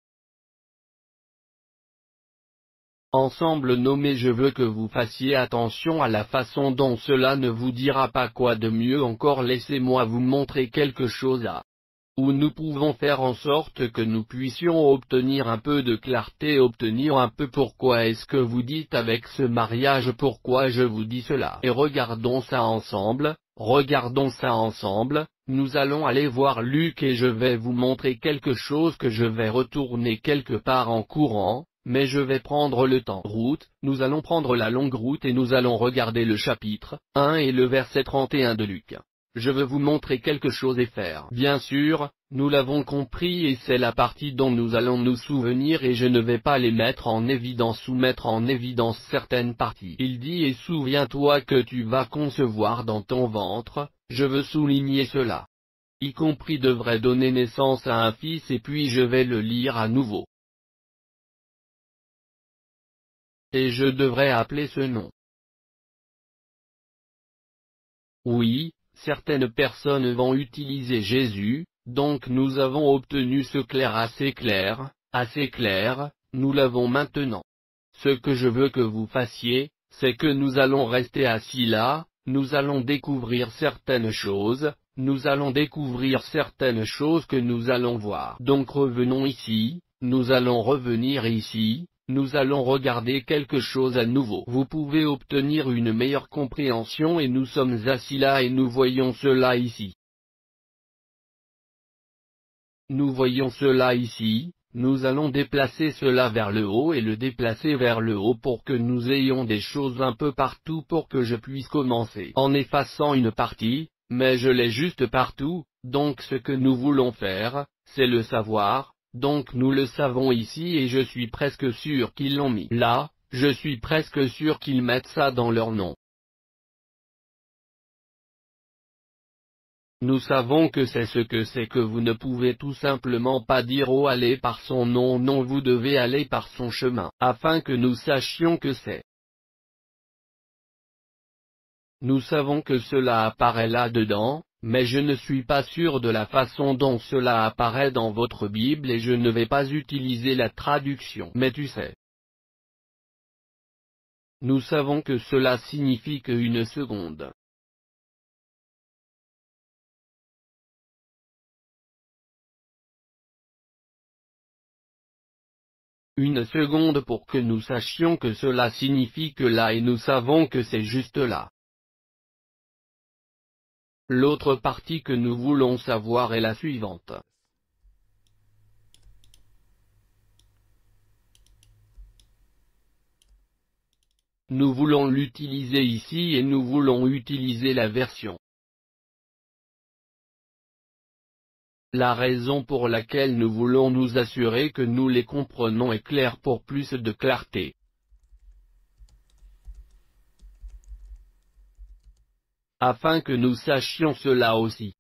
Ensemble nommé, je veux que vous fassiez attention à la façon dont cela ne vous dira pas quoi de mieux encore. Laissez-moi vous montrer quelque chose où nous pouvons faire en sorte que nous puissions obtenir un peu de clarté, obtenir un peu pourquoi est-ce que vous dites avec ce mariage, pourquoi je vous dis cela. Et regardons ça ensemble, regardons ça ensemble. Nous allons aller voir Luc et je vais vous montrer quelque chose que je vais retourner quelque part en courant, mais je vais prendre le temps. Route, nous allons prendre la longue route et nous allons regarder le chapitre 1 et le verset 31 de Luc. Je veux vous montrer quelque chose et faire. Bien sûr, nous l'avons compris et c'est la partie dont nous allons nous souvenir et je ne vais pas les mettre en évidence ou mettre en évidence certaines parties. Il dit et souviens-toi que tu vas concevoir dans ton ventre, je veux souligner cela. Y compris devrait donner naissance à un fils et puis je vais le lire à nouveau. Et je devrais appeler ce nom. Oui. Certaines personnes vont utiliser Jésus, donc nous avons obtenu ce clair, nous l'avons maintenant. Ce que je veux que vous fassiez, c'est que nous allons rester assis là, nous allons découvrir certaines choses, que nous allons voir. Donc revenons ici, nous allons revenir ici. Nous allons regarder quelque chose à nouveau. Vous pouvez obtenir une meilleure compréhension et nous sommes assis là et nous voyons cela ici. Nous voyons cela ici, nous allons déplacer cela vers le haut et le déplacer vers le haut pour que nous ayons des choses un peu partout pour que je puisse commencer en effaçant une partie, mais je l'ai juste partout, donc ce que nous voulons faire, c'est le savoir. Donc nous le savons ici et je suis presque sûr qu'ils l'ont mis là, je suis presque sûr qu'ils mettent ça dans leur nom. Nous savons que c'est ce que c'est que vous ne pouvez tout simplement pas dire oh allez par son nom, non vous devez aller par son chemin, afin que nous sachions que c'est. Nous savons que cela apparaît là-dedans. Mais je ne suis pas sûr de la façon dont cela apparaît dans votre Bible et je ne vais pas utiliser la traduction. Mais tu sais. Nous savons que cela signifie qu'une seconde. Une seconde pour que nous sachions que cela signifie que là et nous savons que c'est juste là. L'autre partie que nous voulons savoir est la suivante. Nous voulons l'utiliser ici et nous voulons utiliser la version. La raison pour laquelle nous voulons nous assurer que nous les comprenons est claire pour plus de clarté. Afin que nous sachions cela aussi.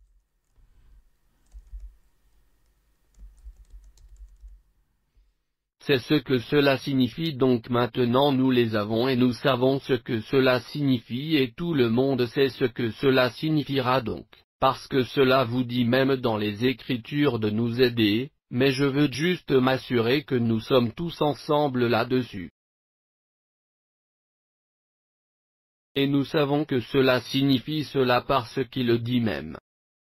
C'est ce que cela signifie donc maintenant nous les avons et nous savons ce que cela signifie et tout le monde sait ce que cela signifiera donc, parce que cela vous dit même dans les Écritures de nous aider, mais je veux juste m'assurer que nous sommes tous ensemble là-dessus. Et nous savons que cela signifie cela parce qu'il le dit même.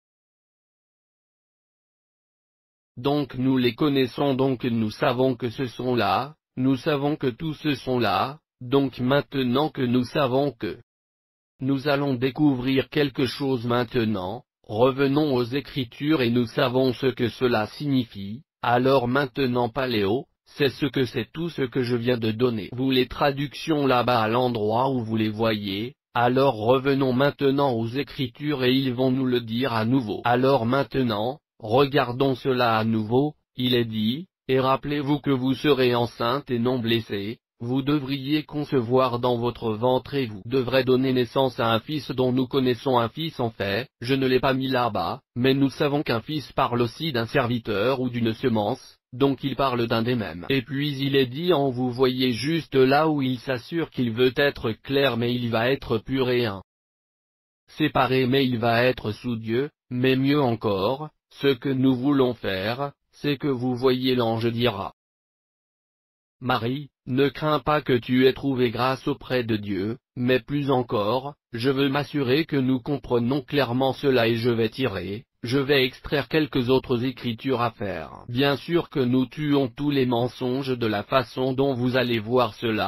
Donc nous les connaissons donc nous savons que ce sont là, nous savons que tous ce sont là, donc maintenant que nous savons que nous allons découvrir quelque chose maintenant, revenons aux Écritures et nous savons ce que cela signifie, alors maintenant Paléo. C'est ce que c'est tout ce que je viens de donner. Vous les traductions là-bas à l'endroit où vous les voyez, alors revenons maintenant aux Écritures et ils vont nous le dire à nouveau. Alors maintenant, regardons cela à nouveau, il est dit, et rappelez-vous que vous serez enceinte et non blessée, vous devriez concevoir dans votre ventre et vous devrez donner naissance à un fils dont nous connaissons un fils en fait, je ne l'ai pas mis là-bas, mais nous savons qu'un fils parle aussi d'un serviteur ou d'une semence. Donc il parle d'un des mêmes. Et puis il est dit en vous voyez juste là où il s'assure qu'il veut être clair mais il va être pur et un. Séparé mais il va être sous Dieu, mais mieux encore, ce que nous voulons faire, c'est que vous voyez l'ange dira. Marie, ne crains pas que tu aies trouvé grâce auprès de Dieu, mais plus encore, je veux m'assurer que nous comprenons clairement cela et je vais extraire quelques autres écritures à faire. Bien sûr que nous tuons tous les mensonges de la façon dont vous allez voir cela,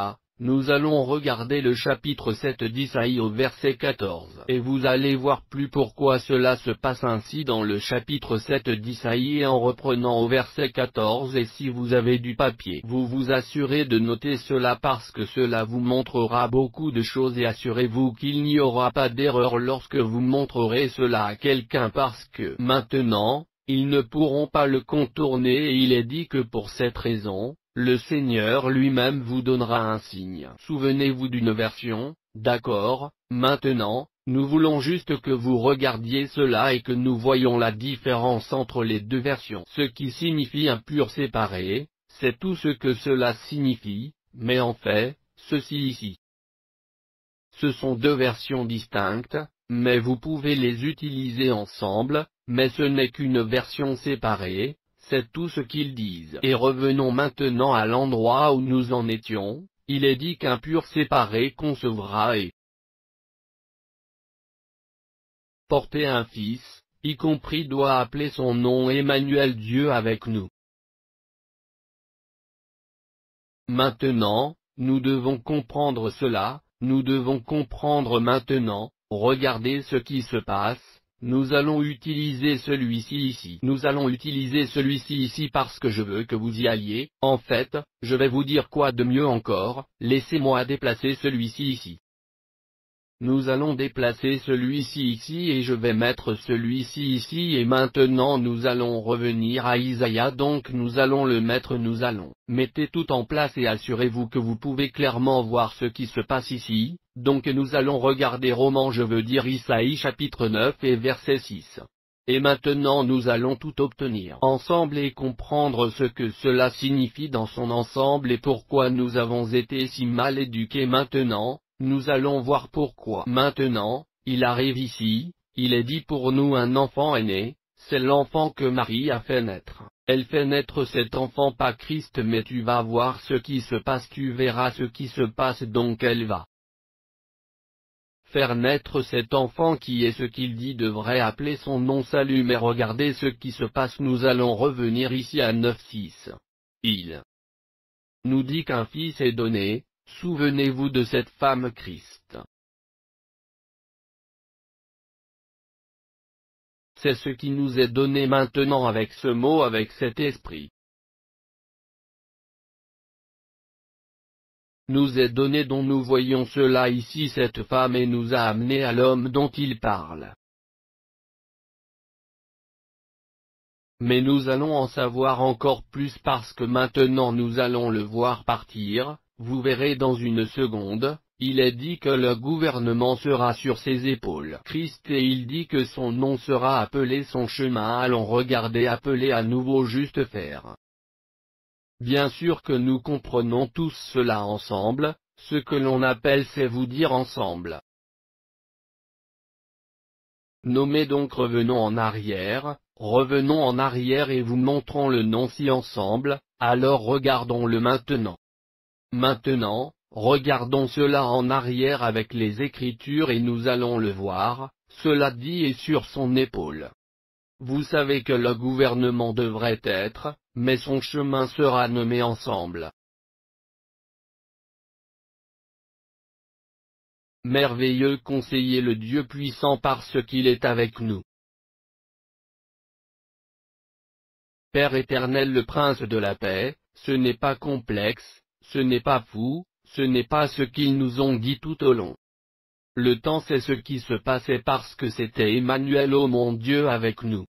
Nous allons regarder le chapitre 7 d'Isaïe au verset 14. Et vous allez voir plus pourquoi cela se passe ainsi dans le chapitre 7 d'Isaïe en reprenant au verset 14. Et si vous avez du papier, vous vous assurez de noter cela parce que cela vous montrera beaucoup de choses et assurez-vous qu'il n'y aura pas d'erreur lorsque vous montrerez cela à quelqu'un parce que maintenant, ils ne pourront pas le contourner et il est dit que pour cette raison, le Seigneur lui-même vous donnera un signe. Souvenez-vous d'une version, d'accord, maintenant, nous voulons juste que vous regardiez cela et que nous voyons la différence entre les deux versions. Ce qui signifie impur séparé, c'est tout ce que cela signifie, mais en fait, ceci ici. Ce sont deux versions distinctes, mais vous pouvez les utiliser ensemble, mais ce n'est qu'une version séparée. C'est tout ce qu'ils disent. Et revenons maintenant à l'endroit où nous en étions, il est dit qu'impur séparé concevra et porter un fils, y compris doit appeler son nom Emmanuel, Dieu avec nous. Maintenant, nous devons comprendre cela, nous devons comprendre maintenant, regardez ce qui se passe. Nous allons utiliser celui-ci ici. Nous allons utiliser celui-ci ici parce que je veux que vous y alliez. En fait, je vais vous dire quoi de mieux encore, laissez-moi déplacer celui-ci ici. Nous allons déplacer celui-ci ici et je vais mettre celui-ci ici et maintenant nous allons revenir à Isaïe donc nous allons le mettre mettez tout en place et assurez-vous que vous pouvez clairement voir ce qui se passe ici, donc nous allons regarder Isaïe chapitre 9 et verset 6. Et maintenant nous allons tout obtenir ensemble et comprendre ce que cela signifie dans son ensemble et pourquoi nous avons été si mal éduqués maintenant. Nous allons voir pourquoi. Maintenant, il arrive ici, il est dit pour nous un enfant est né, c'est l'enfant que Marie a fait naître. Elle fait naître cet enfant pas Christ mais tu vas voir ce qui se passe, tu verras ce qui se passe donc elle va faire naître cet enfant qui est ce qu'il dit devrait appeler son nom salut mais regardez ce qui se passe nous allons revenir ici à 9:6. Il nous dit qu'un fils est donné. Souvenez-vous de cette femme Christ. C'est ce qui nous est donné maintenant avec ce mot, avec cet esprit. Nous est donné dont nous voyons cela ici, cette femme et nous a amené à l'homme dont il parle. Mais nous allons en savoir encore plus parce que maintenant nous allons le voir partir. Vous verrez dans une seconde, il est dit que le gouvernement sera sur ses épaules. Christ et il dit que son nom sera appelé son chemin. Allons regarder appeler à nouveau juste faire. Bien sûr que nous comprenons tous cela ensemble, ce que l'on appelle c'est vous dire ensemble. Nommez donc revenons en arrière et vous montrons le nom si ensemble, alors regardons-le maintenant. Maintenant, regardons cela en arrière avec les Écritures et nous allons le voir, cela dit est sur son épaule. Vous savez que le gouvernement devrait être, mais son chemin sera nommé ensemble. Merveilleux conseiller le Dieu puissant parce qu'il est avec nous. Père éternel le Prince de la paix, ce n'est pas complexe, ce n'est pas fou. Ce n'est pas ce qu'ils nous ont dit tout au long. Le temps c'est ce qui se passait parce que c'était Emmanuel, oh mon Dieu avec nous.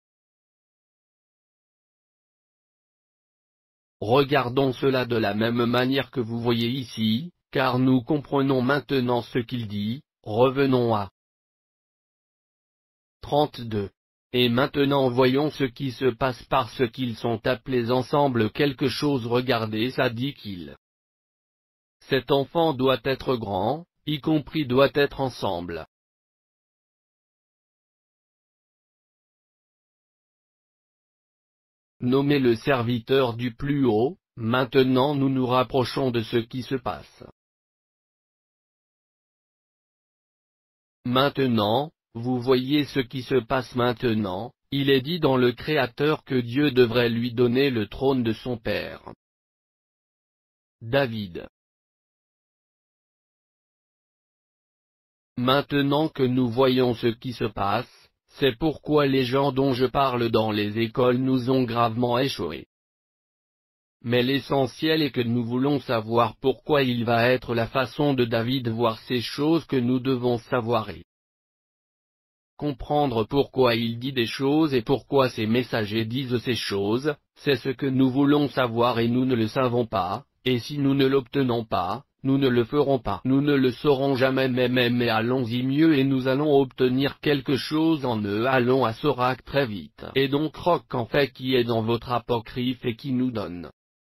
Regardons cela de la même manière que vous voyez ici, car nous comprenons maintenant ce qu'il dit. Revenons à 32. Et maintenant voyons ce qui se passe parce qu'ils sont appelés ensemble quelque chose. Regardez ça dit qu'il. Cet enfant doit être grand, y compris doit être ensemble. Nommez le serviteur du plus haut, maintenant nous nous rapprochons de ce qui se passe. Maintenant, vous voyez ce qui se passe maintenant, il est dit dans le Créateur que Dieu devrait lui donner le trône de son père. David. Maintenant que nous voyons ce qui se passe, c'est pourquoi les gens dont je parle dans les écoles nous ont gravement échoués. Mais l'essentiel est que nous voulons savoir pourquoi il va être la façon de David voir ces choses que nous devons savoir et comprendre pourquoi il dit des choses et pourquoi ses messagers disent ces choses, c'est ce que nous voulons savoir et nous ne le savons pas, et si nous ne l'obtenons pas, nous ne le ferons pas. Nous ne le saurons jamais mais allons-y mieux et nous allons obtenir quelque chose en eux. Allons à Sirach très vite. Et donc Roc en fait qui est dans votre apocryphe et qui nous donne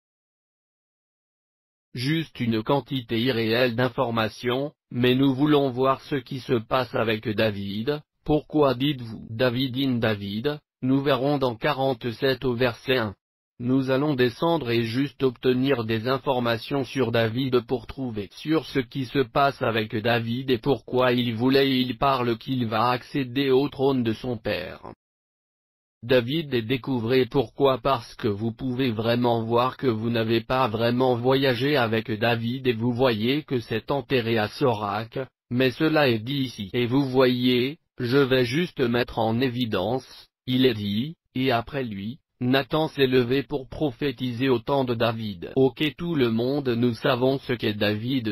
juste une quantité irréelle d'informations, mais nous voulons voir ce qui se passe avec David. Pourquoi dites-vous David in David? Nous verrons dans 47 au verset 1. Nous allons descendre et juste obtenir des informations sur David pour trouver sur ce qui se passe avec David et pourquoi il voulait et il parle qu'il va accéder au trône de son père. David et découvrez pourquoi parce que vous pouvez vraiment voir que vous n'avez pas vraiment voyagé avec David et vous voyez que c'est enterré à Sirach, mais cela est dit ici. Et vous voyez, je vais juste mettre en évidence, il est dit, et après lui, Nathan s'est levé pour prophétiser au temps de David. Ok tout le monde nous savons ce qu'est David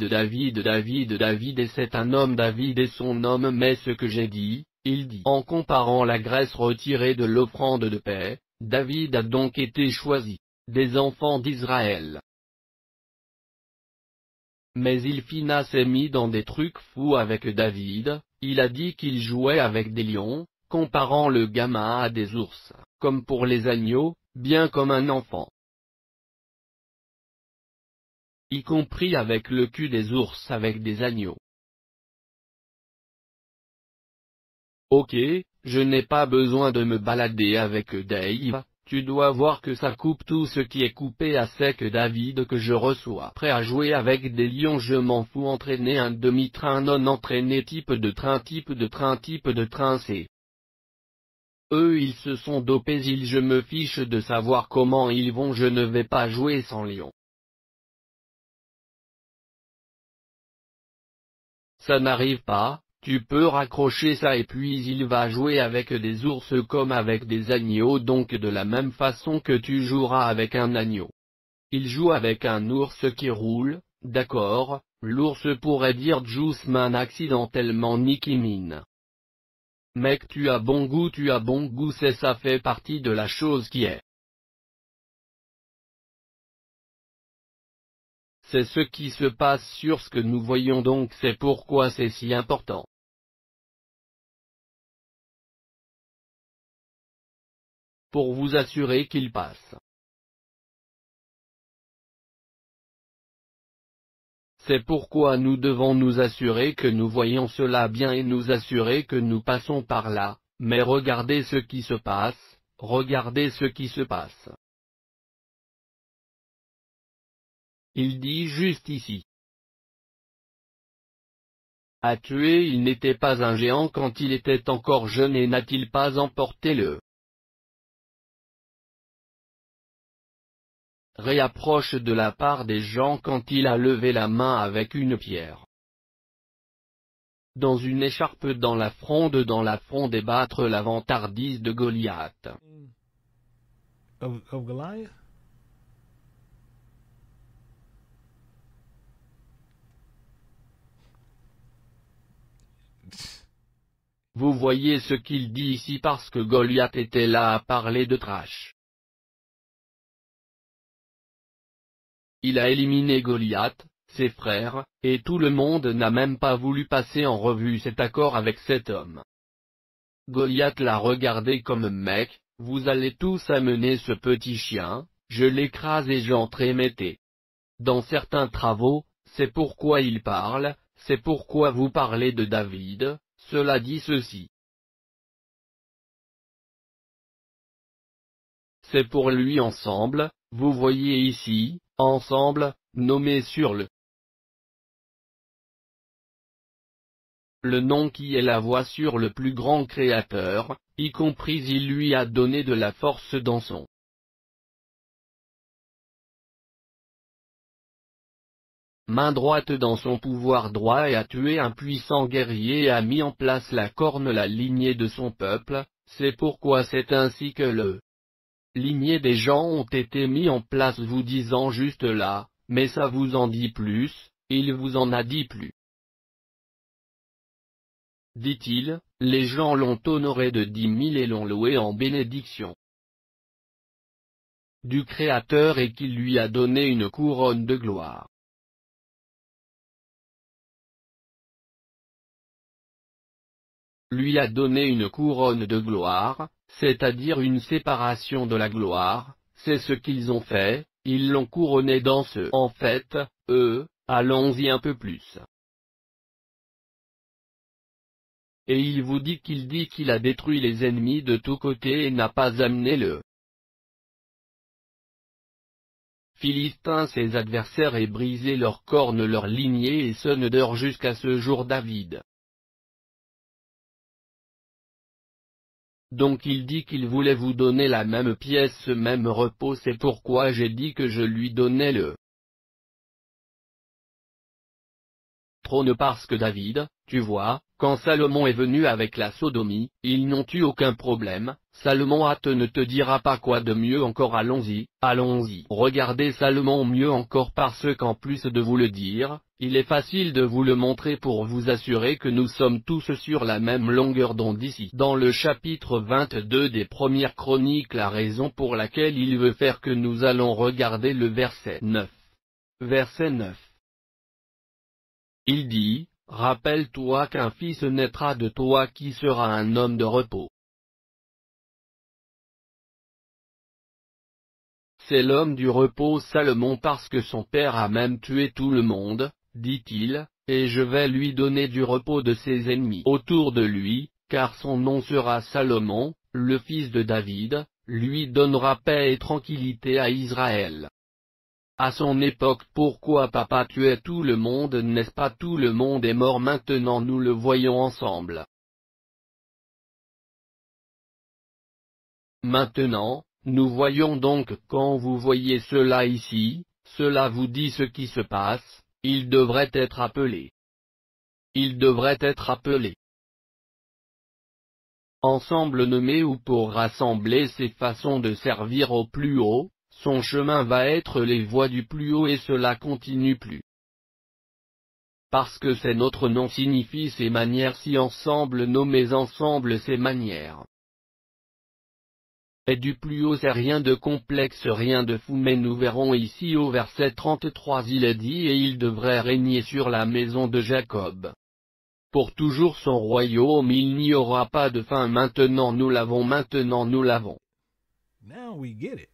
et c'est un homme David et son homme mais ce que j'ai dit, il dit. En comparant la graisse retirée de l'offrande de paix, David a donc été choisi, des enfants d'Israël. Mais Ilphina s'est mis dans des trucs fous avec David, il a dit qu'il jouait avec des lions, comparant le gamin à des ours, comme pour les agneaux, bien comme un enfant. Y compris avec le cul des ours avec des agneaux. Ok, je n'ai pas besoin de me balader avec Dave, tu dois voir que ça coupe tout ce qui est coupé à sec David que je reçois. Prêt à jouer avec des lions je m'en fous entraîner un demi-train non entraîné type de train C. Eux ils se sont dopés je me fiche de savoir comment ils vont je ne vais pas jouer sans lion. Ça n'arrive pas. Tu peux raccrocher ça et puis il va jouer avec des ours comme avec des agneaux donc de la même façon que tu joueras avec un agneau. Il joue avec un ours qui roule, d'accord, l'ours pourrait dire Juiceman accidentellement Nicki Minaj. Mec tu as bon goût c'est ça fait partie de la chose qui est. C'est ce qui se passe sur ce que nous voyons donc c'est pourquoi c'est si important. Pour vous assurer qu'il passe. C'est pourquoi nous devons nous assurer que nous voyons cela bien et nous assurer que nous passons par là, mais regardez ce qui se passe, regardez ce qui se passe. Il dit juste ici. A tué il n'était pas un géant quand il était encore jeune et n'a-t-il pas emporté le réapproche de la part des gens quand il a levé la main avec une pierre. Dans une écharpe dans la fronde et battre la vantardise de Goliath. Of Goliath? Vous voyez ce qu'il dit ici parce que Goliath était là à parler de trash. Il a éliminé Goliath, ses frères, et tout le monde n'a même pas voulu passer en revue cet accord avec cet homme. Goliath l'a regardé comme mec, vous allez tous amener ce petit chien, je l'écrase et j'entremettais. Dans certains travaux, c'est pourquoi il parle, c'est pourquoi vous parlez de David, cela dit ceci. C'est pour lui ensemble, vous voyez ici, ensemble, nommé sur le nom qui est la voix sur le plus grand créateur, y compris il lui a donné de la force dans son main droite dans son pouvoir droit et a tué un puissant guerrier et a mis en place la corne la lignée de son peuple, c'est pourquoi c'est ainsi que le lignée des gens ont été mis en place vous disant juste là, mais ça vous en dit plus, il vous en a dit plus. Dit-il, les gens l'ont honoré de 10 000 et l'ont loué en bénédiction du Créateur et qu'il lui a donné une couronne de gloire. Lui a donné une couronne de gloire, c'est-à-dire une séparation de la gloire, c'est ce qu'ils ont fait, ils l'ont couronné dans ce. En fait, allons-y un peu plus. Et il vous dit qu'il a détruit les ennemis de tous côtés et n'a pas amené le Philistins ses adversaires et brisé leurs cornes leur lignée et sonne d'heure jusqu'à ce jour David. Donc il dit qu'il voulait vous donner la même pièce, ce même repos, c'est pourquoi j'ai dit que je lui donnais le trône parce que David, tu vois, quand Salomon est venu avec la sodomie, ils n'ont eu aucun problème, Salomon ne te dira pas quoi de mieux encore allons-y, regardez Salomon mieux encore parce qu'en plus de vous le dire, il est facile de vous le montrer pour vous assurer que nous sommes tous sur la même longueur d'onde ici. Dans le chapitre 22 des premières chroniques la raison pour laquelle il veut faire que nous allons regarder le verset 9. Verset 9. Il dit, rappelle-toi qu'un fils naîtra de toi qui sera un homme de repos. C'est l'homme du repos Salomon parce que son père a même tué tout le monde, dit-il, et je vais lui donner du repos de ses ennemis autour de lui, car son nom sera Salomon, le fils de David, lui donnera paix et tranquillité à Israël. À son époque pourquoi papa tuait tout le monde, n'est-ce pas? Tout le monde est mort maintenant, nous le voyons ensemble. Maintenant, nous voyons donc quand vous voyez cela ici, cela vous dit ce qui se passe, il devrait être appelé. Il devrait être appelé. Ensemble nommé ou pour rassembler ses façons de servir au plus haut. Son chemin va être les voies du plus haut et cela continue plus. Parce que c'est notre nom signifie ses manières si ensemble nommés ensemble ses manières. Et du plus haut c'est rien de complexe rien de fou mais nous verrons ici au verset 33 il est dit et il devrait régner sur la maison de Jacob. Pour toujours son royaume il n'y aura pas de fin maintenant nous l'avons. Now we get it.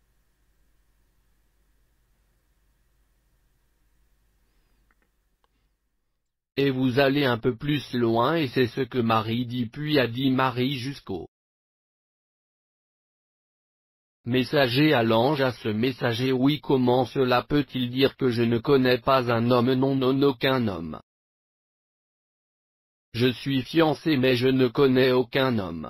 Et vous allez un peu plus loin et c'est ce que Marie dit puis a dit Marie jusqu'au messager à l'ange à ce messager oui comment cela peut-il dire que je ne connais pas un homme non aucun homme. Je suis fiancé mais je ne connais aucun homme.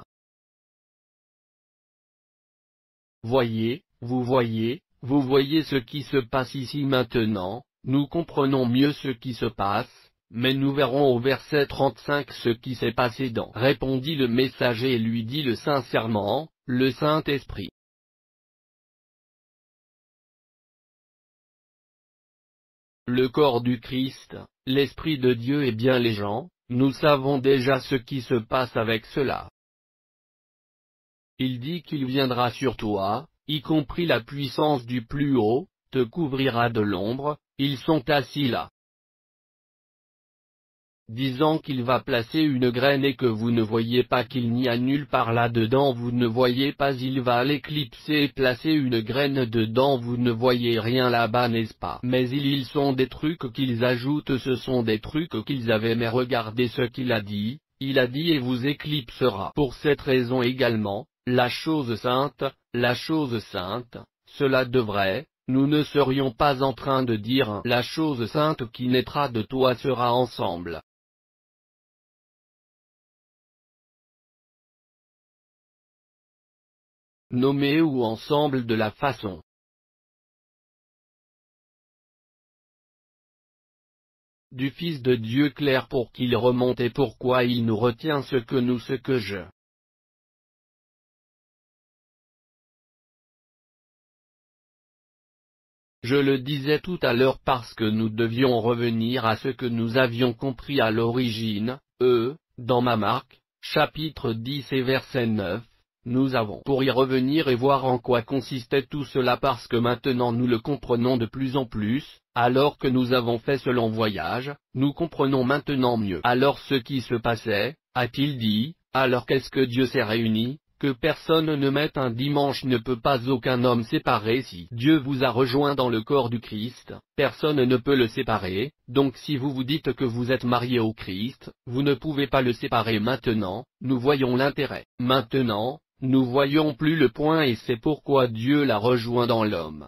Vous voyez ce qui se passe ici maintenant, nous comprenons mieux ce qui se passe. Mais nous verrons au verset 35 ce qui s'est passé dans. Répondit le messager et lui dit le sincèrement, le Saint-Esprit. Le corps du Christ, l'Esprit de Dieu et bien les gens, nous savons déjà ce qui se passe avec cela. Il dit qu'il viendra sur toi, y compris la puissance du plus haut, te couvrira de l'ombre, ils sont assis là. Disant qu'il va placer une graine et que vous ne voyez pas qu'il n'y a nulle part là-dedans vous ne voyez pas il va l'éclipser et placer une graine dedans vous ne voyez rien là-bas n'est-ce pas? Mais ils sont des trucs qu'ils ajoutent ce sont des trucs qu'ils avaient mais regardez ce qu'il a dit et vous éclipsera. Pour cette raison également, la chose sainte, cela devrait, nous ne serions pas en train de dire la chose sainte qui naîtra de toi sera ensemble. Nommé ou ensemble de la façon du Fils de Dieu clair pour qu'il remonte et pourquoi il nous retient ce que je. Je le disais tout à l'heure parce que nous devions revenir à ce que nous avions compris à l'origine, dans ma marque, chapitre 10 et verset 9, nous avons pour y revenir et voir en quoi consistait tout cela parce que maintenant nous le comprenons de plus en plus, alors que nous avons fait ce long voyage, nous comprenons maintenant mieux. Alors ce qui se passait, a-t-il dit, alors qu'est-ce que Dieu s'est réuni? Que personne ne mette un dimanche ne peut pas aucun homme séparer si Dieu vous a rejoint dans le corps du Christ, personne ne peut le séparer, donc si vous vous dites que vous êtes marié au Christ, vous ne pouvez pas le séparer maintenant, nous voyons l'intérêt. Maintenant, nous voyons plus le point et c'est pourquoi Dieu l'a rejoint dans l'homme.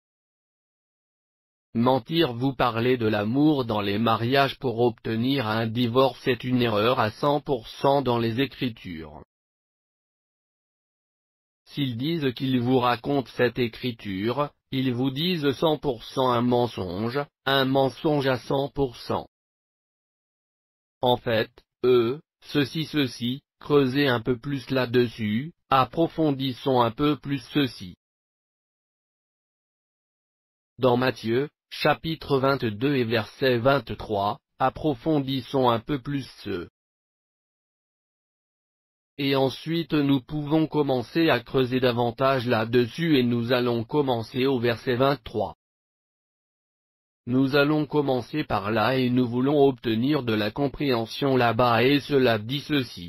Mentir. Vous parlez de l'amour dans les mariages pour obtenir un divorce est une erreur à 100% dans les Écritures. S'ils disent qu'ils vous racontent cette écriture, ils vous disent 100% un mensonge à 100%. En fait, ceci, creusez un peu plus là-dessus, approfondissons un peu plus ceci. Dans Matthieu, chapitre 22 et verset 23, approfondissons un peu plus ce. Et ensuite nous pouvons commencer à creuser davantage là-dessus et nous allons commencer au verset 23. Nous allons commencer par là et nous voulons obtenir de la compréhension là-bas et cela dit ceci.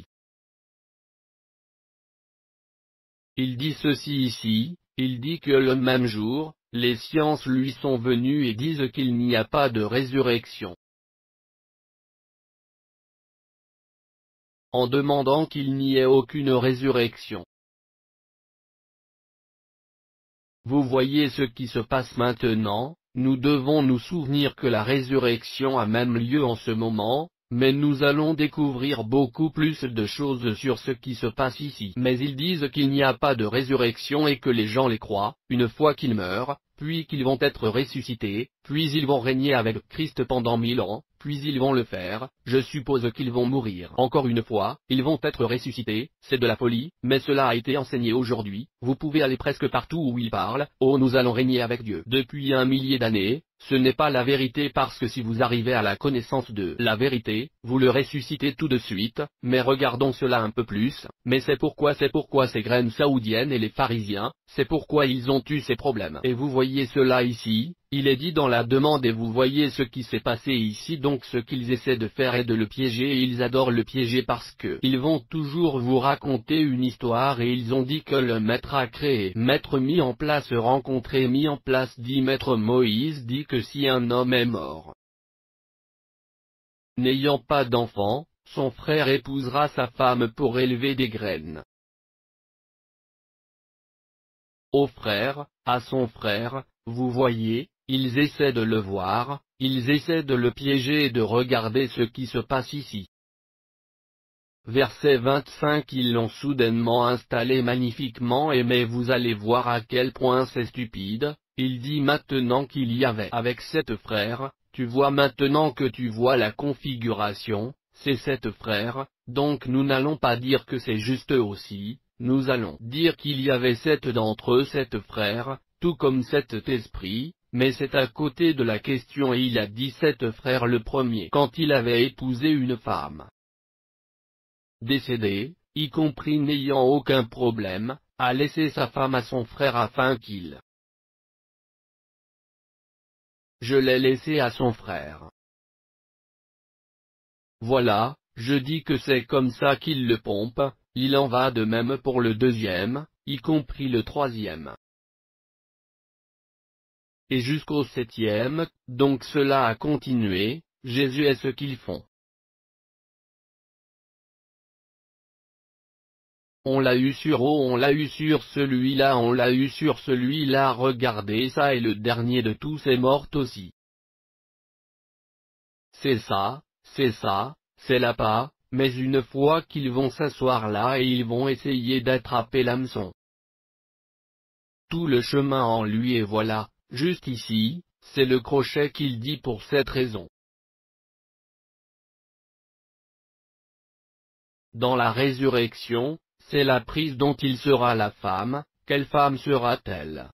Il dit ceci ici, il dit que le même jour, les sciences lui sont venues et disent qu'il n'y a pas de résurrection. En demandant qu'il n'y ait aucune résurrection. Vous voyez ce qui se passe maintenant, nous devons nous souvenir que la résurrection a même lieu en ce moment, mais nous allons découvrir beaucoup plus de choses sur ce qui se passe ici. Mais ils disent qu'il n'y a pas de résurrection et que les gens les croient, une fois qu'ils meurent, puis qu'ils vont être ressuscités, puis ils vont régner avec Christ pendant 1000 ans, puis ils vont le faire, je suppose qu'ils vont mourir. Encore une fois, ils vont être ressuscités, c'est de la folie, mais cela a été enseigné aujourd'hui, vous pouvez aller presque partout où ils parlent, oh nous allons régner avec Dieu. Depuis 1 millier d'années, ce n'est pas la vérité parce que si vous arrivez à la connaissance de la vérité, vous le ressuscitez tout de suite, mais regardons cela un peu plus, mais c'est pourquoi ces graines saoudiennes et les pharisiens, c'est pourquoi ils ont eu ces problèmes. Et vous voyez cela ici, il est dit dans la demande et vous voyez ce qui s'est passé ici donc ce qu'ils essaient de faire est de le piéger et ils adorent le piéger parce que ils vont toujours vous raconter une histoire et ils ont dit que le maître a créé, maître mis en place rencontré mis en place dit maître Moïse dit que si un homme est mort, n'ayant pas d'enfant, son frère épousera sa femme pour élever des graines. Au frère, à son frère, vous voyez, ils essaient de le voir, ils essaient de le piéger et de regarder ce qui se passe ici. Verset 25. Ils l'ont soudainement installé magnifiquement et mais vous allez voir à quel point c'est stupide, il dit maintenant qu'il y avait avec sept frères, tu vois maintenant que tu vois la configuration, c'est sept frères, donc nous n'allons pas dire que c'est juste eux aussi, nous allons dire qu'il y avait 7 d'entre eux 7 frères, tout comme 7 esprits. Mais c'est à côté de la question et il a dit 7 frères le premier quand il avait épousé une femme décédée, y compris n'ayant aucun problème, a laissé sa femme à son frère afin qu'il. Je l'ai laissé à son frère. Voilà, je dis que c'est comme ça qu'il le pompe, il en va de même pour le deuxième, y compris le troisième. Et jusqu'au 7e, donc cela a continué, Jésus est ce qu'ils font. On l'a eu sur on l'a eu sur celui-là, on l'a eu sur celui-là, regardez ça et le dernier de tous est mort aussi. C'est ça, c'est là-bas, mais une fois qu'ils vont s'asseoir là et ils vont essayer d'attraper l'hameçon. Tout le chemin en lui et voilà. Juste ici, c'est le crochet qu'il dit pour cette raison. Dans la résurrection, c'est la prise dont il sera la femme. Quelle femme sera-t-elle?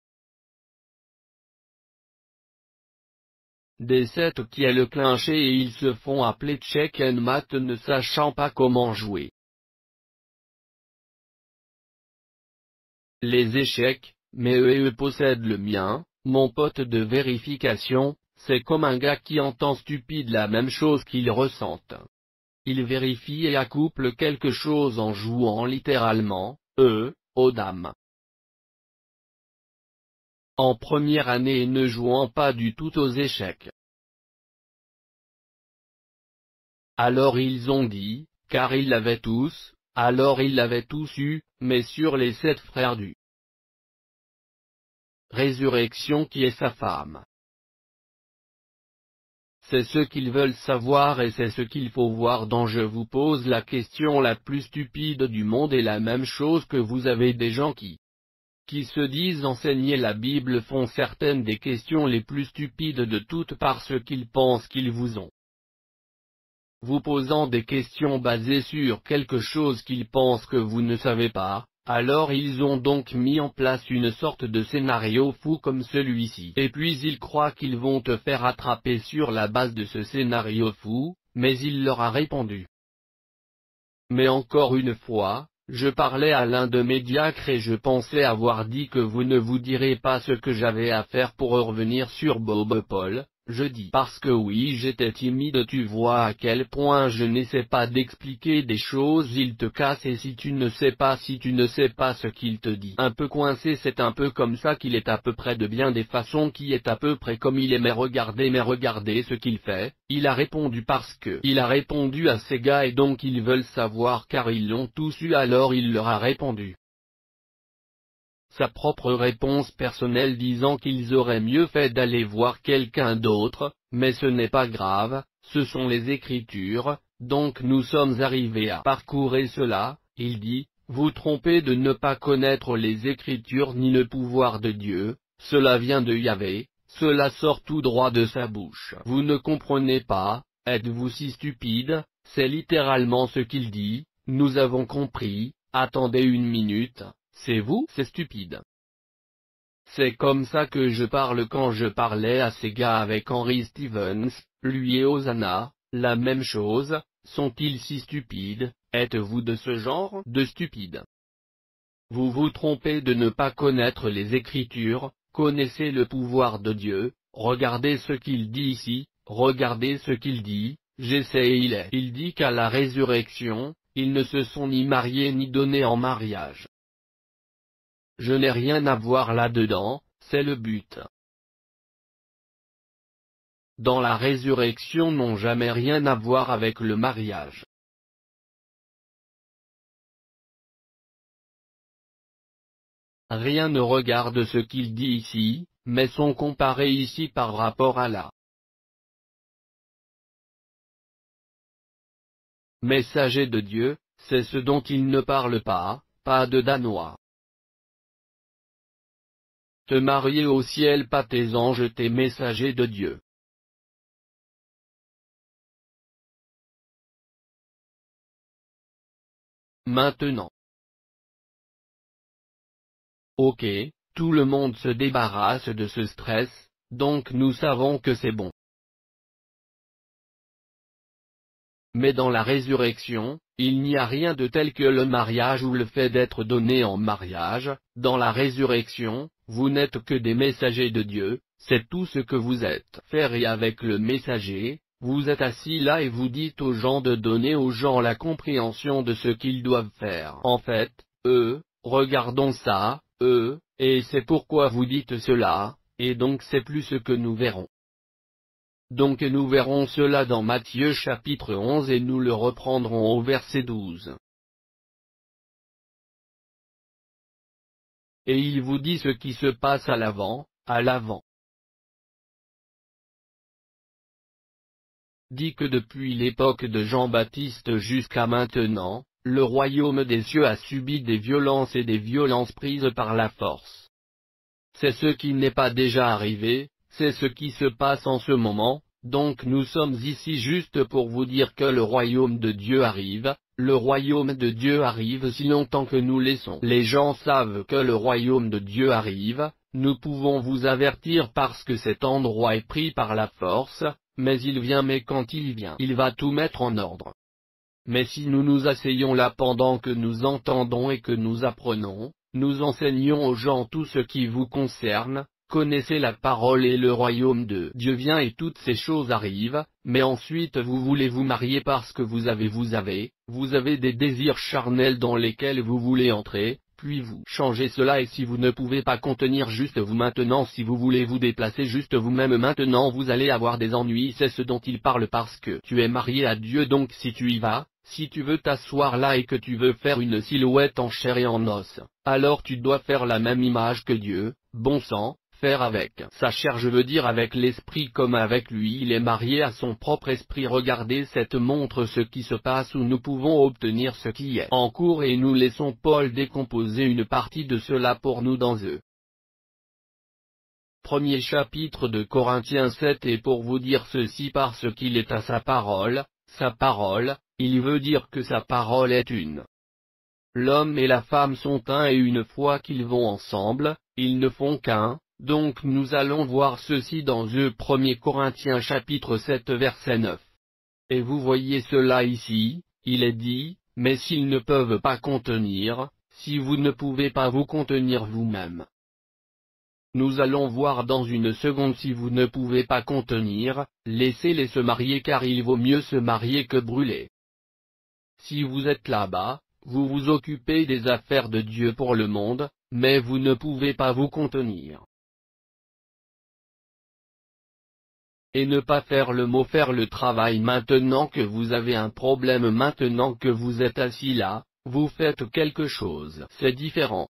Des 7 qui est le clinché et ils se font appeler check and mat ne sachant pas comment jouer. Les échecs, mais eux possèdent le mien, mon pote de vérification, c'est comme un gars qui entend stupide la même chose qu'il ressente. Il vérifie et accouple quelque chose en jouant littéralement, aux dames. En première année ne jouant pas du tout aux échecs. Alors ils ont dit, car ils l'avaient tous, alors ils l'avaient tous eu, mais sur les 7 frères du résurrection qui est sa femme. C'est ce qu'ils veulent savoir et c'est ce qu'il faut voir dont je vous pose la question la plus stupide du monde et la même chose que vous avez des gens qui se disent enseigner la Bible font certaines des questions les plus stupides de toutes parce qu'ils pensent qu'ils vous ont vous posant des questions basées sur quelque chose qu'ils pensent que vous ne savez pas, alors ils ont donc mis en place une sorte de scénario fou comme celui-ci. Et puis ils croient qu'ils vont te faire attraper sur la base de ce scénario fou, mais il leur a répondu. Mais encore une fois, je parlais à l'un de mes diacres et je pensais avoir dit que vous ne vous direz pas ce que j'avais à faire pour revenir sur Bob Paul. Je dis parce que oui j'étais timide, tu vois à quel point je n'essaie pas d'expliquer des choses, il te casse et si tu ne sais pas ce qu'il te dit. Un peu coincé, c'est un peu comme ça qu'il est à peu près de bien des façons qui est à peu près comme il est mais regardez ce qu'il fait, il a répondu parce que il a répondu à ces gars et donc ils veulent savoir car ils l'ont tous eu alors il leur a répondu. Sa propre réponse personnelle disant qu'ils auraient mieux fait d'aller voir quelqu'un d'autre, mais ce n'est pas grave, ce sont les Écritures, donc nous sommes arrivés à parcourir cela, il dit, vous trompez de ne pas connaître les Écritures ni le pouvoir de Dieu, cela vient de Yahvé, cela sort tout droit de sa bouche. Vous ne comprenez pas, êtes-vous si stupide, c'est littéralement ce qu'il dit, nous avons compris, attendez une minute. C'est vous, c'est stupide. C'est comme ça que je parle quand je parlais à ces gars avec Henry Stevens, lui et Hosanna, la même chose, sont-ils si stupides, êtes-vous de ce genre de stupide? Vous vous trompez de ne pas connaître les Écritures, connaissez le pouvoir de Dieu, regardez ce qu'il dit ici, regardez ce qu'il dit, j'essaie et il dit qu'à la résurrection, ils ne se sont ni mariés ni donnés en mariage. Je n'ai rien à voir là-dedans, c'est le but. Dans la résurrection n'ont jamais rien à voir avec le mariage. Rien ne regarde ce qu'il dit ici, mais sont comparés ici par rapport à la messager de Dieu, c'est ce dont il ne parle pas de Danois. Te marier au ciel, pas tes anges, tes messagers de Dieu. Maintenant. Ok, tout le monde se débarrasse de ce stress, donc nous savons que c'est bon. Mais dans la résurrection, il n'y a rien de tel que le mariage ou le fait d'être donné en mariage. Dans la résurrection, vous n'êtes que des messagers de Dieu, c'est tout ce que vous êtes. Faire et avec le messager, vous êtes assis là et vous dites aux gens de donner aux gens la compréhension de ce qu'ils doivent faire. En fait, regardons ça, et c'est pourquoi vous dites cela, et donc c'est plus ce que nous verrons. Donc nous verrons cela dans Matthieu chapitre 11 et nous le reprendrons au verset 12. Et il vous dit ce qui se passe à l'avant, Dit que depuis l'époque de Jean-Baptiste jusqu'à maintenant, le royaume des cieux a subi des violences et des violences prises par la force. C'est ce qui n'est pas déjà arrivé, c'est ce qui se passe en ce moment, Donc nous sommes ici juste pour vous dire que le royaume de Dieu arrive. Le royaume de Dieu arrive si longtemps que nous laissons. Les gens savent que le royaume de Dieu arrive. Nous pouvons vous avertir parce que cet endroit est pris par la force, mais il vient, mais quand il vient, il va tout mettre en ordre. Mais si nous nous asseyons là pendant que nous entendons et que nous apprenons, nous enseignons aux gens tout ce qui vous concerne, connaissez la parole et le royaume de Dieu vient et toutes ces choses arrivent, mais ensuite vous voulez vous marier parce que vous avez des désirs charnels dans lesquels vous voulez entrer, puis vous changez cela et si vous ne pouvez pas contenir juste vous maintenant, si vous voulez vous déplacer juste vous-même maintenant, vous allez avoir des ennuis. C'est ce dont il parle parce que tu es marié à Dieu. Donc si tu y vas, si tu veux t'asseoir là et que tu veux faire une silhouette en chair et en os, alors tu dois faire la même image que Dieu. Bon sang, faire avec sa chair, je veux dire avec l'esprit comme avec lui, il est marié à son propre esprit. Regardez cette montre ce qui se passe où nous pouvons obtenir ce qui est en cours et nous laissons Paul décomposer une partie de cela pour nous dans eux. Premier chapitre de Corinthiens 7 et pour vous dire ceci parce qu'il est à sa parole, il veut dire que sa parole est une. L'homme et la femme sont un et une fois qu'ils vont ensemble, ils ne font qu'un. Donc nous allons voir ceci dans 1 Corinthiens chapitre 7 verset 9. Et vous voyez cela ici, il est dit, mais s'ils ne peuvent pas contenir, si vous ne pouvez pas vous contenir vous-même. Nous allons voir dans une seconde si vous ne pouvez pas contenir, laissez-les se marier car il vaut mieux se marier que brûler. Si vous êtes là-bas, vous vous occupez des affaires de Dieu pour le monde, mais vous ne pouvez pas vous contenir. Et ne pas faire le travail maintenant que vous avez un problème, maintenant que vous êtes assis là, vous faites quelque chose. C'est différent.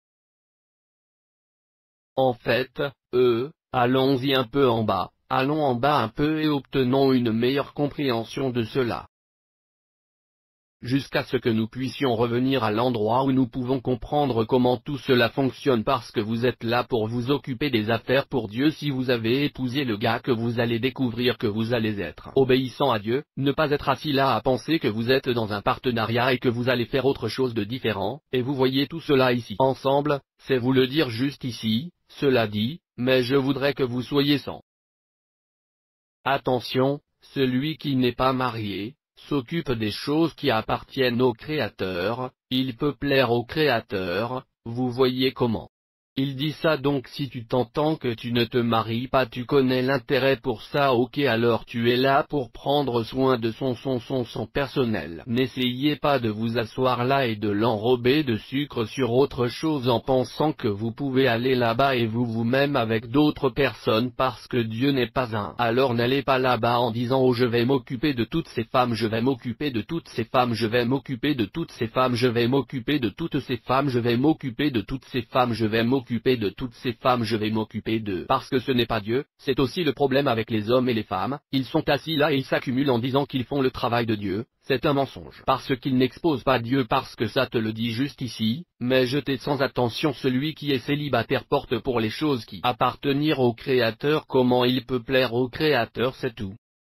En fait, allons-y un peu en bas, allons en bas un peu et obtenons une meilleure compréhension de cela. Jusqu'à ce que nous puissions revenir à l'endroit où nous pouvons comprendre comment tout cela fonctionne parce que vous êtes là pour vous occuper des affaires pour Dieu. Si vous avez épousé le gars que vous allez découvrir que vous allez être obéissant à Dieu, ne pas être assis là à penser que vous êtes dans un partenariat et que vous allez faire autre chose de différent, et vous voyez tout cela ici ensemble, c'est vous le dire juste ici, cela dit, mais je voudrais que vous soyez sans. Attention, celui qui n'est pas marié s'occupe des choses qui appartiennent au Créateur, il peut plaire au Créateur, vous voyez comment. Il dit ça donc si tu t'entends que tu ne te maries pas tu connais l'intérêt pour ça, ok, alors tu es là pour prendre soin de son personnel. N'essayez pas de vous asseoir là et de l'enrober de sucre sur autre chose en pensant que vous pouvez aller là-bas et vous-même avec d'autres personnes parce que Dieu n'est pas un. Alors n'allez pas là-bas en disant oh je vais m'occuper de toutes ces femmes, je vais m'occuper de toutes ces femmes, je vais m'occuper de toutes ces femmes, je vais m'occuper de toutes ces femmes, je vais m'occuper de toutes ces femmes, je vais m'occuper de toutes ces femmes, je vais m'occuper d'eux. Parce que ce n'est pas Dieu, c'est aussi le problème avec les hommes et les femmes, ils sont assis là et ils s'accumulent en disant qu'ils font le travail de Dieu, c'est un mensonge. Parce qu'ils n'exposent pas Dieu parce que ça te le dit juste ici, mais jetez sans attention celui qui est célibataire porte pour les choses qui appartenir au Créateur, comment il peut plaire au Créateur, c'est tout.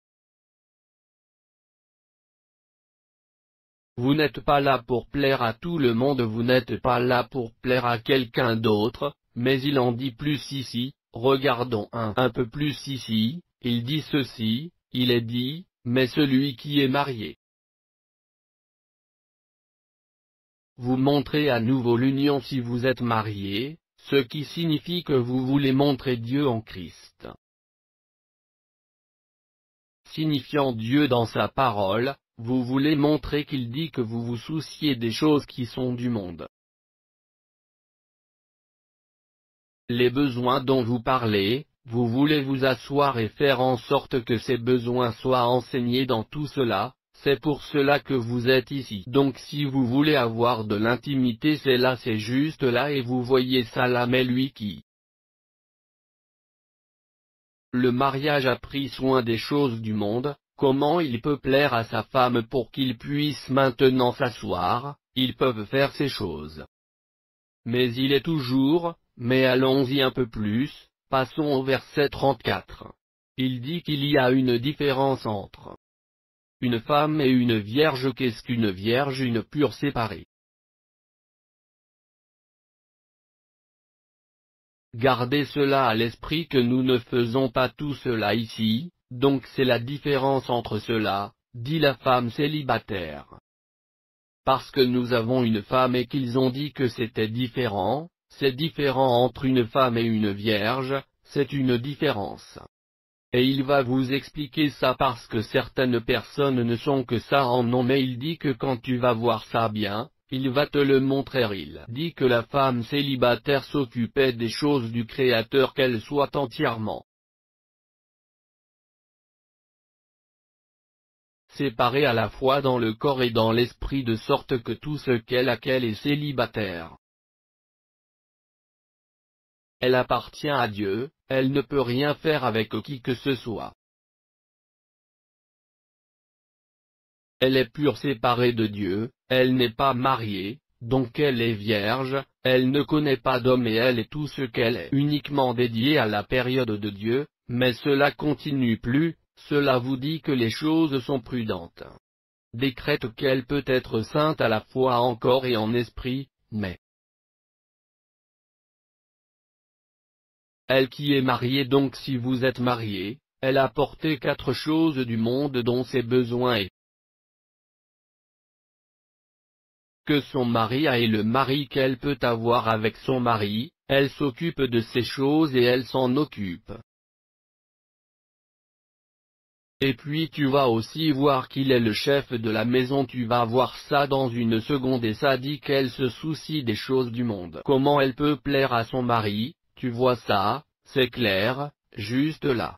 Vous n'êtes pas là pour plaire à tout le monde, vous n'êtes pas là pour plaire à quelqu'un d'autre, mais il en dit plus ici, regardons un peu plus ici, il dit ceci, il est dit, mais celui qui est marié. Vous montrez à nouveau l'union si vous êtes marié, ce qui signifie que vous voulez montrer Dieu en Christ. Signifiant Dieu dans sa parole, vous voulez montrer qu'il dit que vous vous souciez des choses qui sont du monde. Les besoins dont vous parlez, vous voulez vous asseoir et faire en sorte que ces besoins soient enseignés dans tout cela, c'est pour cela que vous êtes ici. Donc si vous voulez avoir de l'intimité c'est là, c'est juste là et vous voyez ça là, mais lui qui le mariage a pris soin des choses du monde, comment il peut plaire à sa femme pour qu'il puisse maintenant s'asseoir, ils peuvent faire ces choses. Mais il est toujours, mais allons-y un peu plus, passons au verset 34. il dit qu'il y a une différence entre une femme et une vierge. Qu'est-ce qu'une vierge? Une pure séparée. Gardez cela à l'esprit que nous ne faisons pas tout cela ici, donc c'est la différence entre cela, dit la femme célibataire. Parce que nous avons une femme et qu'ils ont dit que c'était différent, c'est différent entre une femme et une vierge, c'est une différence. Et il va vous expliquer ça parce que certaines personnes ne sont que ça en nom, mais il dit que quand tu vas voir ça bien, il va te le montrer. Il dit que la femme célibataire s'occupait des choses du Créateur, qu'elle soit entièrement séparée à la fois dans le corps et dans l'esprit, de sorte que tout ce qu'elle est célibataire. Elle appartient à Dieu, elle ne peut rien faire avec qui que ce soit. Elle est pure séparée de Dieu, elle n'est pas mariée, donc elle est vierge, elle ne connaît pas d'homme et elle est tout ce qu'elle est uniquement dédiée à la période de Dieu, mais cela continue plus, cela vous dit que les choses sont prudentes. Décrète qu'elle peut être sainte à la fois en corps et en esprit, mais elle qui est mariée, donc si vous êtes marié, elle a porté 4 choses du monde dont ses besoins et que son mari a, et le mari qu'elle peut avoir avec son mari, elle s'occupe de ces choses et elle s'en occupe. Et puis tu vas aussi voir qu'il est le chef de la maison, tu vas voir ça dans une seconde, et ça dit qu'elle se soucie des choses du monde. Comment elle peut plaire à son mari, tu vois ça, c'est clair, juste là.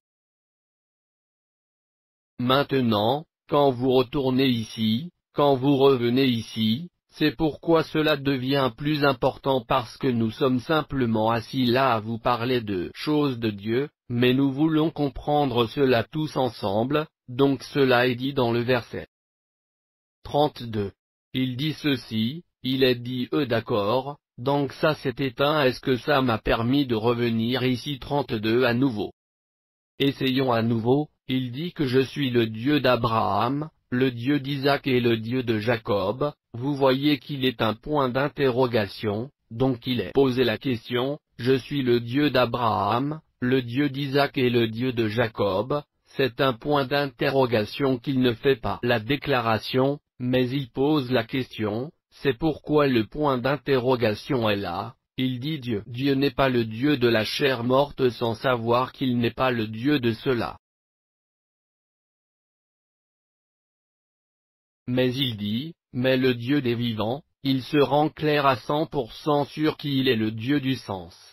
Maintenant, quand vous retournez ici, quand vous revenez ici, c'est pourquoi cela devient plus important, parce que nous sommes simplement assis là à vous parler de choses de Dieu, mais nous voulons comprendre cela tous ensemble, donc cela est dit dans le verset 32. Il dit ceci, il est dit d'accord, donc ça s'est éteint. Est-ce que ça m'a permis de revenir ici? 32 à nouveau. Essayons à nouveau, il dit que je suis le Dieu d'Abraham, le Dieu d'Isaac et le Dieu de Jacob. Vous voyez qu'il est un point d'interrogation, donc il est posé la question, je suis le Dieu d'Abraham, le Dieu d'Isaac et le Dieu de Jacob. C'est un point d'interrogation qu'il ne fait pas la déclaration, mais il pose la question, c'est pourquoi le point d'interrogation est là. Il dit Dieu. Dieu n'est pas le Dieu de la chair morte sans savoir qu'il n'est pas le Dieu de cela. Mais il dit, mais le Dieu des vivants, il se rend clair à 100% sûr qu'il est le Dieu du sens.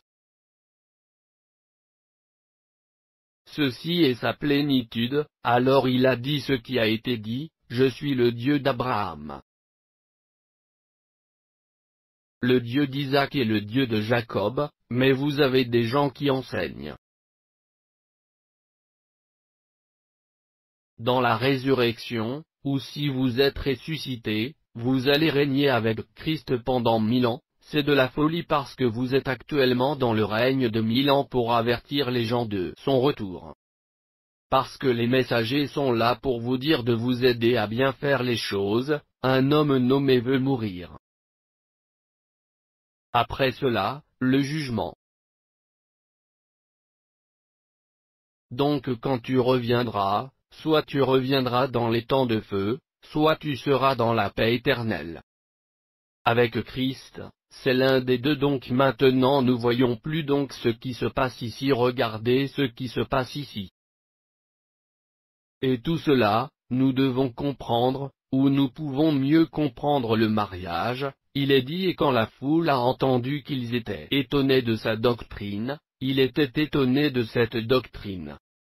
Ceci est sa plénitude, alors il a dit ce qui a été dit, je suis le Dieu d'Abraham, le Dieu d'Isaac et le Dieu de Jacob, mais vous avez des gens qui enseignent dans la résurrection, ou si vous êtes ressuscité, vous allez régner avec Christ pendant 1000 ans, c'est de la folie parce que vous êtes actuellement dans le règne de 1000 ans pour avertir les gens de son retour. Parce que les messagers sont là pour vous dire de vous aider à bien faire les choses, un homme nommé veut mourir. Après cela, le jugement. Donc quand tu reviendras, soit tu reviendras dans les temps de feu, soit tu seras dans la paix éternelle. Avec Christ, c'est l'un des deux. Donc maintenant nous voyons plus donc ce qui se passe ici, regardez ce qui se passe ici. Et tout cela, nous devons comprendre, ou nous pouvons mieux comprendre le mariage. Il est dit, et quand la foule a entendu qu'ils étaient étonnés de sa doctrine, il était étonné de cette doctrine.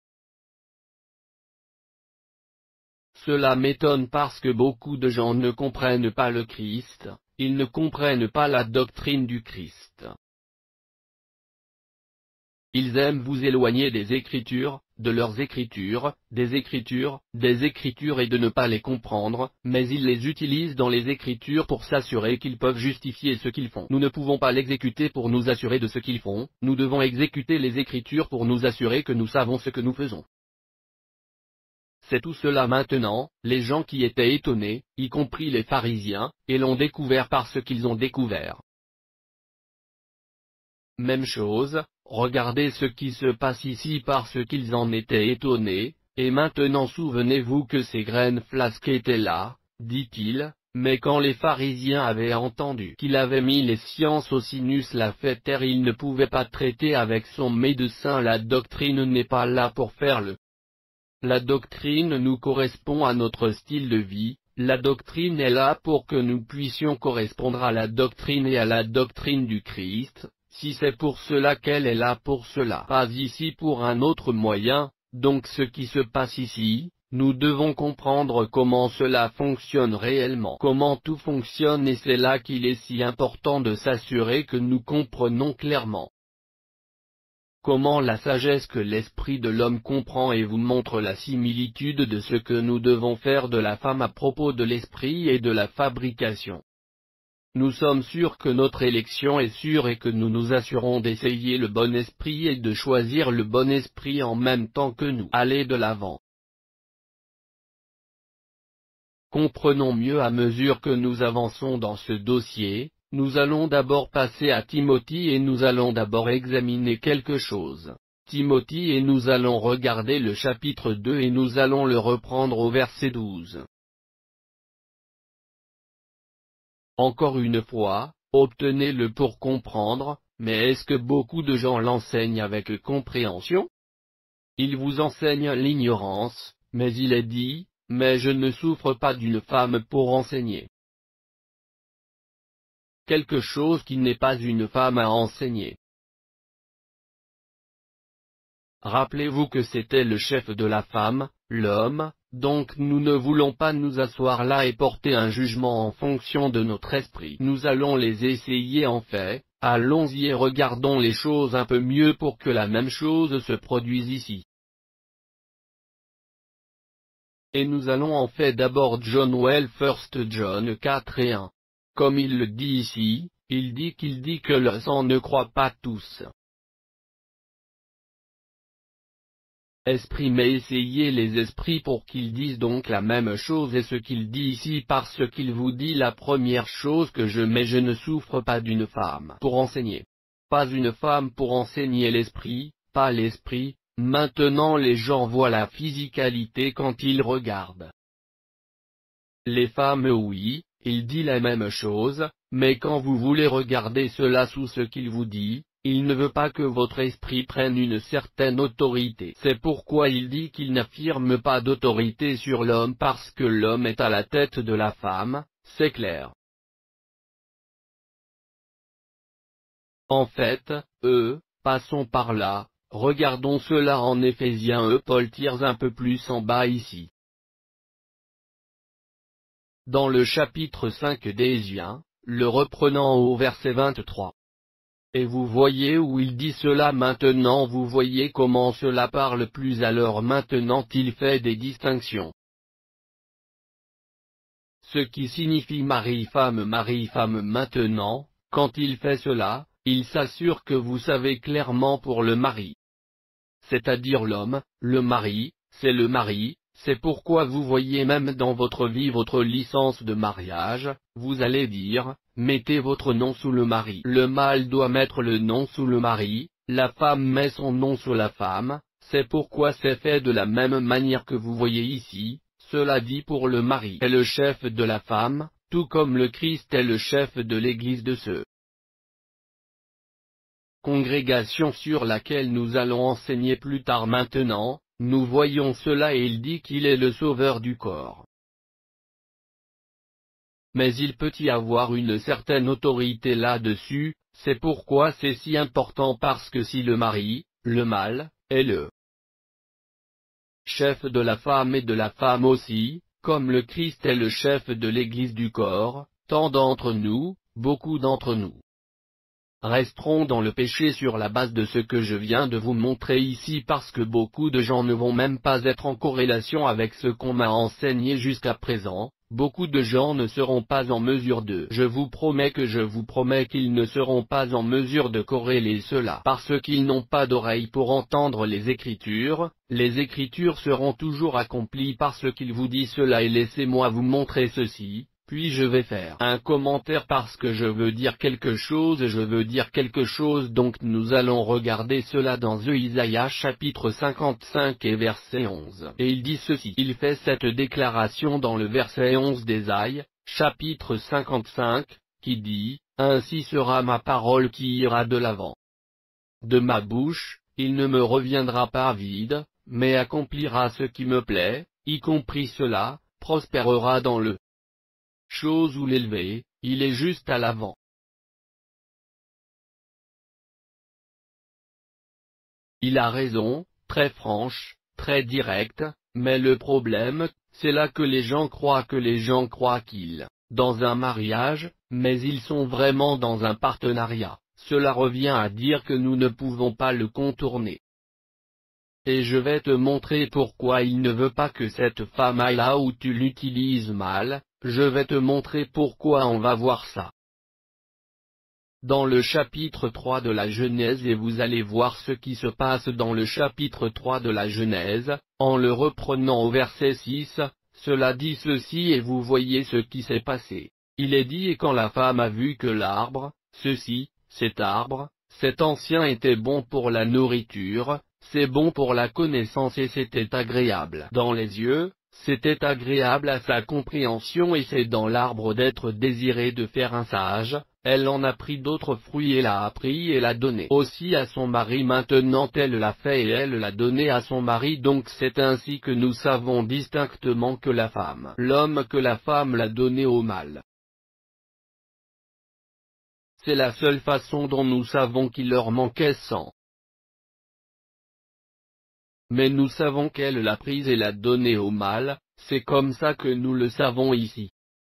Cela m'étonne parce que beaucoup de gens ne comprennent pas le Christ, ils ne comprennent pas la doctrine du Christ. Ils aiment vous éloigner des Écritures, de leurs Écritures, des Écritures et de ne pas les comprendre, mais ils les utilisent dans les Écritures pour s'assurer qu'ils peuvent justifier ce qu'ils font. Nous ne pouvons pas l'exécuter pour nous assurer de ce qu'ils font, nous devons exécuter les Écritures pour nous assurer que nous savons ce que nous faisons. C'est tout cela maintenant, les gens qui étaient étonnés, y compris les pharisiens, et l'ont découvert parce qu'ils ont découvert. Même chose, regardez ce qui se passe ici parce qu'ils en étaient étonnés, et maintenant souvenez-vous que ces graines flasques étaient là, dit-il, mais quand les pharisiens avaient entendu qu'il avait mis les sciences au sinus la fait taire, ils ne pouvaient pas traiter avec son médecin. La doctrine n'est pas là pour faire le. La doctrine nous correspond à notre style de vie, la doctrine est là pour que nous puissions correspondre à la doctrine et à la doctrine du Christ. Si c'est pour cela qu'elle est là pour cela, pas ici pour un autre moyen, donc ce qui se passe ici, nous devons comprendre comment cela fonctionne réellement, comment tout fonctionne, et c'est là qu'il est si important de s'assurer que nous comprenons clairement comment la sagesse que l'esprit de l'homme comprend et vous montre la similitude de ce que nous devons faire de la femme à propos de l'esprit et de la fabrication. Nous sommes sûrs que notre élection est sûre et que nous nous assurons d'essayer le bon esprit et de choisir le bon esprit en même temps que nous allons de l'avant. Comprenons mieux à mesure que nous avançons dans ce dossier. Nous allons d'abord passer à Timothée et nous allons d'abord examiner quelque chose. Timothée et nous allons regarder le chapitre 2 et nous allons le reprendre au verset 12. Encore une fois, obtenez-le pour comprendre, mais est-ce que beaucoup de gens l'enseignent avec compréhension? Ils vous enseignent l'ignorance, mais il est dit, mais je ne souffre pas d'une femme pour enseigner. Quelque chose qui n'est pas une femme à enseigner. Rappelez-vous que c'était le chef de la femme, l'homme, donc nous ne voulons pas nous asseoir là et porter un jugement en fonction de notre esprit. Nous allons les essayer en fait, allons-y et regardons les choses un peu mieux pour que la même chose se produise ici. Et nous allons en fait d'abord John 1 John 4 et 1. Comme il le dit ici, il dit que le sang ne croit pas tous. Esprit, mais essayez les esprits pour qu'ils disent donc la même chose, et ce qu'il dit ici parce qu'il vous dit la première chose que je ne souffre pas d'une femme pour enseigner. Pas une femme pour enseigner l'esprit, pas l'esprit. Maintenant les gens voient la physicalité quand ils regardent. Les femmes oui. Il dit la même chose, mais quand vous voulez regarder cela sous ce qu'il vous dit, il ne veut pas que votre esprit prenne une certaine autorité. C'est pourquoi il dit qu'il n'affirme pas d'autorité sur l'homme parce que l'homme est à la tête de la femme, c'est clair. En fait, passons par là, regardons cela en Éphésiens. Paul tire un peu plus en bas ici. Dans le chapitre 5 d'Éphésiens, le reprenant au verset 23. Et vous voyez où il dit cela maintenant, vous voyez comment cela parle plus alors maintenant il fait des distinctions. Ce qui signifie mari-femme maintenant, quand il fait cela, il s'assure que vous savez clairement pour le mari. C'est-à-dire l'homme, le mari, c'est le mari. C'est pourquoi vous voyez même dans votre vie votre licence de mariage, vous allez dire, mettez votre nom sous le mari. Le mâle doit mettre le nom sous le mari, la femme met son nom sous la femme, c'est pourquoi c'est fait de la même manière que vous voyez ici, cela dit pour le mari est le chef de la femme, tout comme le Christ est le chef de l'Église de ce congrégation sur laquelle nous allons enseigner plus tard. Maintenant, nous voyons cela et il dit qu'il est le sauveur du corps. Mais il peut y avoir une certaine autorité là-dessus, c'est pourquoi c'est si important parce que si le mari, le mâle, est le chef de la femme et de la femme aussi, comme le Christ est le chef de l'Église du corps, tant d'entre nous, beaucoup d'entre nous, resteront dans le péché sur la base de ce que je viens de vous montrer ici parce que beaucoup de gens ne vont même pas être en corrélation avec ce qu'on m'a enseigné jusqu'à présent. Beaucoup de gens ne seront pas en mesure de. Je vous promets qu'ils ne seront pas en mesure de corréler cela parce qu'ils n'ont pas d'oreille pour entendre les Écritures. Les Écritures seront toujours accomplies parce qu'il vous dit cela et laissez-moi vous montrer ceci. Puis je vais faire un commentaire parce que je veux dire quelque chose donc nous allons regarder cela dans Isaïe chapitre 55 et verset 11. Et il dit ceci, il fait cette déclaration dans le verset 11 d'Ésaïe, chapitre 55, qui dit, « Ainsi sera ma parole qui ira de l'avant. De ma bouche, il ne me reviendra pas vide, mais accomplira ce qui me plaît, y compris cela, prospérera dans le chose où l'élevé, il est juste à l'avant. » Il a raison, très franche, très directe, mais le problème, c'est là que les gens croient qu'ils, dans un mariage, mais ils sont vraiment dans un partenariat. Cela revient à dire que nous ne pouvons pas le contourner. Et je vais te montrer pourquoi il ne veut pas que cette femme aille là où tu l'utilises mal. Je vais te montrer pourquoi on va voir ça. Dans le chapitre 3 de la Genèse et vous allez voir ce qui se passe dans le chapitre 3 de la Genèse, en le reprenant au verset 6, cela dit ceci et vous voyez ce qui s'est passé. Il est dit et quand la femme a vu que l'arbre, cet arbre, cet ancien était bon pour la nourriture, c'est bon pour la connaissance et c'était agréable dans les yeux, c'était agréable à sa compréhension et c'est dans l'arbre d'être désiré de faire un sage, elle en a pris d'autres fruits et l'a appris et l'a donné aussi à son mari maintenant elle l'a fait et elle l'a donné à son mari donc c'est ainsi que nous savons distinctement que la femme l'a donné au mâle. C'est la seule façon dont nous savons qu'il leur manquait sang. Mais nous savons qu'elle l'a prise et l'a donnée au mâle, c'est comme ça que nous le savons ici.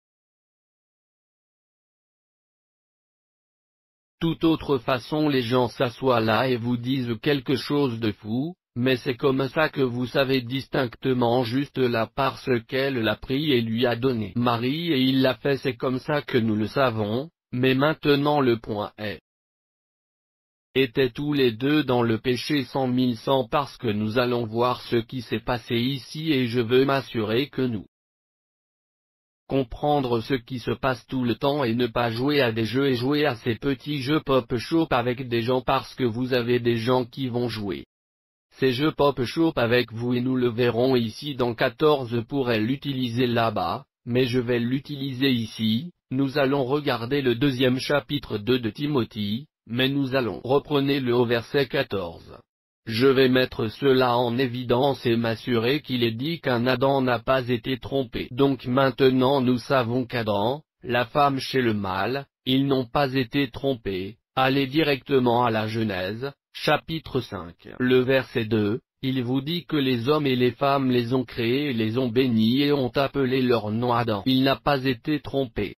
Toute autre façon les gens s'assoient là et vous disent quelque chose de fou, mais c'est comme ça que vous savez distinctement juste là parce qu'elle l'a pris et lui a donné Marie et il l'a fait c'est comme ça que nous le savons, mais maintenant le point est. Étaient tous les deux dans le péché 100 parce que nous allons voir ce qui s'est passé ici et je veux m'assurer que nous comprendre ce qui se passe tout le temps et ne pas jouer à des jeux et jouer à ces petits jeux pop-shop avec des gens parce que vous avez des gens qui vont jouer ces jeux pop-shop avec vous et nous le verrons ici dans 14 pourrait l'utiliser là-bas, mais je vais l'utiliser ici, nous allons regarder le deuxième chapitre 2 de Timothée. Mais nous allons reprenez-le au verset 14. Je vais mettre cela en évidence et m'assurer qu'il est dit qu'un Adam n'a pas été trompé. Donc maintenant nous savons qu'Adam, la femme chez le mâle, ils n'ont pas été trompés. Allez directement à la Genèse, chapitre 5. Le verset 2, il vous dit que les hommes et les femmes les ont créés et les ont bénis et ont appelé leur nom Adam. Il n'a pas été trompé.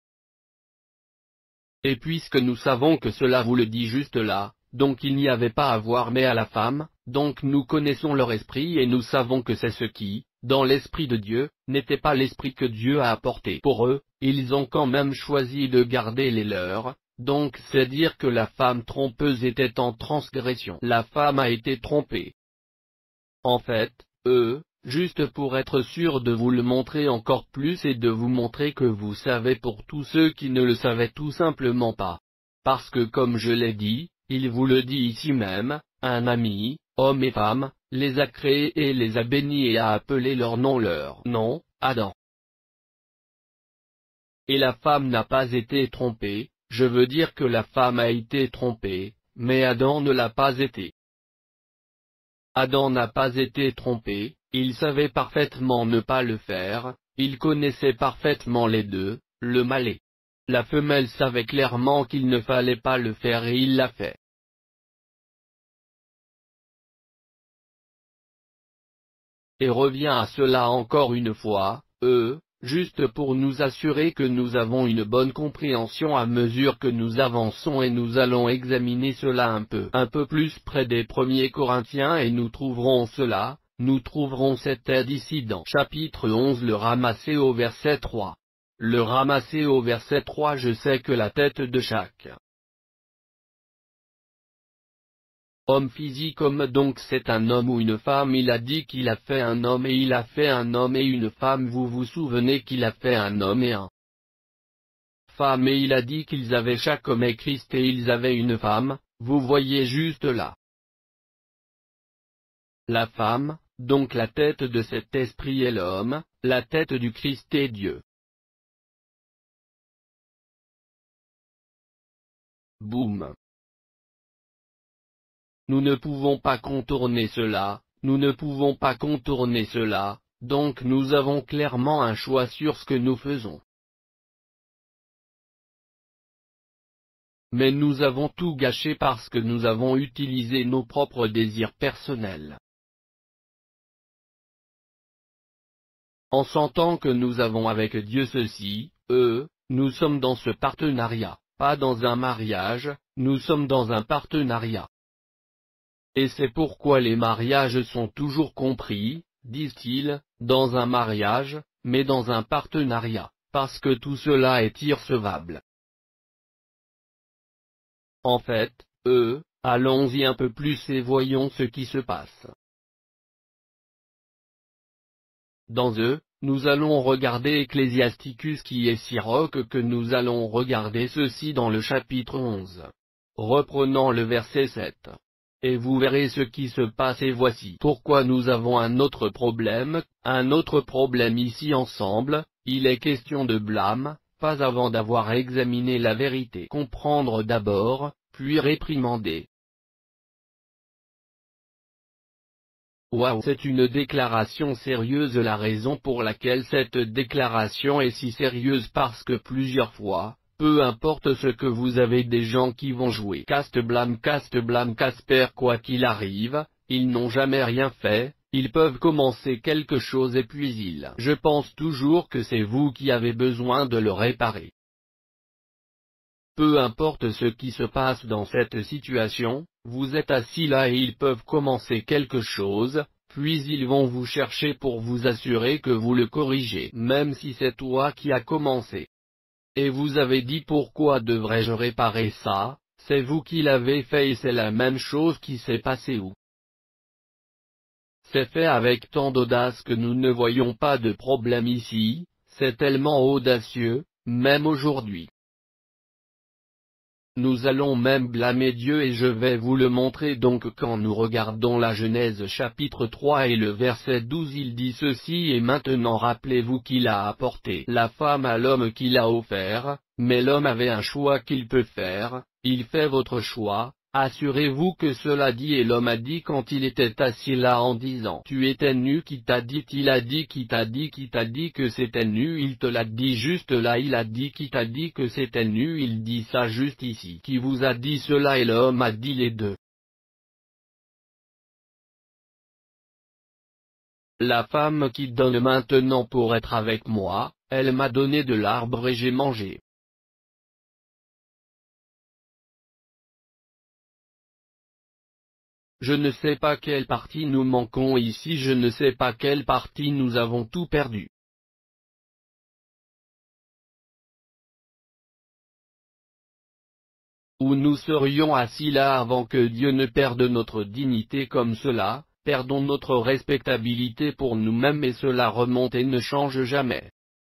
Et puisque nous savons que cela vous le dit juste là, donc il n'y avait pas à voir mais à la femme, donc nous connaissons leur esprit et nous savons que c'est ce qui, dans l'esprit de Dieu, n'était pas l'esprit que Dieu a apporté pour eux, ils ont quand même choisi de garder les leurs, donc c'est dire que la femme trompeuse était en transgression. La femme a été trompée. En fait, juste pour être sûr de vous le montrer encore plus et de vous montrer que vous savez pour tous ceux qui ne le savaient tout simplement pas. Parce que comme je l'ai dit, il vous le dit ici même, un ami, homme et femme, les a créés et les a bénis et a appelé leur nom Adam. Et la femme n'a pas été trompée, je veux dire que la femme a été trompée, mais Adam ne l'a pas été. Adam n'a pas été trompé, il savait parfaitement ne pas le faire, il connaissait parfaitement les deux, le mâle et la femelle savait clairement qu'il ne fallait pas le faire et il l'a fait. Et revient à cela encore une fois, juste pour nous assurer que nous avons une bonne compréhension à mesure que nous avançons, et nous allons examiner cela un peu plus près des 1er Corinthiens, et nous trouverons cette aide ici dans chapitre 11, le ramasser au verset 3. Le ramasser au verset 3. Je sais que la tête de chaque homme physique homme, donc c'est un homme ou une femme. Il a dit qu'il a fait un homme, et il a fait un homme et une femme. Vous vous souvenez qu'il a fait un homme et une femme, et il a dit qu'ils avaient chaque homme et Christ, et ils avaient une femme. Vous voyez juste là la femme, donc la tête de cet esprit est l'homme, la tête du Christ est Dieu. Boum. Nous ne pouvons pas contourner cela, donc nous avons clairement un choix sur ce que nous faisons. Mais nous avons tout gâché parce que nous avons utilisé nos propres désirs personnels. En sentant que nous avons avec Dieu ceci, nous sommes dans ce partenariat, pas dans un mariage, nous sommes dans un partenariat. Et c'est pourquoi les mariages sont toujours compris, disent-ils, dans un mariage, mais dans un partenariat, parce que tout cela est irrecevable. En fait, allons-y un peu plus et voyons ce qui se passe. Dans nous allons regarder Ecclésiasticus qui est si roc que nous allons regarder ceci dans le chapitre 11. Reprenons le verset 7. Et vous verrez ce qui se passe, et voici pourquoi nous avons un autre problème ici ensemble. Il est question de blâme, pas avant d'avoir examiné la vérité. Comprendre d'abord, puis réprimander. Waouh, c'est une déclaration sérieuse. La raison pour laquelle cette déclaration est si sérieuse, parce que plusieurs fois, peu importe ce que vous avez, des gens qui vont jouer caste-blâme Casper, quoi qu'il arrive, ils n'ont jamais rien fait, ils peuvent commencer quelque chose et puis je pense toujours que c'est vous qui avez besoin de le réparer. Peu importe ce qui se passe dans cette situation, vous êtes assis là et ils peuvent commencer quelque chose, puis ils vont vous chercher pour vous assurer que vous le corrigez, même si c'est toi qui as commencé. Et vous avez dit pourquoi devrais-je réparer ça, c'est vous qui l'avez fait et c'est la même chose qui s'est passée où. C'est fait avec tant d'audace que nous ne voyons pas de problème ici, c'est tellement audacieux, même aujourd'hui. Nous allons même blâmer Dieu et je vais vous le montrer. Donc quand nous regardons la Genèse chapitre 3 et le verset 12, il dit ceci: et maintenant rappelez-vous qu'il a apporté la femme à l'homme qu'il a offert, mais l'homme avait un choix qu'il peut faire, il fait votre choix. Assurez-vous que cela dit. Et l'homme a dit quand il était assis là en disant: tu étais nu. Qui t'a dit? Il a dit qui t'a dit que c'était nu? Il te l'a dit juste là. Il a dit qui t'a dit que c'était nu? Il dit ça juste ici. Qui vous a dit cela? Et l'homme a dit les deux. La femme qui donne maintenant pour être avec moi, elle m'a donné de l'arbre et j'ai mangé. Je ne sais pas quelle partie nous manquons ici, je ne sais pas quelle partie nous avons tout perdu. Ou nous serions assis là avant que Dieu ne perde notre dignité comme cela, perdons notre respectabilité pour nous-mêmes et cela remonte et ne change jamais.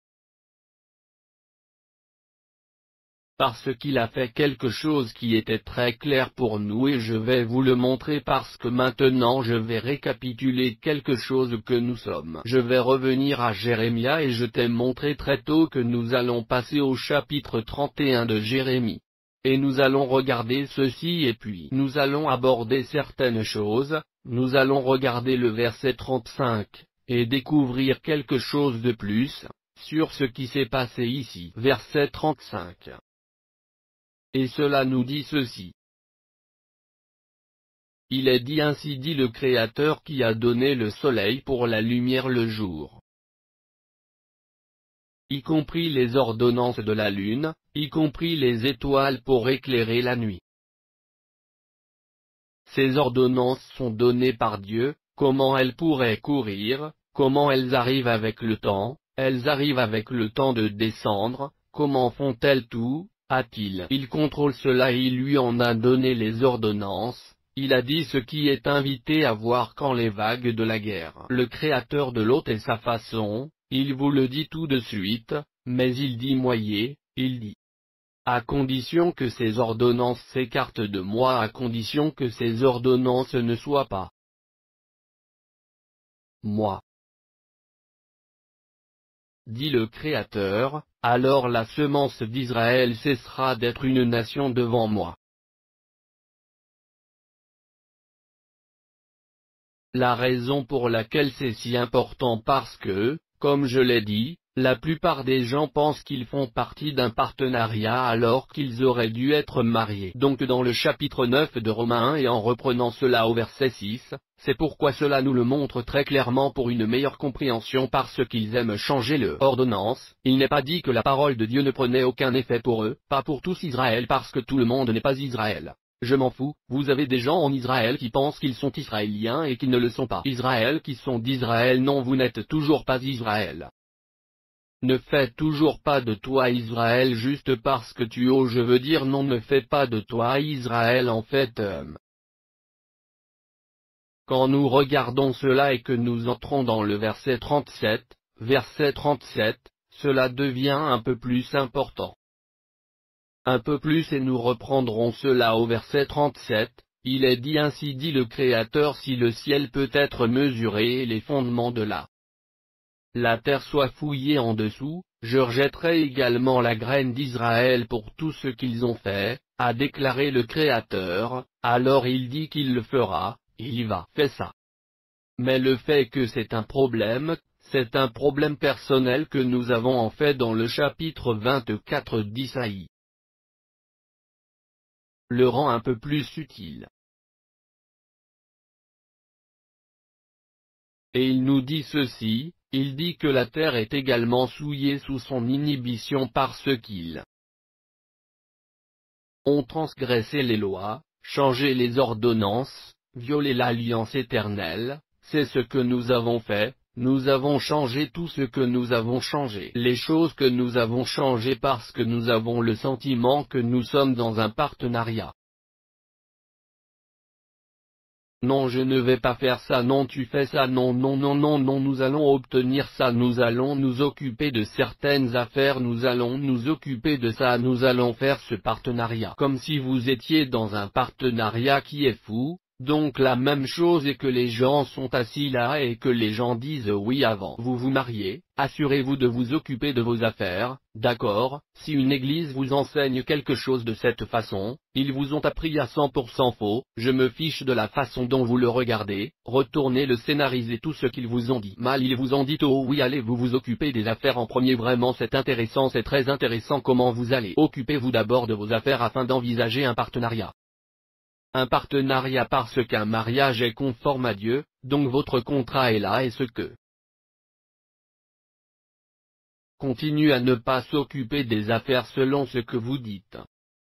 Parce qu'il a fait quelque chose qui était très clair pour nous et je vais vous le montrer parce que maintenant je vais récapituler quelque chose que nous sommes. Je vais revenir à Jérémie et je t'ai montré très tôt que nous allons passer au chapitre 31 de Jérémie. Et nous allons regarder ceci et puis nous allons aborder certaines choses, nous allons regarder le verset 35, et découvrir quelque chose de plus, sur ce qui s'est passé ici. Verset 35. Et cela nous dit ceci. Il est dit ainsi dit le Créateur qui a donné le soleil pour la lumière le jour. y compris les ordonnances de la lune, y compris les étoiles pour éclairer la nuit. Ces ordonnances sont données par Dieu, comment elles pourraient courir, comment elles arrivent avec le temps, elles arrivent avec le temps de descendre, comment font-elles tout, a-t-il. Il contrôle cela et il lui en a donné les ordonnances, il a dit ce qui est invité à voir quand les vagues de la guerre. Le créateur de l'autre et sa façon, il vous le dit tout de suite, mais il dit moyer, il dit. À condition que ces ordonnances s'écartent de moi, à condition que ces ordonnances ne soient pas moi. Dit le Créateur, alors la semence d'Israël cessera d'être une nation devant moi. La raison pour laquelle c'est si important parce que, comme je l'ai dit, la plupart des gens pensent qu'ils font partie d'un partenariat alors qu'ils auraient dû être mariés. Donc dans le chapitre 9 de Romains 1 et en reprenant cela au verset 6, c'est pourquoi cela nous le montre très clairement pour une meilleure compréhension parce qu'ils aiment changer le ordonnance. Il n'est pas dit que la parole de Dieu ne prenait aucun effet pour eux, pas pour tous Israël parce que tout le monde n'est pas Israël. Je m'en fous, vous avez des gens en Israël qui pensent qu'ils sont Israéliens et qui ne le sont pas. Israël qui sont d'Israël. Non, vous n'êtes toujours pas Israël. Ne fais toujours pas de toi Israël juste parce que tu oses, je veux dire non, ne fais pas de toi Israël en fait. Quand nous regardons cela et que nous entrons dans le verset 37, cela devient un peu plus important. Un peu plus et nous reprendrons cela au verset 37, il est dit ainsi dit le Créateur si le ciel peut être mesuré et les fondements de la terre soit fouillée en dessous, je rejetterai également la graine d'Israël pour tout ce qu'ils ont fait, a déclaré le Créateur, alors il dit qu'il le fera, il va faire ça. Mais le fait que c'est un problème personnel que nous avons en fait dans le chapitre 24 d'Isaïe. Le rend un peu plus utile. Et il nous dit ceci, il dit que la terre est également souillée sous son inhibition par ceux qu'ils ont transgressé les lois, changé les ordonnances, violé l'alliance éternelle, c'est ce que nous avons fait, nous avons changé tout ce que nous avons changé. Les choses que nous avons changées parce que nous avons le sentiment que nous sommes dans un partenariat. Non, je ne vais pas faire ça, non, tu fais ça, non, non, non, non, non, nous allons obtenir ça, nous allons nous occuper de certaines affaires, nous allons nous occuper de ça, nous allons faire ce partenariat. Comme si vous étiez dans un partenariat qui est fou. Donc la même chose est que les gens sont assis là et que les gens disent oui avant vous vous mariez, assurez-vous de vous occuper de vos affaires, d'accord, si une église vous enseigne quelque chose de cette façon, ils vous ont appris à 100% faux, je me fiche de la façon dont vous le regardez, retournez le scénariser tout ce qu'ils vous ont dit. Mal ils vous ont dit oh oui allez vous occuper des affaires en premier, vraiment c'est intéressant, c'est très intéressant comment vous allez. Occupez-vous d'abord de vos affaires afin d'envisager un partenariat. Un partenariat parce qu'un mariage est conforme à Dieu, donc votre contrat est là et ce que continue à ne pas s'occuper des affaires selon ce que vous dites.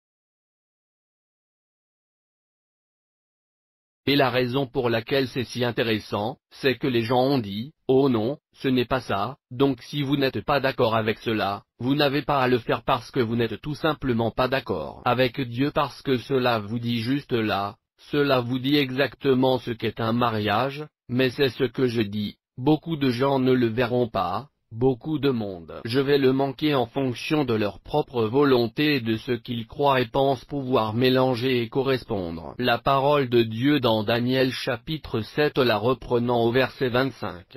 Et la raison pour laquelle c'est si intéressant, c'est que les gens ont dit, oh non, ce n'est pas ça, donc si vous n'êtes pas d'accord avec cela, vous n'avez pas à le faire parce que vous n'êtes tout simplement pas d'accord avec Dieu parce que cela vous dit juste là, cela vous dit exactement ce qu'est un mariage, mais c'est ce que je dis, beaucoup de gens ne le verront pas. Beaucoup de monde. Je vais le manquer en fonction de leur propre volonté et de ce qu'ils croient et pensent pouvoir mélanger et correspondre. La parole de Dieu dans Daniel chapitre 7 la reprenant au verset 25.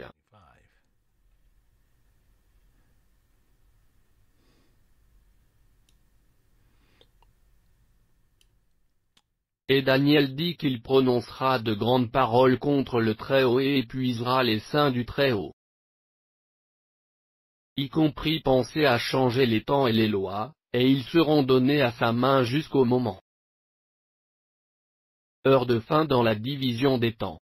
Et Daniel dit qu'il prononcera de grandes paroles contre le Très-Haut et épuisera les saints du Très-Haut. Y compris penser à changer les temps et les lois, et ils seront donnés à sa main jusqu'au moment. Heure de fin dans la division des temps.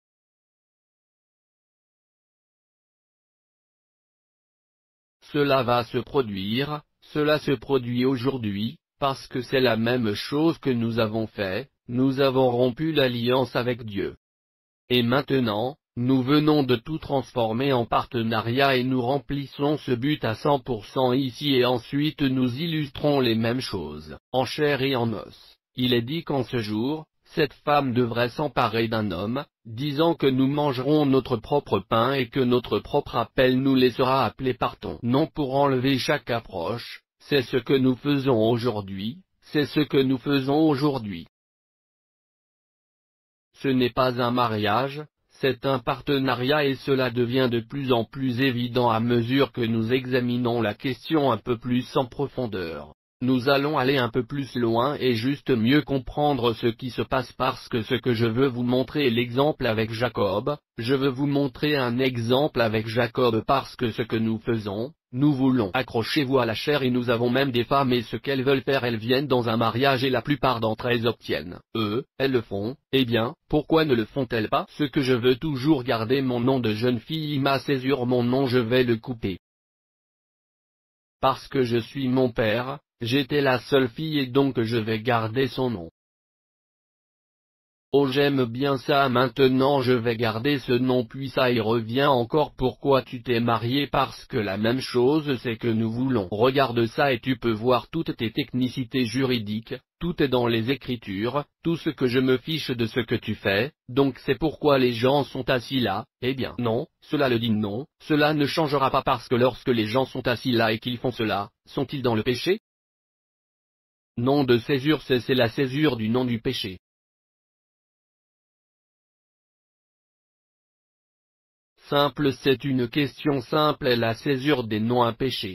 cela va se produire, cela se produit aujourd'hui, parce que c'est la même chose que nous avons fait, nous avons rompu l'alliance avec Dieu. Et maintenant, nous venons de tout transformer en partenariat et nous remplissons ce but à 100% ici et ensuite nous illustrons les mêmes choses, en chair et en os. Il est dit qu'en ce jour, cette femme devrait s'emparer d'un homme, disant que nous mangerons notre propre pain et que notre propre appel nous laissera appeler par ton nom pour enlever chaque approche, c'est ce que nous faisons aujourd'hui, c'est ce que nous faisons aujourd'hui. Ce n'est pas un mariage, c'est un partenariat et cela devient de plus en plus évident à mesure que nous examinons la question un peu plus en profondeur. Nous allons aller un peu plus loin et juste mieux comprendre ce qui se passe parce que ce que je veux vous montrer est l'exemple avec Jacob, je veux vous montrer un exemple avec Jacob parce que ce que nous faisons, nous voulons accrochez-vous à la chair et nous avons même des femmes et ce qu'elles veulent faire elles viennent dans un mariage et la plupart d'entre elles obtiennent, elles le font, eh bien, pourquoi ne le font-elles pas? Ce que je veux toujours garder mon nom de jeune fille ma césure mon nom je vais le couper. Parce que je suis mon père, j'étais la seule fille et donc je vais garder son nom. Oh j'aime bien ça maintenant je vais garder ce nom puis ça y revient encore pourquoi tu t'es marié parce que la même chose c'est que nous voulons. Regarde ça et tu peux voir toutes tes technicités juridiques, tout est dans les écritures, tout ce que je me fiche de ce que tu fais, donc c'est pourquoi les gens sont assis là, eh bien non, cela le dit non, cela ne changera pas parce que lorsque les gens sont assis là et qu'ils font cela, sont-ils dans le péché? Nom de césure c'est la césure du nom du péché. Simple c'est une question simple est la césure des noms à péché.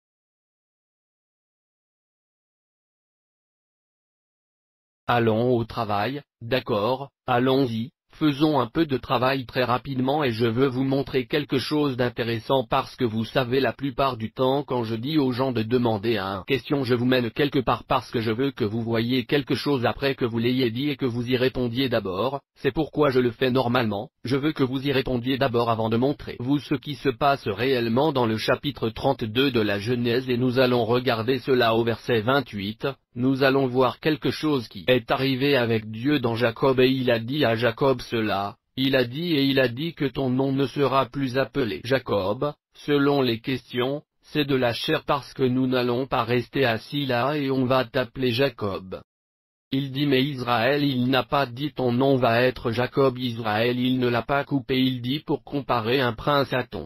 Allons au travail, d'accord, allons-y, faisons un peu de travail très rapidement et je veux vous montrer quelque chose d'intéressant parce que vous savez la plupart du temps quand je dis aux gens de demander une question je vous mène quelque part parce que je veux que vous voyiez quelque chose après que vous l'ayez dit et que vous y répondiez d'abord, c'est pourquoi je le fais normalement, je veux que vous y répondiez d'abord avant de montrer vous ce qui se passe réellement dans le chapitre 32 de la Genèse et nous allons regarder cela au verset 28. Nous allons voir quelque chose qui est arrivé avec Dieu dans Jacob et il a dit à Jacob cela, il a dit que ton nom ne sera plus appelé Jacob, selon les questions, c'est de la chair parce que nous n'allons pas rester assis là et on va t'appeler Jacob. Il dit mais Israël il n'a pas dit ton nom va être Jacob Israël il ne l'a pas coupé il dit pour comparer un prince à ton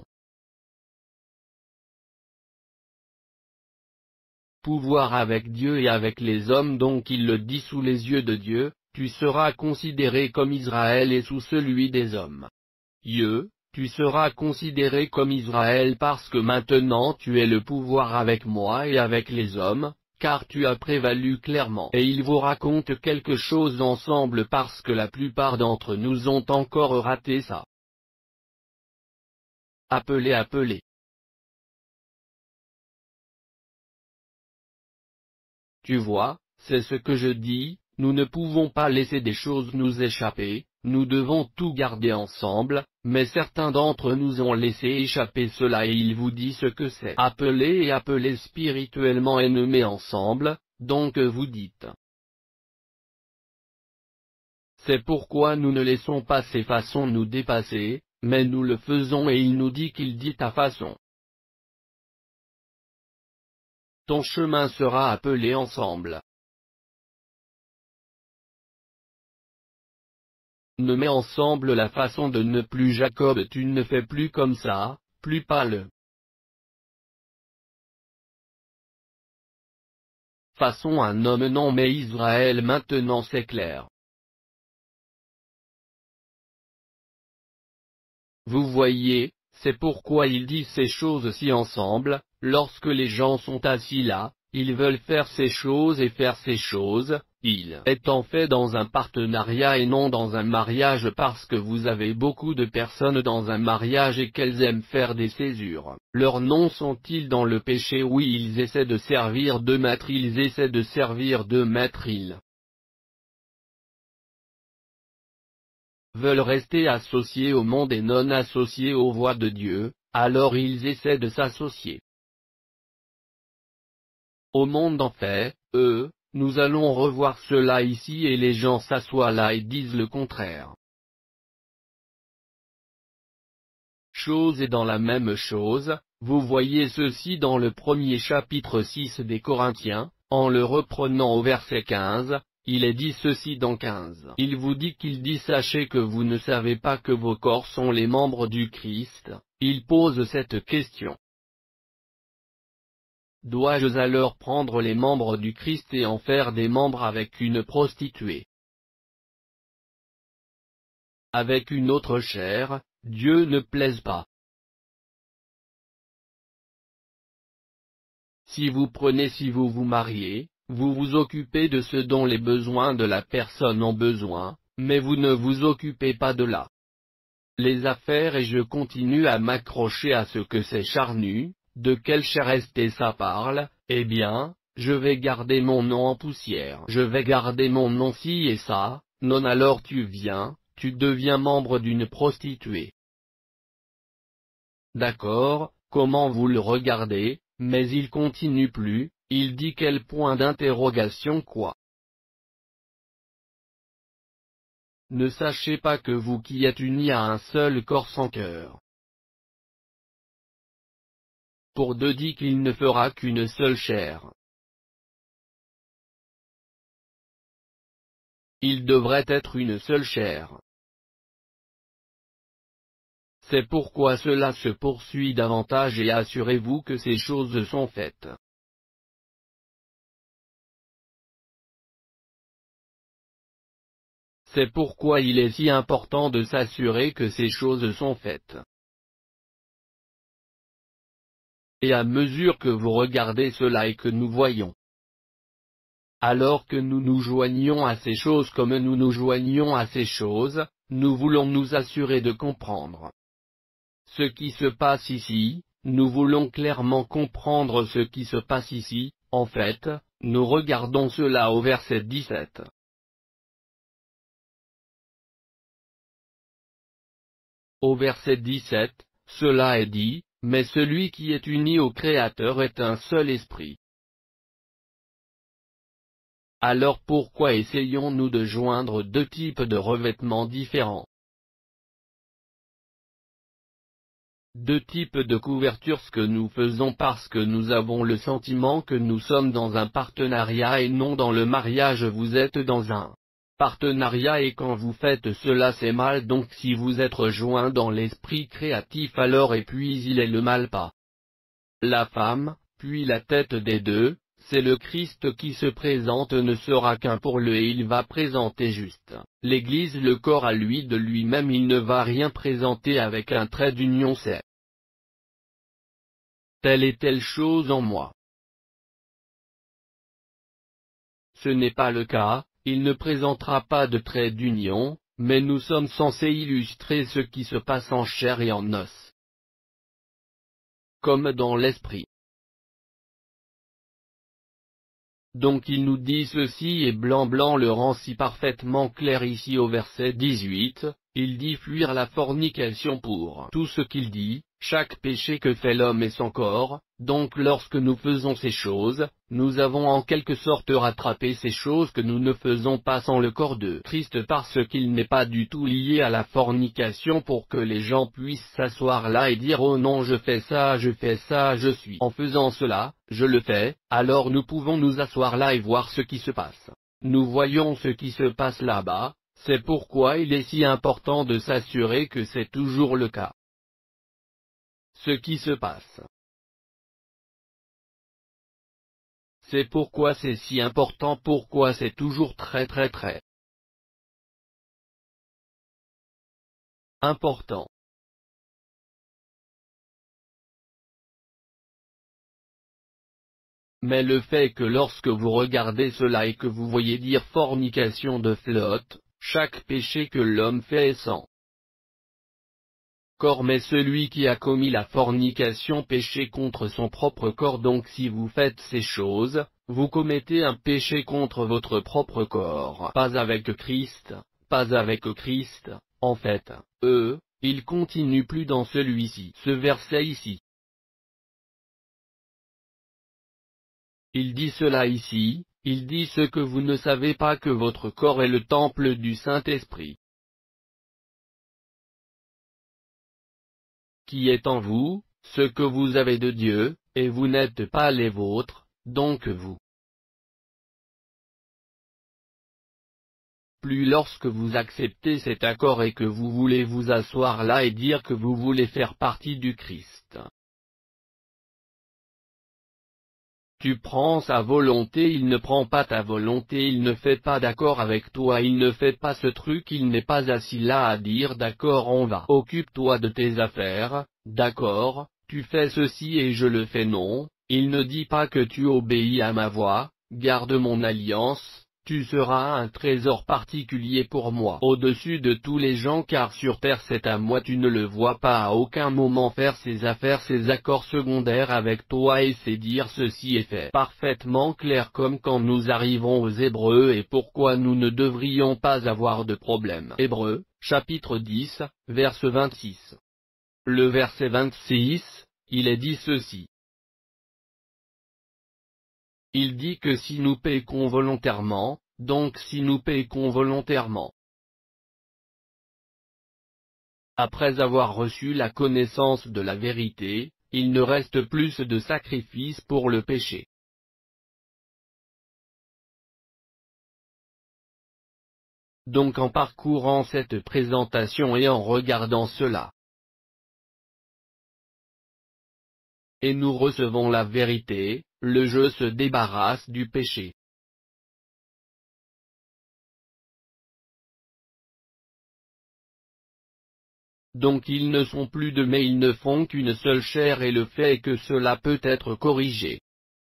pouvoir avec Dieu et avec les hommes donc il le dit sous les yeux de Dieu, tu seras considéré comme Israël et sous celui des hommes. Tu seras considéré comme Israël parce que maintenant tu es le pouvoir avec moi et avec les hommes, car tu as prévalu clairement. Et il vous raconte quelque chose ensemble parce que la plupart d'entre nous ont encore raté ça. Appelez. Tu vois, c'est ce que je dis, nous ne pouvons pas laisser des choses nous échapper, nous devons tout garder ensemble, mais certains d'entre nous ont laissé échapper cela et il vous dit ce que c'est. Appeler et appeler spirituellement et nommer ensemble, donc vous dites. C'est pourquoi nous ne laissons pas ces façons nous dépasser, mais nous le faisons et il nous dit qu'il dit ta façon. Ton chemin sera appelé ensemble. Nommer ensemble la façon de ne plus Jacob tu ne fais plus comme ça, plus pas le. Façon un homme non mais Israël maintenant c'est clair. Vous voyez, c'est pourquoi il dit ces choses-ci ensemble, lorsque les gens sont assis là, ils veulent faire ces choses et faire ces choses, il est en fait dans un partenariat et non dans un mariage parce que vous avez beaucoup de personnes dans un mariage et qu'elles aiment faire des césures. Leurs noms sont-ils dans le péché? Oui ils essaient de servir deux maîtres ils veulent rester associés au monde et non associés aux voies de Dieu, alors ils essaient de s'associer. Au monde en fait, nous allons revoir cela ici et les gens s'assoient là et disent le contraire. Chose est dans la même chose, vous voyez ceci dans le premier chapitre 6 des Corinthiens, en le reprenant au verset 15, il est dit ceci dans 15. Il vous dit qu'il dit sachez que vous ne savez pas que vos corps sont les membres du Christ, il pose cette question. Dois-je alors prendre les membres du Christ et en faire des membres avec une prostituée? Avec une autre chair, Dieu ne plaise pas. Si vous vous mariez, vous vous occupez de ce dont les besoins de la personne ont besoin, mais vous ne vous occupez pas de là. Les affaires et je continue à m'accrocher à ce que c'est charnu, de quelle chair est ça parle, eh bien, je vais garder mon nom en poussière. Je vais garder mon nom ci et ça, non alors tu deviens membre d'une prostituée. D'accord, comment vous le regardez, mais il continue plus, il dit quel point d'interrogation quoi. Ne sachez pas que vous qui êtes unis à un seul corps sans cœur. Pour deux dit qu'il ne fera qu'une seule chair. Il devrait être une seule chair. C'est pourquoi cela se poursuit davantage et assurez-vous que ces choses sont faites. C'est pourquoi il est si important de s'assurer que ces choses sont faites. Et à mesure que vous regardez cela et que nous voyons, alors que nous nous joignons à ces choses comme nous nous joignons à ces choses, nous voulons nous assurer de comprendre ce qui se passe ici, nous voulons clairement comprendre ce qui se passe ici, en fait, nous regardons cela au verset 17. Au verset 17, cela est dit, mais celui qui est uni au Créateur est un seul esprit. Alors pourquoi essayons-nous de joindre deux types de revêtements différents? Deux types de couverture. Ce que nous faisons parce que nous avons le sentiment que nous sommes dans un partenariat et non dans le mariage. Vous êtes dans un partenariat et quand vous faites cela c'est mal, donc si vous êtes rejoint dans l'esprit créatif alors et puis il est le mal pas la femme, puis la tête des deux, c'est le Christ qui se présente ne sera qu'un pour le et il va présenter juste l'Église le corps à lui de lui-même il ne va rien présenter avec un trait d'union c'est telle et telle chose en moi. Ce n'est pas le cas, il ne présentera pas de trait d'union, mais nous sommes censés illustrer ce qui se passe en chair et en os. Comme dans l'esprit. Donc il nous dit ceci et blanc le rend si parfaitement clair ici au verset 18, il dit fuir la fornication pour tout ce qu'il dit, chaque péché que fait l'homme est son corps, donc lorsque nous faisons ces choses, nous avons en quelque sorte rattrapé ces choses que nous ne faisons pas sans le corps de Christ parce qu'il n'est pas du tout lié à la fornication pour que les gens puissent s'asseoir là et dire oh non je fais ça je suis en faisant cela, je le fais, alors nous pouvons nous asseoir là et voir ce qui se passe. Nous voyons ce qui se passe là-bas, c'est pourquoi il est si important de s'assurer que c'est toujours le cas. Ce qui se passe. C'est pourquoi c'est si important, pourquoi c'est toujours très important. Mais le fait que lorsque vous regardez cela et que vous voyez dire fornication de flotte, chaque péché que l'homme fait est sans corps mais celui qui a commis la fornication péché contre son propre corps donc si vous faites ces choses, vous commettez un péché contre votre propre corps. Pas avec Christ, en fait, il continue plus dans celui-ci. Ce verset ici. Il dit cela ici, il dit ce que vous ne savez pas que votre corps est le temple du Saint-Esprit, qui est en vous, ce que vous avez de Dieu, et vous n'êtes pas les vôtres, donc vous. Plus lorsque vous acceptez cet accord et que vous voulez vous asseoir là et dire que vous voulez faire partie du Christ. Tu prends sa volonté, il ne prend pas ta volonté, il ne fait pas d'accord avec toi, il ne fait pas ce truc, il n'est pas assis là à dire d'accord on va. Occupe-toi de tes affaires, d'accord, tu fais ceci et je le fais non, il ne dit pas que tu obéis à ma voix, garde mon alliance. Tu seras un trésor particulier pour moi au-dessus de tous les gens car sur terre c'est à moi tu ne le vois pas à aucun moment faire ses affaires ses accords secondaires avec toi et c'est dire ceci est fait parfaitement clair comme quand nous arrivons aux Hébreux et pourquoi nous ne devrions pas avoir de problème. Hébreux, chapitre 10, verset 26. Le verset 26, il est dit ceci. Il dit que si nous péchons volontairement, donc si nous péchons volontairement, après avoir reçu la connaissance de la vérité, il ne reste plus de sacrifice pour le péché. Donc en parcourant cette présentation et en regardant cela, et nous recevons la vérité, le jeu se débarrasse du péché. Donc ils ne sont plus deux mais ils ne font qu'une seule chair et le fait est que cela peut être corrigé.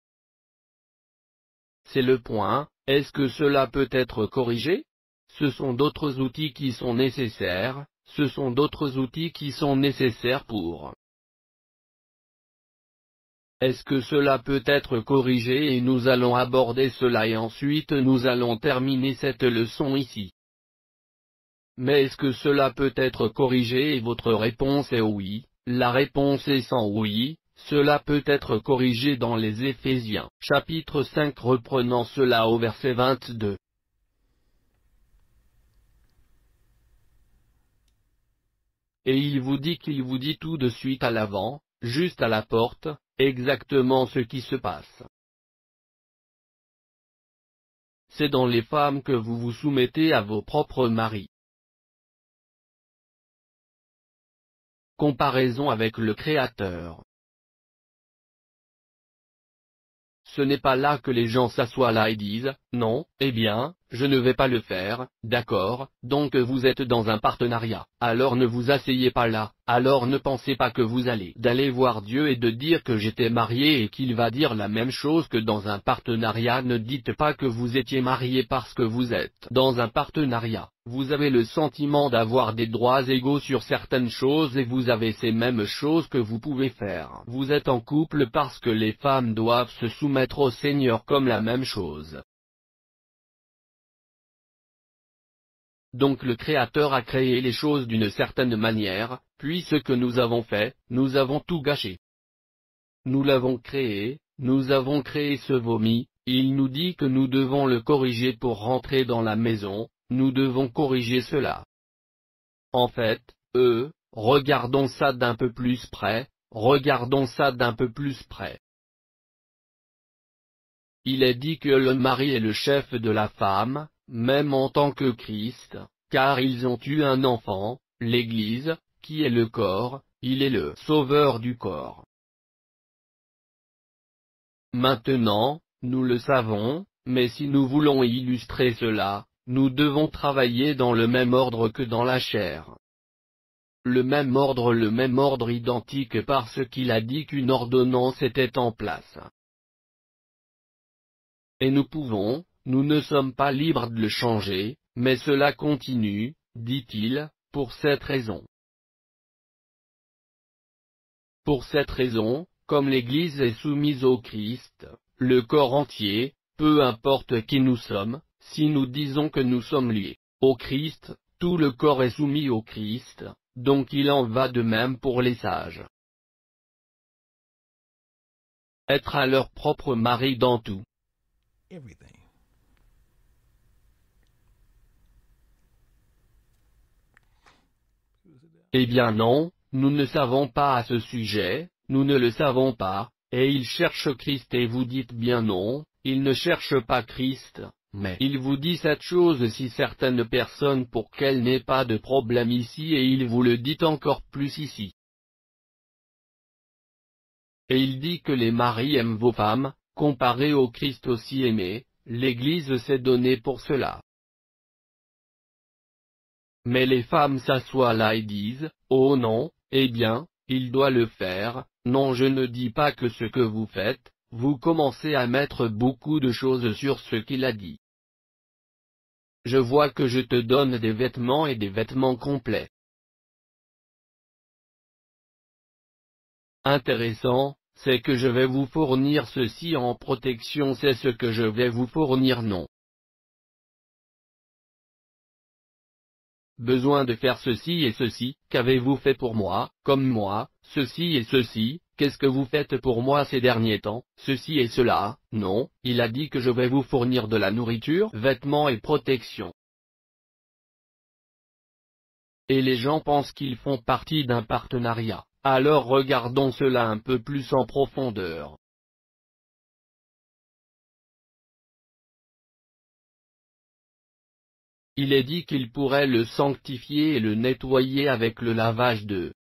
C'est le point, est-ce que cela peut être corrigé? Ce sont d'autres outils qui sont nécessaires, ce sont d'autres outils qui sont nécessaires pour. Est-ce que cela peut être corrigé et nous allons aborder cela et ensuite nous allons terminer cette leçon ici. Mais est-ce que cela peut être corrigé et votre réponse est oui, la réponse est sans oui, cela peut être corrigé dans les Éphésiens, chapitre 5 reprenant cela au verset 22. Et il vous dit qu'il vous dit tout de suite à l'avant, juste à la porte, exactement ce qui se passe. C'est dans les femmes que vous vous soumettez à vos propres maris. Comparaison avec le Créateur. Ce n'est pas là que les gens s'assoient là et disent, non, eh bien, je ne vais pas le faire, d'accord, donc vous êtes dans un partenariat, alors ne vous asseyez pas là, alors ne pensez pas que vous allez d'aller voir Dieu et de dire que j'étais marié et qu'il va dire la même chose que dans un partenariat. Ne dites pas que vous étiez marié parce que vous êtes dans un partenariat. Vous avez le sentiment d'avoir des droits égaux sur certaines choses et vous avez ces mêmes choses que vous pouvez faire. Vous êtes en couple parce que les femmes doivent se soumettre au Seigneur comme la même chose. Donc le Créateur a créé les choses d'une certaine manière, puis ce que nous avons fait, nous avons tout gâché. Nous l'avons créé, nous avons créé ce vomi, il nous dit que nous devons le corriger pour rentrer dans la maison, nous devons corriger cela. En fait, regardons ça d'un peu plus près, regardons ça d'un peu plus près. Il est dit que le mari est le chef de la femme, même en tant que Christ, car ils ont eu un enfant, l'Église, qui est le corps, il est le sauveur du corps. Maintenant, nous le savons, mais si nous voulons illustrer cela, nous devons travailler dans le même ordre que dans la chair. Le même ordre identique parce qu'il a dit qu'une ordonnance était en place. Et nous ne sommes pas libres de le changer, mais cela continue, dit-il, pour cette raison. Pour cette raison, comme l'Église est soumise au Christ, le corps entier, peu importe qui nous sommes, si nous disons que nous sommes liés au Christ, tout le corps est soumis au Christ, donc il en va de même pour les sages. Être à leur propre mari dans tout. Everything. Eh bien non, nous ne savons pas à ce sujet, nous ne le savons pas, et ils cherchent Christ et vous dites bien non, ils ne cherchent pas Christ, mais il vous dit cette chose si certaines personnes pour qu'elles n'aient pas de problème ici et il vous le dit encore plus ici. Et il dit que les maris aiment vos femmes, comparé au Christ aussi aimé, l'Église s'est donnée pour cela. Mais les femmes s'assoient là et disent, oh non, eh bien, il doit le faire, non je ne dis pas que ce que vous faites, vous commencez à mettre beaucoup de choses sur ce qu'il a dit. Je vois que je te donne des vêtements et des vêtements complets. Intéressant, c'est que je vais vous fournir ceci en protection, c'est ce que je vais vous fournir non. Besoin de faire ceci et ceci, qu'avez-vous fait pour moi, comme moi, ceci et ceci, qu'est-ce que vous faites pour moi ces derniers temps, ceci et cela, non, il a dit que je vais vous fournir de la nourriture, vêtements et protection. Et les gens pensent qu'ils font partie d'un partenariat, alors regardons cela un peu plus en profondeur. Il est dit qu'il pourrait le sanctifier et le nettoyer avec le lavage d'eau.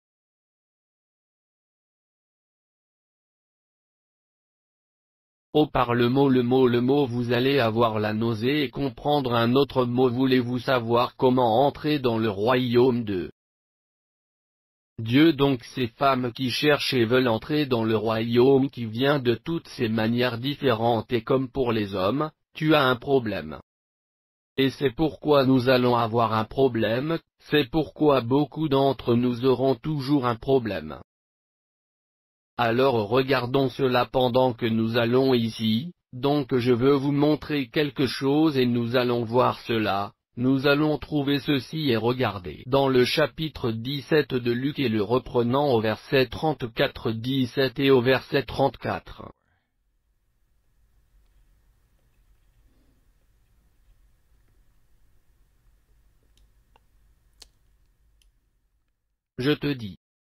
Oh par le mot vous allez avoir la nausée et comprendre un autre mot. Voulez-vous savoir comment entrer dans le royaume de Dieu? Donc ces femmes qui cherchent et veulent entrer dans le royaume qui vient de toutes ces manières différentes et comme pour les hommes, tu as un problème. Et c'est pourquoi nous allons avoir un problème, c'est pourquoi beaucoup d'entre nous auront toujours un problème. Alors regardons cela pendant que nous allons ici, donc je veux vous montrer quelque chose et nous allons voir cela, nous allons trouver ceci et regarder dans le chapitre 17 de Luc et le reprenant au verset 34-17 et au verset 34. Je te dis.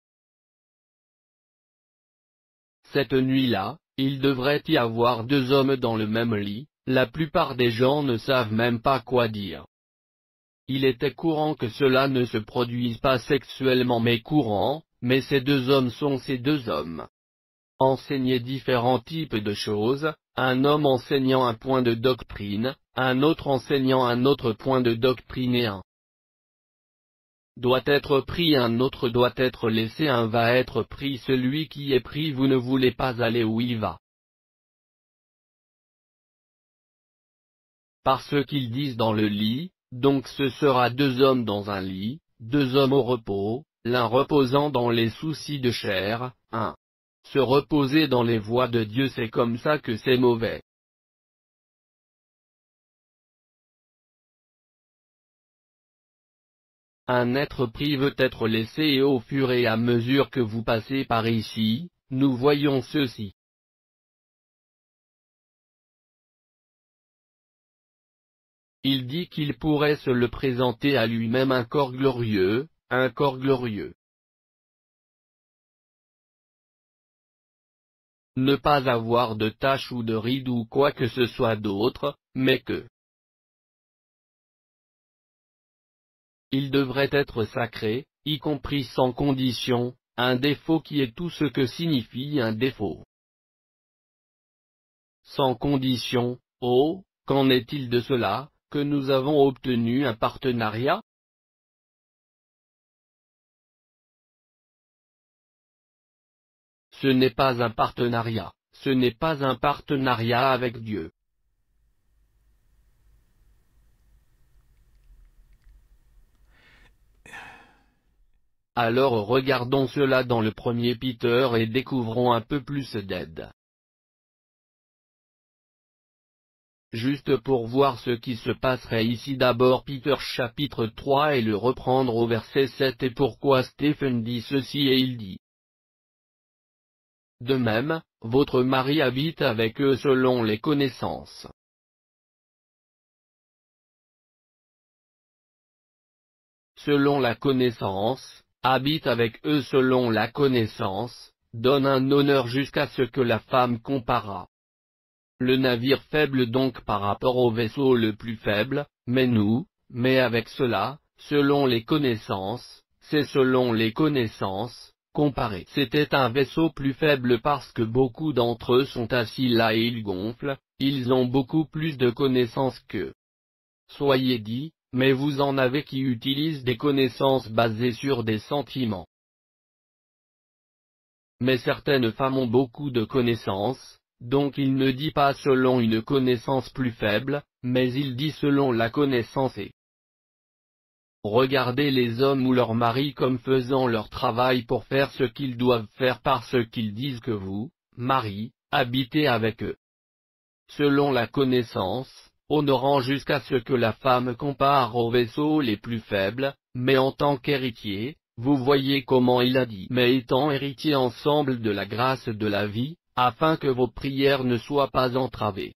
Cette nuit-là, il devrait y avoir 2 hommes dans le même lit, la plupart des gens ne savent même pas quoi dire. Il était courant que cela ne se produise pas sexuellement mais courant, mais ces 2 hommes sont ces 2 hommes. Enseigner différents types de choses, un homme enseignant un point de doctrine, un autre enseignant un autre point de doctrine et un doit être pris, un autre doit être laissé, un va être pris, celui qui est pris vous ne voulez pas aller où il va. Parce qu'ils disent dans le lit, donc ce sera 2 hommes dans un lit, 2 hommes au repos, l'un reposant dans les soucis de chair, un. Se reposer dans les voies de Dieu, c'est comme ça que c'est mauvais. Un être pris veut être laissé et au fur et à mesure que vous passez par ici, nous voyons ceci. Il dit qu'il pourrait se le présenter à lui-même un corps glorieux, un corps glorieux. Ne pas avoir de tache ou de ride ou quoi que ce soit d'autre, mais que il devrait être sacré, y compris sans condition, un défaut qui est tout ce que signifie un défaut. Sans condition, oh, qu'en est-il de cela, que nous avons obtenu un partenariat? Ce n'est pas un partenariat, ce n'est pas un partenariat avec Dieu. Alors regardons cela dans le 1er Peter et découvrons un peu plus d'aide. Juste pour voir ce qui se passerait ici, d'abord Peter chapitre 3 et le reprendre au verset 7 et pourquoi Stephen dit ceci et il dit. De même, votre mari habite avec eux selon les connaissances. Selon la connaissance, habite avec eux selon la connaissance, donne un honneur jusqu'à ce que la femme compara. Le navire faible donc par rapport au vaisseau le plus faible, mais avec cela, selon les connaissances, c'est selon les connaissances, comparé. C'était un vaisseau plus faible parce que beaucoup d'entre eux sont assis là et ils gonflent, ils ont beaucoup plus de connaissances qu'eux. Soyez dit, mais vous en avez qui utilisent des connaissances basées sur des sentiments. Mais certaines femmes ont beaucoup de connaissances, donc il ne dit pas selon une connaissance plus faible, mais il dit selon la connaissance et. Regardez les hommes ou leurs maris comme faisant leur travail pour faire ce qu'ils doivent faire parce qu'ils disent que vous, mari, habitez avec eux. Selon la connaissance, honorant jusqu'à ce que la femme compare aux vaisseaux les plus faibles, mais en tant qu'héritier, vous voyez comment il a dit. Mais étant héritiers ensemble de la grâce de la vie, afin que vos prières ne soient pas entravées.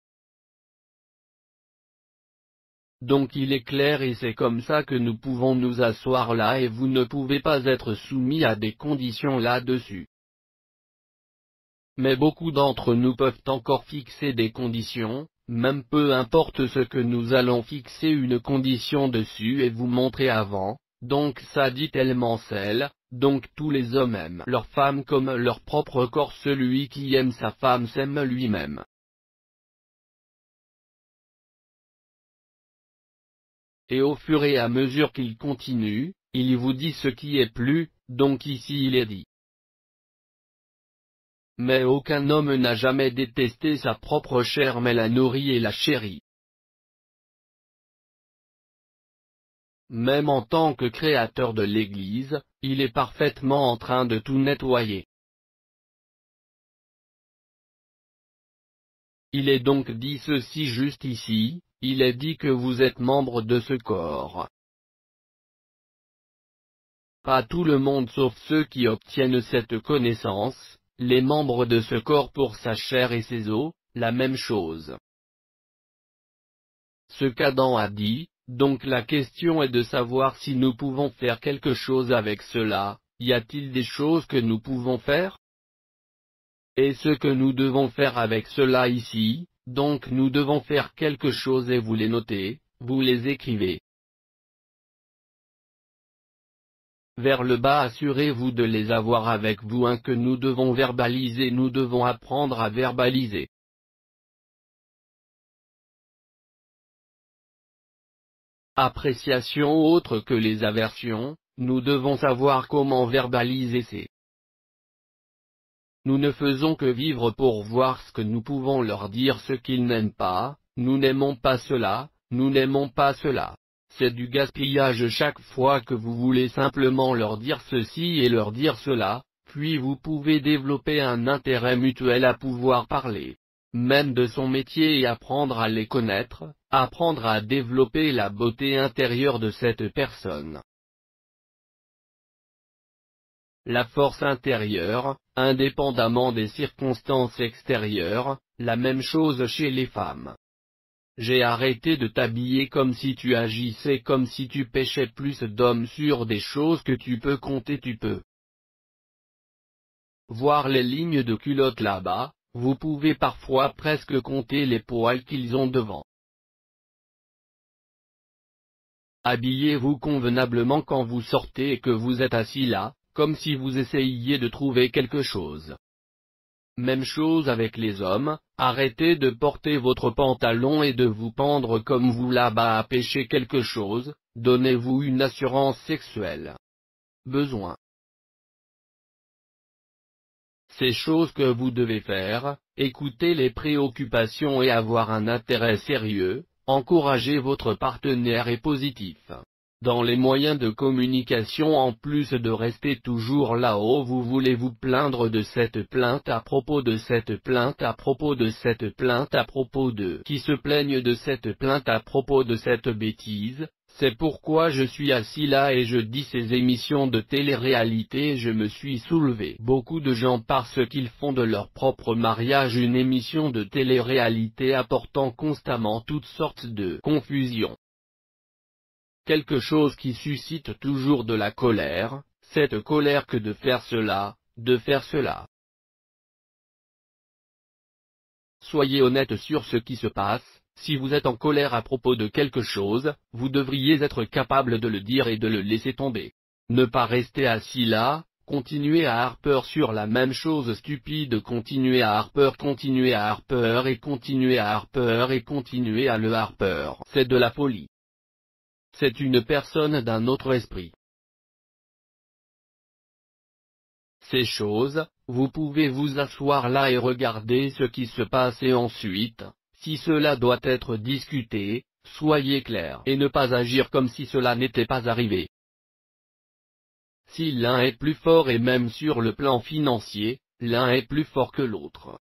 Donc il est clair et c'est comme ça que nous pouvons nous asseoir là et vous ne pouvez pas être soumis à des conditions là-dessus. Mais beaucoup d'entre nous peuvent encore fixer des conditions, même peu importe ce que nous allons fixer une condition dessus et vous montrer avant, donc ça dit tellement celle, donc tous les hommes aiment leur femme comme leur propre corps, celui qui aime sa femme s'aime lui-même. Et au fur et à mesure qu'il continue, il vous dit ce qui est plus, donc ici il est dit. Mais aucun homme n'a jamais détesté sa propre chair mais la nourrit et la chérit. Même en tant que créateur de l'Église, il est parfaitement en train de tout nettoyer. Il est donc dit ceci juste ici, il est dit que vous êtes membre de ce corps. Pas tout le monde sauf ceux qui obtiennent cette connaissance, les membres de ce corps pour sa chair et ses os, la même chose. Ce qu'Adam a dit, donc la question est de savoir si nous pouvons faire quelque chose avec cela, y a-t-il des choses que nous pouvons faire? Et ce que nous devons faire avec cela ici, donc nous devons faire quelque chose et vous les notez, vous les écrivez. Vers le bas assurez-vous de les avoir avec vous que nous devons verbaliser, nous devons apprendre à verbaliser. Appréciation autre que les aversions, nous devons savoir comment verbaliser ces. Nous ne faisons que vivre pour voir ce que nous pouvons leur dire ce qu'ils n'aiment pas, nous n'aimons pas cela, nous n'aimons pas cela. C'est du gaspillage chaque fois que vous voulez simplement leur dire ceci et leur dire cela, puis vous pouvez développer un intérêt mutuel à pouvoir parler. Même de son métier et apprendre à les connaître, apprendre à développer la beauté intérieure de cette personne. La force intérieure, indépendamment des circonstances extérieures, la même chose chez les femmes. J'ai arrêté de t'habiller comme si tu agissais comme si tu pêchais plus d'hommes sur des choses que tu peux compter, tu peux voir les lignes de culottes là-bas, vous pouvez parfois presque compter les poils qu'ils ont devant. Habillez-vous convenablement quand vous sortez et que vous êtes assis là, comme si vous essayiez de trouver quelque chose. Même chose avec les hommes, arrêtez de porter votre pantalon et de vous pendre comme vous là-bas à pêcher quelque chose, donnez-vous une assurance sexuelle. Besoin. Ces choses que vous devez faire, écoutez les préoccupations et avoir un intérêt sérieux, encouragez votre partenaire et positif. Dans les moyens de communication en plus de rester toujours là-haut vous voulez vous plaindre de cette plainte à propos de cette plainte à propos de cette plainte à propos de qui se plaignent de cette plainte à propos de cette bêtise, C'est pourquoi je suis assis là et je dis ces émissions de télé-réalité et je me suis soulevé. Beaucoup de gens parce qu'ils font de leur propre mariage une émission de télé-réalité apportant constamment toutes sortes de confusion. Quelque chose qui suscite toujours de la colère, cette colère que de faire cela, de faire cela. Soyez honnête sur ce qui se passe. Si vous êtes en colère à propos de quelque chose, vous devriez être capable de le dire et de le laisser tomber. Ne pas rester assis là, continuer à harper sur la même chose stupide, continuer à harper et continuer à harper et continuer à le harper. C'est de la folie. C'est une personne d'un autre esprit. Ces choses, vous pouvez vous asseoir là et regarder ce qui se passe et ensuite, si cela doit être discuté, soyez clair et ne pas agir comme si cela n'était pas arrivé. Si l'un est plus fort et même sur le plan financier, l'un est plus fort que l'autre.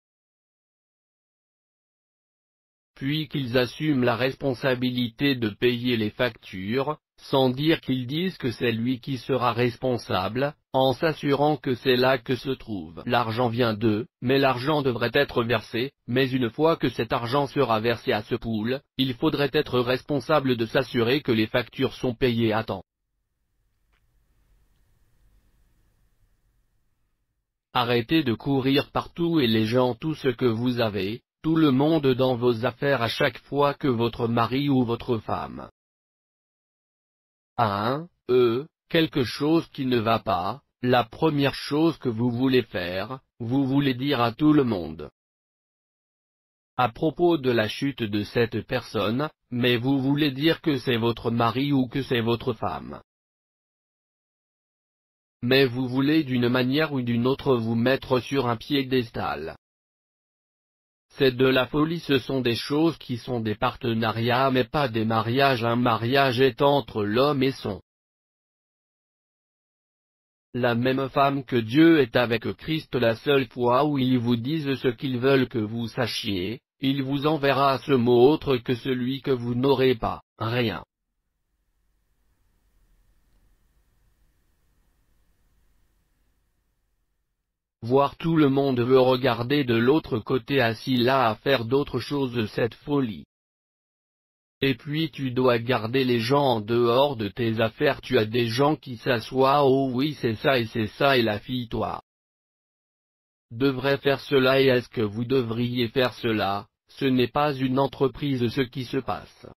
Puis qu'ils assument la responsabilité de payer les factures, sans dire qu'ils disent que c'est lui qui sera responsable, en s'assurant que c'est là que se trouve. L'argent vient d'eux, mais l'argent devrait être versé, mais une fois que cet argent sera versé à ce pool, il faudrait être responsable de s'assurer que les factures sont payées à temps. Arrêtez de courir partout et les gens tout ce que vous avez, tout le monde dans vos affaires à chaque fois que votre mari ou votre femme a quelque chose qui ne va pas, la première chose que vous voulez faire, vous voulez dire à tout le monde. À propos de la chute de cette personne, mais vous voulez dire que c'est votre mari ou que c'est votre femme. Mais vous voulez d'une manière ou d'une autre vous mettre sur un piédestal. C'est de la folie, ce sont des choses qui sont des partenariats mais pas des mariages. Un mariage est entre l'homme et son. La même femme que Dieu est avec Christ. La seule fois où ils vous disent ce qu'ils veulent que vous sachiez, il vous enverra ce mot autre que celui que vous n'aurez pas, rien. Voir tout le monde veut regarder de l'autre côté assis là à faire d'autres choses de cette folie. Et puis tu dois garder les gens en dehors de tes affaires. Tu as des gens qui s'assoient, oh oui c'est ça et la fille toi devrait faire cela et est-ce que vous devriez faire cela, ce n'est pas une entreprise ce qui se passe.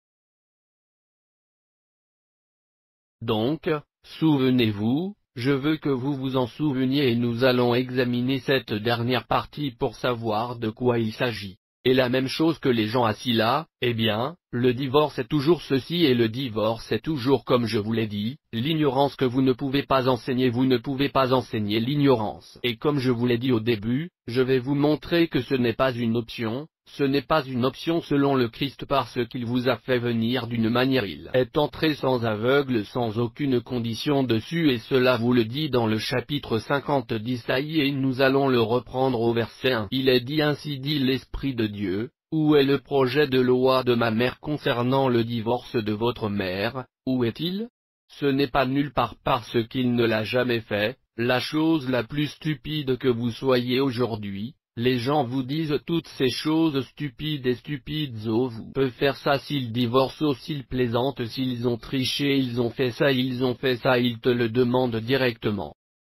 Donc, souvenez-vous, je veux que vous vous en souveniez et nous allons examiner cette dernière partie pour savoir de quoi il s'agit. Et la même chose que les gens assis là, eh bien, le divorce est toujours ceci et le divorce est toujours comme je vous l'ai dit, l'ignorance que vous ne pouvez pas enseigner, vous ne pouvez pas enseigner l'ignorance. Et comme je vous l'ai dit au début, je vais vous montrer que ce n'est pas une option. Ce n'est pas une option selon le Christ parce qu'il vous a fait venir d'une manière. Il est entré sans aveugle, sans aucune condition dessus et cela vous le dit dans le chapitre 50 d'Isaïe et nous allons le reprendre au verset 1. Il est dit ainsi dit l'Esprit de Dieu, où est le projet de loi de ma mère concernant le divorce de votre mère, où est-il? Ce n'est pas nulle part parce qu'il ne l'a jamais fait, la chose la plus stupide que vous soyez aujourd'hui. Les gens vous disent toutes ces choses stupides et stupides. Oh, vous pouvez faire ça s'ils divorcent, oh, s'ils plaisantent, s'ils ont triché, ils ont fait ça, ils te le demandent directement.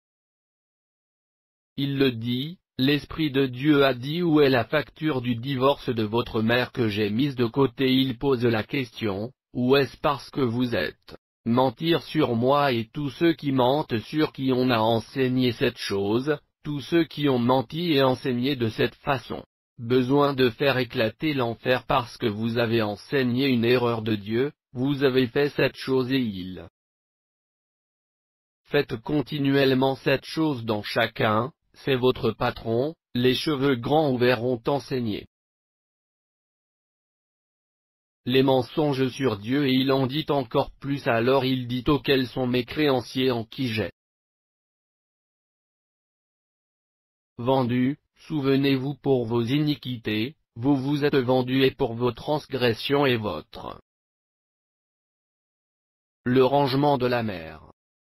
Il le dit, l'Esprit de Dieu a dit où est la facture du divorce de votre mère que j'ai mise de côté. Il pose la question, ou est-ce parce que vous êtes mentir sur moi et tous ceux qui mentent sur qui on a enseigné cette chose, tous ceux qui ont menti et enseigné de cette façon. Besoin de faire éclater l'enfer parce que vous avez enseigné une erreur de Dieu, vous avez fait cette chose et il. Faites continuellement cette chose dans chacun, c'est votre patron, les cheveux grands ouverts ont enseigné. Les mensonges sur Dieu et il en dit encore plus alors il dit auxquels sont mes créanciers en qui j'ai vendu, souvenez-vous pour vos iniquités, vous vous êtes vendus et pour vos transgressions et votre Le rangement de la mer.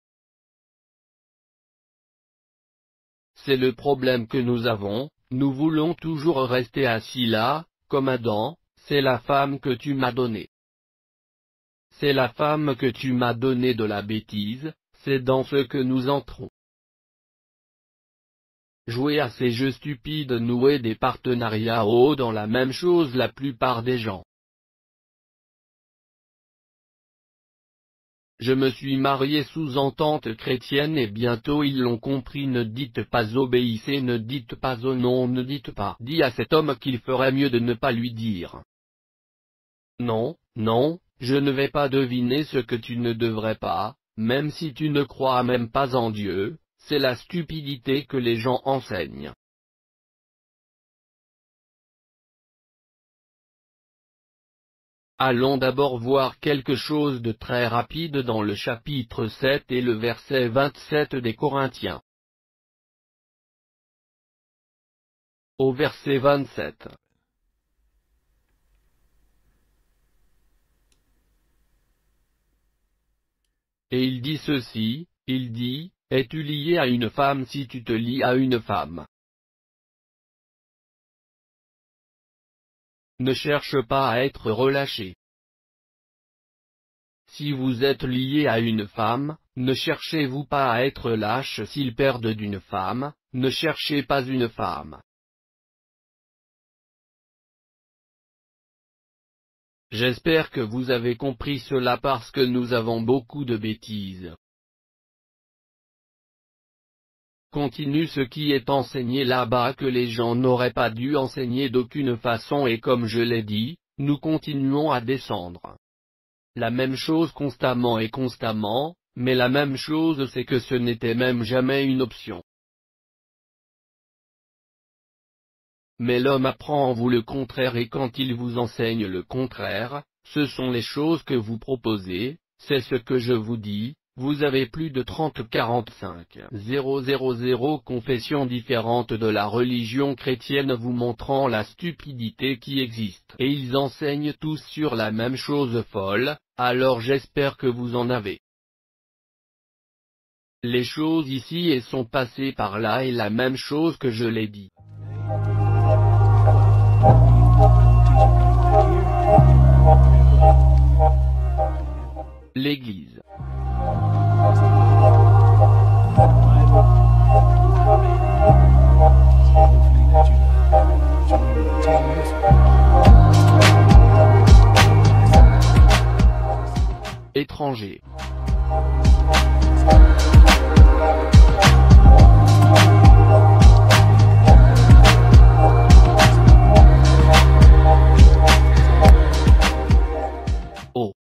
C'est le problème que nous avons, nous voulons toujours rester assis là, comme Adam, c'est la femme que tu m'as donnée. C'est la femme que tu m'as donnée de la bêtise, c'est dans ce que nous entrons. Jouer à ces jeux stupides, nouer des partenariats hauts dans la même chose la plupart des gens. Je me suis marié sous entente chrétienne et bientôt ils l'ont compris. Ne dites pas obéissez, ne dites pas oh non, ne dites pas. Dis à cet homme qu'il ferait mieux de ne pas lui dire. Non, non, je ne vais pas deviner ce que tu ne devrais pas, même si tu ne crois même pas en Dieu, c'est la stupidité que les gens enseignent. Allons d'abord voir quelque chose de très rapide dans le chapitre 7 et le verset 27 des Corinthiens. Au verset 27. Et il dit ceci, il dit, es-tu lié à une femme si tu te lies à une femme? Ne cherche pas à être relâché. Si vous êtes lié à une femme, ne cherchez-vous pas à être lâche s'ils perdent d'une femme, ne cherchez pas une femme. J'espère que vous avez compris cela parce que nous avons beaucoup de bêtises. Continue ce qui est enseigné là-bas que les gens n'auraient pas dû enseigner d'aucune façon et comme je l'ai dit, nous continuons à descendre. La même chose constamment et constamment, mais la même chose c'est que ce n'était même jamais une option. Mais l'homme apprend en vous le contraire et quand il vous enseigne le contraire, ce sont les choses que vous proposez, c'est ce que je vous dis. Vous avez plus de 30-45 000 confessions différentes de la religion chrétienne vous montrant la stupidité qui existe. Et ils enseignent tous sur la même chose folle, alors j'espère que vous en avez. Les choses ici et sont passées par là et la même chose que je l'ai dit. L'Église. Étranger. Oh.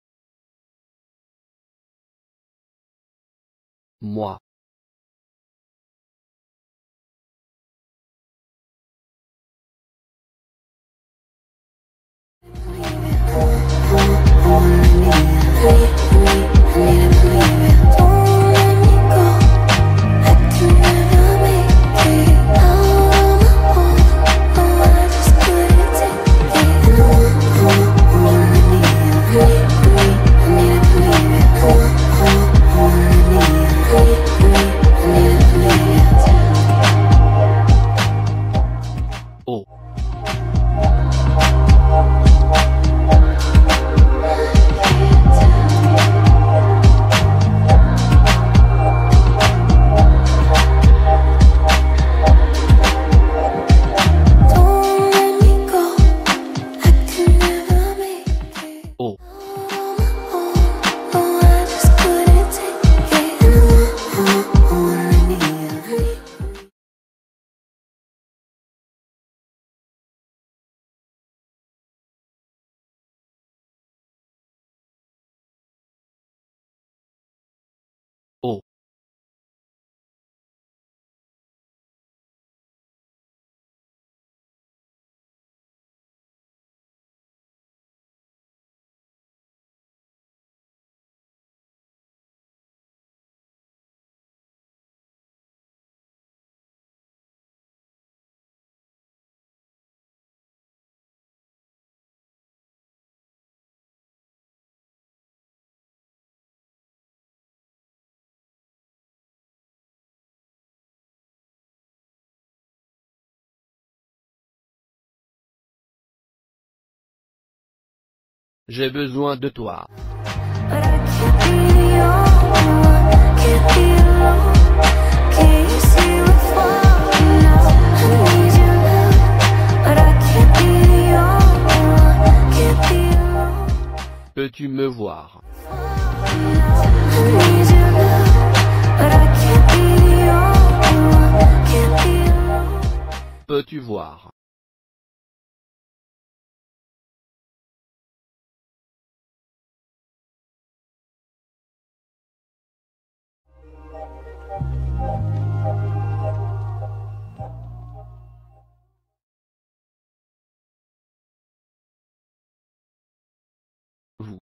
Moi. I J'ai besoin de toi. But I can't be the only one, can't be alone. Can't you see we're falling now? I need your love, but I can't be the only one, can't be alone. Peux-tu me voir? I need your love, but I can't be the only one, can't be alone. Peux-tu voir?